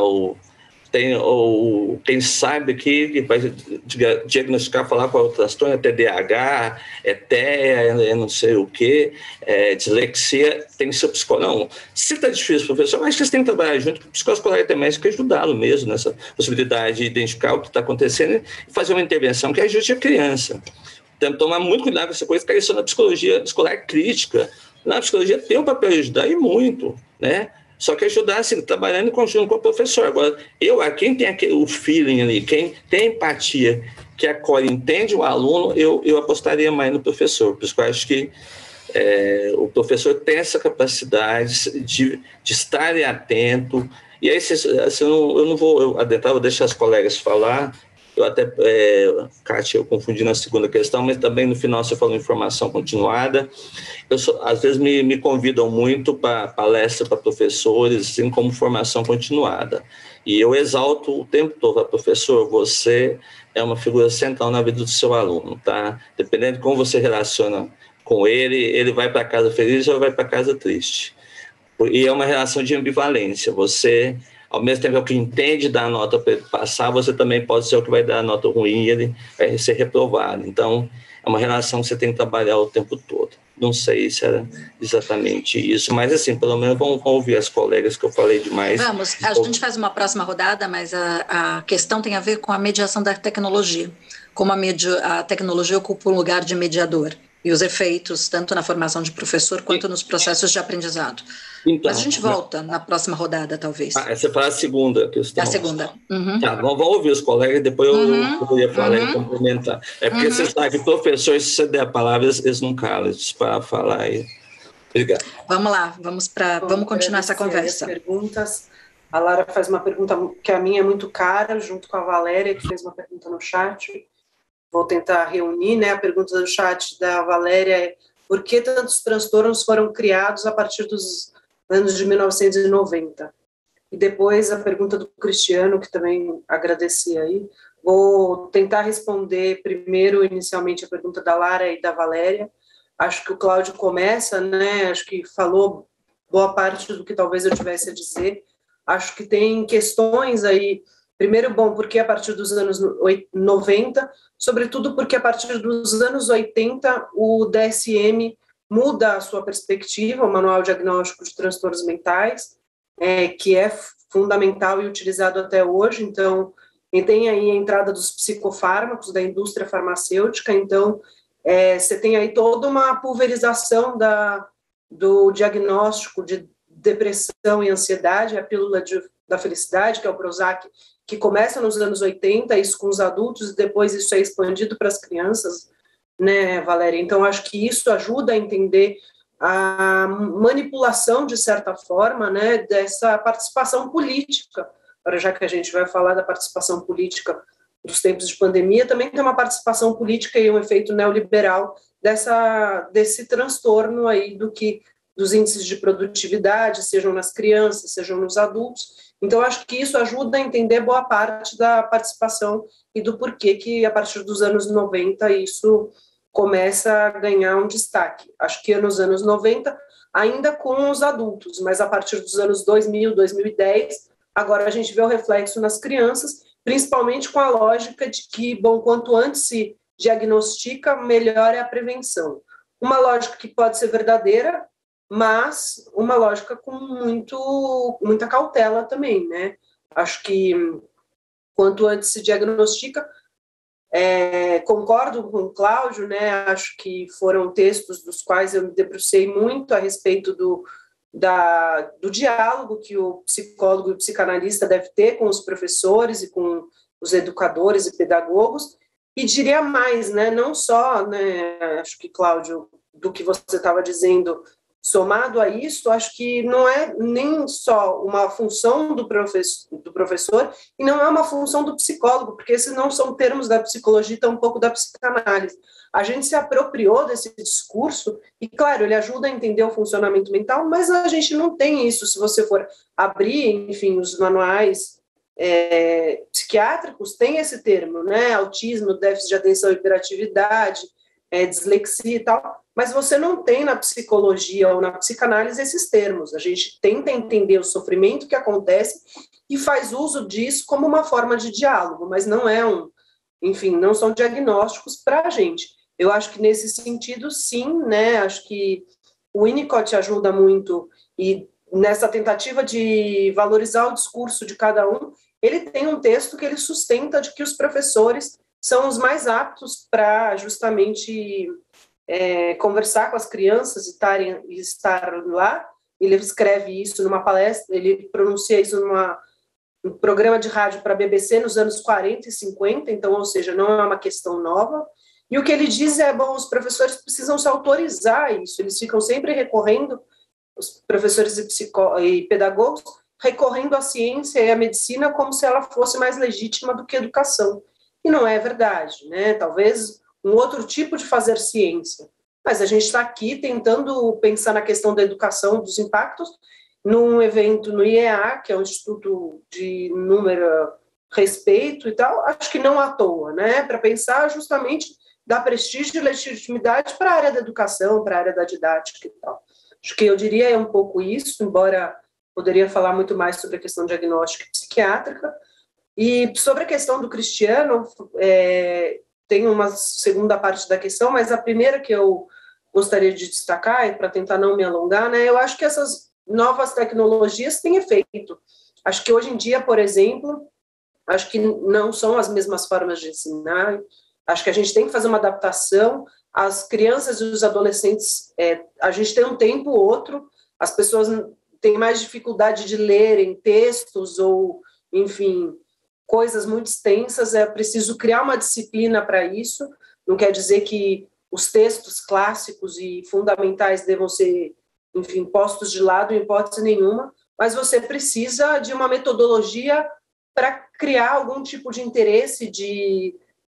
Quem sabe que vai diagnosticar, falar qual é o transtorno, é TDAH, é TEA, é não sei o quê, dislexia, tem que ser psicólogo. Não, se está difícil, professor, mas vocês têm que trabalhar junto com o psicólogo escolar e até médico e ajudá-lo mesmo nessa possibilidade de identificar o que está acontecendo e fazer uma intervenção que ajude a criança. Então, tomar muito cuidado com essa coisa, que isso na psicologia escolar crítica. Na psicologia tem um papel de ajudar e muito, né? Só que ajudar, assim, trabalhando em conjunto com o professor. Agora, quem tem o feeling ali, quem tem empatia, que acolhe, entende o aluno, eu apostaria mais no professor. Por isso que eu acho que o professor tem essa capacidade de estar atento. E aí, eu não vou adentrar, vou deixar as colegas falar. Eu até, Kátia, eu confundi na segunda questão, mas também no final você falou informação continuada. Às vezes me convidam muito para palestra para professores, assim como formação continuada. E eu exalto o tempo todo, professor, você é uma figura central na vida do seu aluno, tá? Dependendo de como você relaciona com ele vai para casa feliz ou vai para casa triste. E é uma relação de ambivalência. Você, ao mesmo tempo que entende dar a nota para ele passar, você também pode ser o que vai dar a nota ruim e ele vai ser reprovado. Então, é uma relação que você tem que trabalhar o tempo todo. Não sei se era exatamente isso, mas assim, pelo menos vamos ouvir as colegas, que eu falei demais. Vamos, a gente faz uma próxima rodada, mas a questão tem a ver com a mediação da tecnologia, como a tecnologia ocupa um lugar de mediador. e os efeitos, tanto na formação de professor quanto nos processos de aprendizado. Então, mas a gente volta na próxima rodada, talvez. Essa foi a segunda questão. A segunda. Tá, vamos ouvir os colegas, depois eu ia falar e complementar. É porque você sabe que professores, se você der a palavra, eles não calam para falar aí. Obrigado. Vamos lá, vamos continuar essa conversa. As perguntas. A Lara faz uma pergunta que a minha é muito cara, junto com a Valéria, que fez uma pergunta no chat. Vou tentar reunir, né? A pergunta do chat da Valéria é: por que tantos transtornos foram criados a partir dos anos de 1990? E depois a pergunta do Cristiano, que também agradeci aí. Vou tentar responder primeiro, inicialmente, a pergunta da Lara e da Valéria. Acho que o Cláudio começa, né? Acho que falou boa parte do que talvez eu tivesse a dizer. Acho que tem questões aí. Primeiro, bom, porque a partir dos anos 90, sobretudo porque a partir dos anos 80, o DSM muda a sua perspectiva, o Manual Diagnóstico de Transtornos Mentais, que é fundamental e utilizado até hoje. Então, tem aí a entrada dos psicofármacos, da indústria farmacêutica. Então, você tem aí toda uma pulverização do diagnóstico de depressão e ansiedade, a pílula da felicidade, que é o Prozac, que começa nos anos 80, isso com os adultos, e depois isso é expandido para as crianças, né, Valéria? Então, acho que isso ajuda a entender a manipulação, de certa forma, né, dessa participação política. Agora, já que a gente vai falar da participação política dos tempos de pandemia, também tem uma participação política e um efeito neoliberal desse transtorno aí dos índices de produtividade, sejam nas crianças, sejam nos adultos. Então, acho que isso ajuda a entender boa parte da participação e do porquê que, a partir dos anos 90, isso começa a ganhar um destaque. Acho que nos anos 90, ainda com os adultos, mas a partir dos anos 2000, 2010, agora a gente vê o reflexo nas crianças, principalmente com a lógica de que, bom, quanto antes se diagnostica, melhor é a prevenção. Uma lógica que pode ser verdadeira, mas uma lógica com muita cautela também, né? Acho que quanto antes se diagnostica, concordo com o Cláudio, né? Acho que foram textos dos quais eu me debrucei muito a respeito do diálogo que o psicólogo e o psicanalista deve ter com os professores e com os educadores e pedagogos, e diria mais, né? Não só, né? Acho que, Cláudio, do que você estava dizendo, somado a isso, acho que não é nem só uma função do professor e não é uma função do psicólogo, porque esses não são termos da psicologia, tampouco da psicanálise. A gente se apropriou desse discurso e, claro, ele ajuda a entender o funcionamento mental, mas a gente não tem isso. Se você for abrir, enfim, os manuais psiquiátricos, tem esse termo, né? Autismo, déficit de atenção e hiperatividade, dislexia e tal, mas você não tem na psicologia ou na psicanálise esses termos. A gente tenta entender o sofrimento que acontece e faz uso disso como uma forma de diálogo, mas não não são diagnósticos para a gente. Eu acho que nesse sentido, sim, né? Acho que o Winnicott ajuda muito, e nessa tentativa de valorizar o discurso de cada um, ele tem um texto que ele sustenta de que os professores são os mais aptos para justamente conversar com as crianças e estar lá. Ele escreve isso numa palestra, ele pronuncia isso num programa de rádio para a BBC nos anos 40 e 50, então, ou seja, não é uma questão nova. E o que ele diz é, bom, os professores precisam se autorizar a isso, eles ficam sempre recorrendo, os professores e pedagogos, recorrendo à ciência e à medicina como se ela fosse mais legítima do que a educação. E não é verdade, né? Talvez um outro tipo de fazer ciência. Mas a gente está aqui tentando pensar na questão da educação, dos impactos, num evento no IEA, que é um instituto de número, respeito e tal, acho que não à toa, né? Para pensar justamente dar prestígio e legitimidade para a área da educação, para a área da didática e tal. Acho que eu diria um pouco isso, embora poderia falar muito mais sobre a questão diagnóstica e psiquiátrica. E sobre a questão do Cristiano, tem uma segunda parte da questão, mas a primeira que eu gostaria de destacar, e para tentar não me alongar, né, eu acho que essas novas tecnologias têm efeito. Acho que hoje em dia, por exemplo, acho que não são as mesmas formas de ensinar, acho que a gente tem que fazer uma adaptação, as crianças e os adolescentes, a gente tem um tempo ou outro, as pessoas têm mais dificuldade de lerem textos ou, enfim, coisas muito extensas, é preciso criar uma disciplina para isso, não quer dizer que os textos clássicos e fundamentais devam ser, enfim, postos de lado em hipótese nenhuma, mas você precisa de uma metodologia para criar algum tipo de interesse, de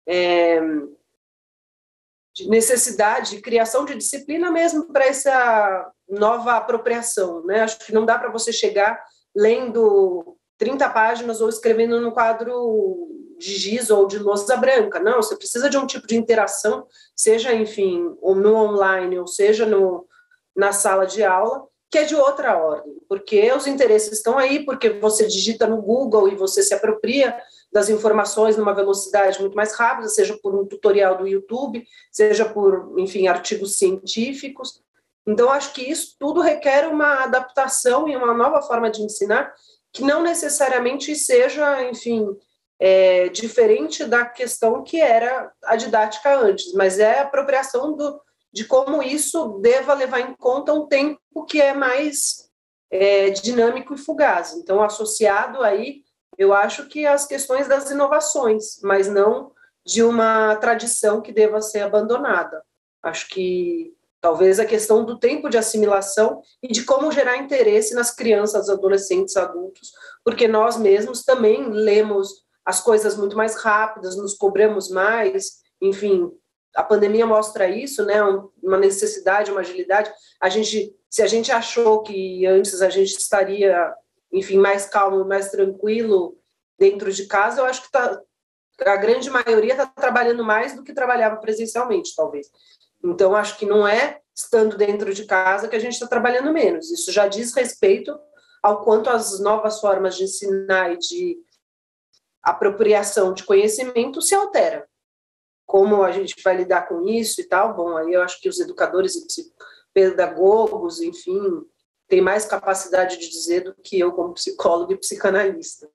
necessidade, de criação de disciplina mesmo para essa nova apropriação, né? Acho que não dá para você chegar lendo 30 páginas ou escrevendo num quadro de giz ou de lousa branca. Não, você precisa de um tipo de interação, seja, enfim, ou no online, ou seja, na sala de aula, que é de outra ordem, porque os interesses estão aí, porque você digita no Google e você se apropria das informações numa velocidade muito mais rápida, seja por um tutorial do YouTube, seja por, enfim, artigos científicos. Então, acho que isso tudo requer uma adaptação e uma nova forma de ensinar, que não necessariamente seja, enfim, diferente da questão que era a didática antes, mas é a apropriação de como isso deva levar em conta um tempo que é mais dinâmico e fugaz. Então, associado aí, eu acho que as questões das inovações, mas não de uma tradição que deva ser abandonada. Acho que talvez a questão do tempo de assimilação e de como gerar interesse nas crianças, adolescentes, adultos, porque nós mesmos também lemos as coisas muito mais rápidas, nos cobramos mais, enfim, a pandemia mostra isso, né? Uma necessidade, uma agilidade. Se a gente achou que antes a gente estaria, enfim, mais calmo, mais tranquilo dentro de casa, eu acho que a grande maioria está trabalhando mais do que trabalhava presencialmente, talvez. Então, acho que não é estando dentro de casa que a gente está trabalhando menos. Isso já diz respeito ao quanto as novas formas de ensinar e de apropriação de conhecimento se alteram. Como a gente vai lidar com isso e tal, bom, aí eu acho que os educadores e pedagogos, enfim, têm mais capacidade de dizer do que eu como psicólogo e psicanalista.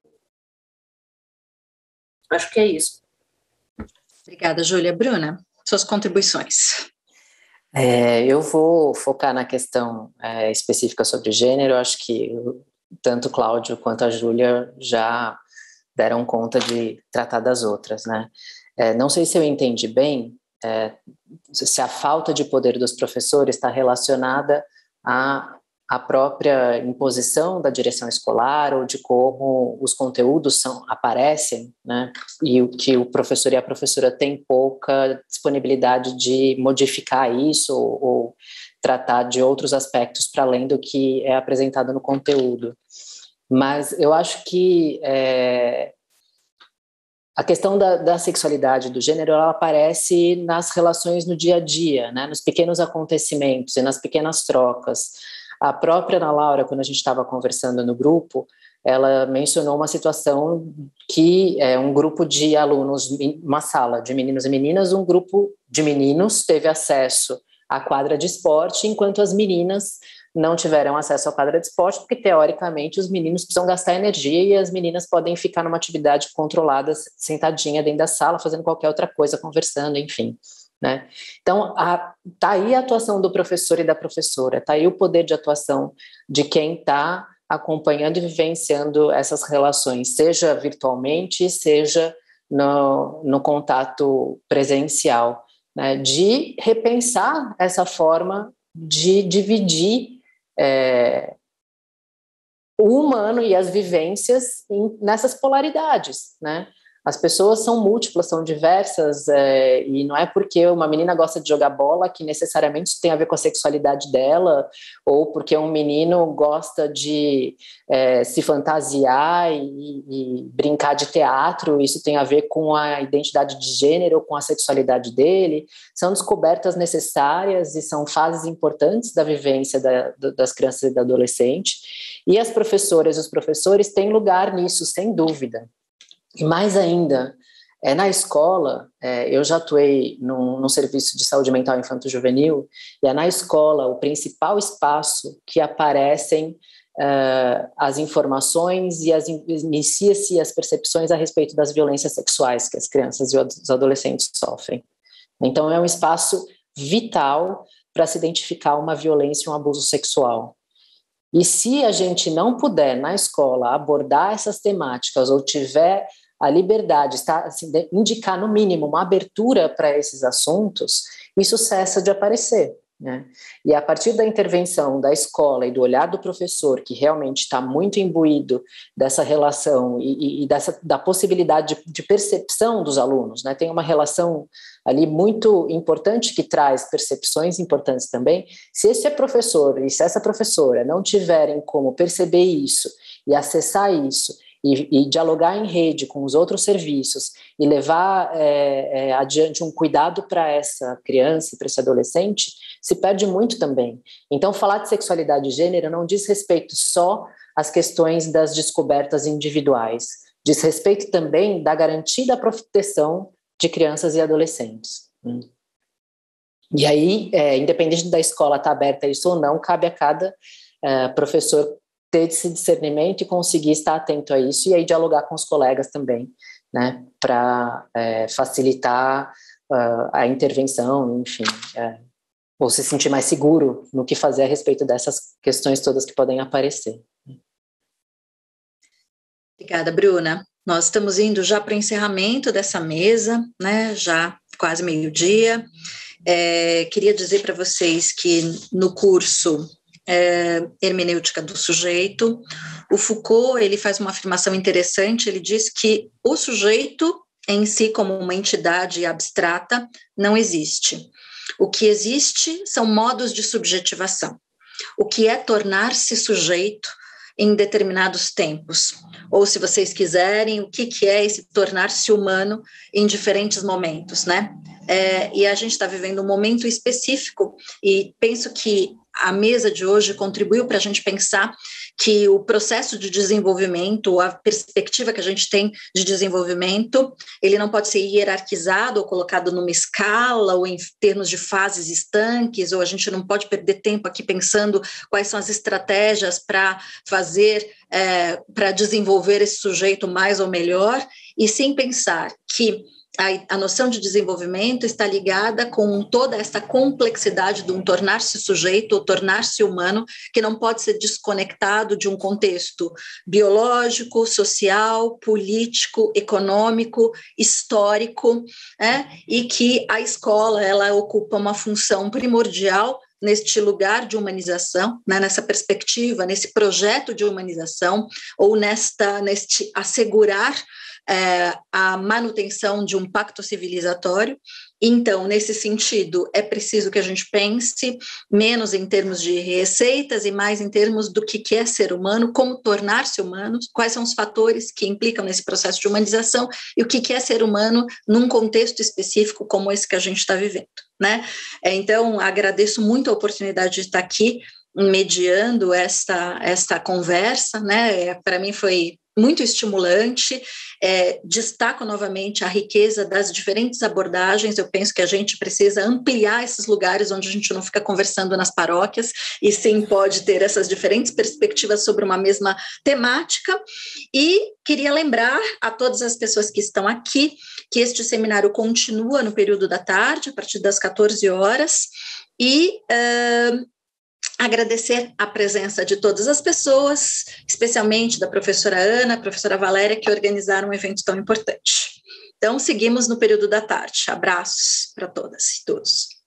Acho que é isso. Obrigada, Júlia. Bruna, suas contribuições. Eu vou focar na questão específica sobre gênero. Acho que tanto o Cláudio quanto a Júlia já deram conta de tratar das outras, né? Não sei se eu entendi bem se a falta de poder dos professores está relacionada à própria imposição da direção escolar ou de como os conteúdos aparecem, né? E o que o professor e a professora têm pouca disponibilidade de modificar isso ou tratar de outros aspectos para além do que é apresentado no conteúdo. Mas eu acho que a questão da sexualidade, do gênero, ela aparece nas relações no dia a dia, né? Nos pequenos acontecimentos e nas pequenas trocas. A própria Ana Laura, quando a gente estava conversando no grupo, ela mencionou uma situação que um grupo de alunos, uma sala de meninos e meninas, um grupo de meninos teve acesso à quadra de esporte, enquanto as meninas não tiveram acesso à quadra de esporte, porque, teoricamente, os meninos precisam gastar energia e as meninas podem ficar numa atividade controlada, sentadinha dentro da sala, fazendo qualquer outra coisa, conversando, enfim, né? Então, tá aí a atuação do professor e da professora, tá aí o poder de atuação de quem está acompanhando e vivenciando essas relações, seja virtualmente, seja no contato presencial, né? De repensar essa forma de dividir o humano e as vivências nessas polaridades, né? As pessoas são múltiplas, são diversas, e não é porque uma menina gosta de jogar bola que necessariamente tem a ver com a sexualidade dela, ou porque um menino gosta de se fantasiar e brincar de teatro, isso tem a ver com a identidade de gênero ou com a sexualidade dele. São descobertas necessárias e são fases importantes da vivência das crianças e do adolescente, e as professoras e os professores têm lugar nisso, sem dúvida. E mais ainda, na escola, eu já atuei num serviço de saúde mental infanto-juvenil, e é na escola o principal espaço que aparecem as informações e inicia-se as percepções a respeito das violências sexuais que as crianças e os adolescentes sofrem. Então, é um espaço vital para se identificar uma violência, um abuso sexual. E se a gente não puder, na escola, abordar essas temáticas ou tiver a liberdade, assim, de indicar, no mínimo, uma abertura para esses assuntos, isso cessa de aparecer, né? E a partir da intervenção da escola e do olhar do professor, que realmente está muito imbuído dessa relação e da possibilidade de percepção dos alunos, né? Tem uma relação ali muito importante que traz percepções importantes também. Se esse professor e se essa professora não tiverem como perceber isso e acessar isso e dialogar em rede com os outros serviços e levar adiante um cuidado para essa criança e para esse adolescente, se perde muito também. Então, falar de sexualidade e gênero não diz respeito só às questões das descobertas individuais, diz respeito também da garantia da proteção de crianças e adolescentes. E aí, independente da escola estar aberta a isso ou não, cabe a cada professor ter esse discernimento e conseguir estar atento a isso e aí dialogar com os colegas também, né, para facilitar a intervenção, enfim, ou se sentir mais seguro no que fazer a respeito dessas questões todas que podem aparecer. Obrigada, Bruna. Nós estamos indo já para o encerramento dessa mesa, né, já quase meio-dia. Queria dizer para vocês que no curso Hermenêutica do Sujeito, o Foucault, ele faz uma afirmação interessante, ele diz que o sujeito em si, como uma entidade abstrata, não existe. O que existe são modos de subjetivação. O que é tornar-se sujeito em determinados tempos. Ou, se vocês quiserem, o que é esse tornar-se humano em diferentes momentos, né? E a gente está vivendo um momento específico e penso que a mesa de hoje contribuiu para a gente pensar que o processo de desenvolvimento, a perspectiva que a gente tem de desenvolvimento, ele não pode ser hierarquizado ou colocado numa escala ou em termos de fases estanques, ou a gente não pode perder tempo aqui pensando quais são as estratégias para fazer, para desenvolver esse sujeito mais ou melhor, e sim pensar que a noção de desenvolvimento está ligada com toda essa complexidade de um tornar-se sujeito ou tornar-se humano, que não pode ser desconectado de um contexto biológico, social, político, econômico, histórico, e que a escola ela ocupa uma função primordial neste lugar de humanização, né, nessa perspectiva, nesse projeto de humanização, ou neste assegurar a manutenção de um pacto civilizatório. Então, nesse sentido, é preciso que a gente pense menos em termos de receitas e mais em termos do que é ser humano, como tornar-se humano, quais são os fatores que implicam nesse processo de humanização e o que é ser humano num contexto específico como esse que a gente está vivendo, né? Então, agradeço muito a oportunidade de estar aqui mediando esta conversa, né? Para mim foi muito estimulante. Destaco novamente a riqueza das diferentes abordagens. Eu penso que a gente precisa ampliar esses lugares onde a gente não fica conversando nas paróquias, e sim pode ter essas diferentes perspectivas sobre uma mesma temática. E queria lembrar a todas as pessoas que estão aqui que este seminário continua no período da tarde, a partir das 14 horas, e agradecer a presença de todas as pessoas, especialmente da professora Ana, professora Valéria, que organizaram um evento tão importante. Então, seguimos no período da tarde. Abraços para todas e todos.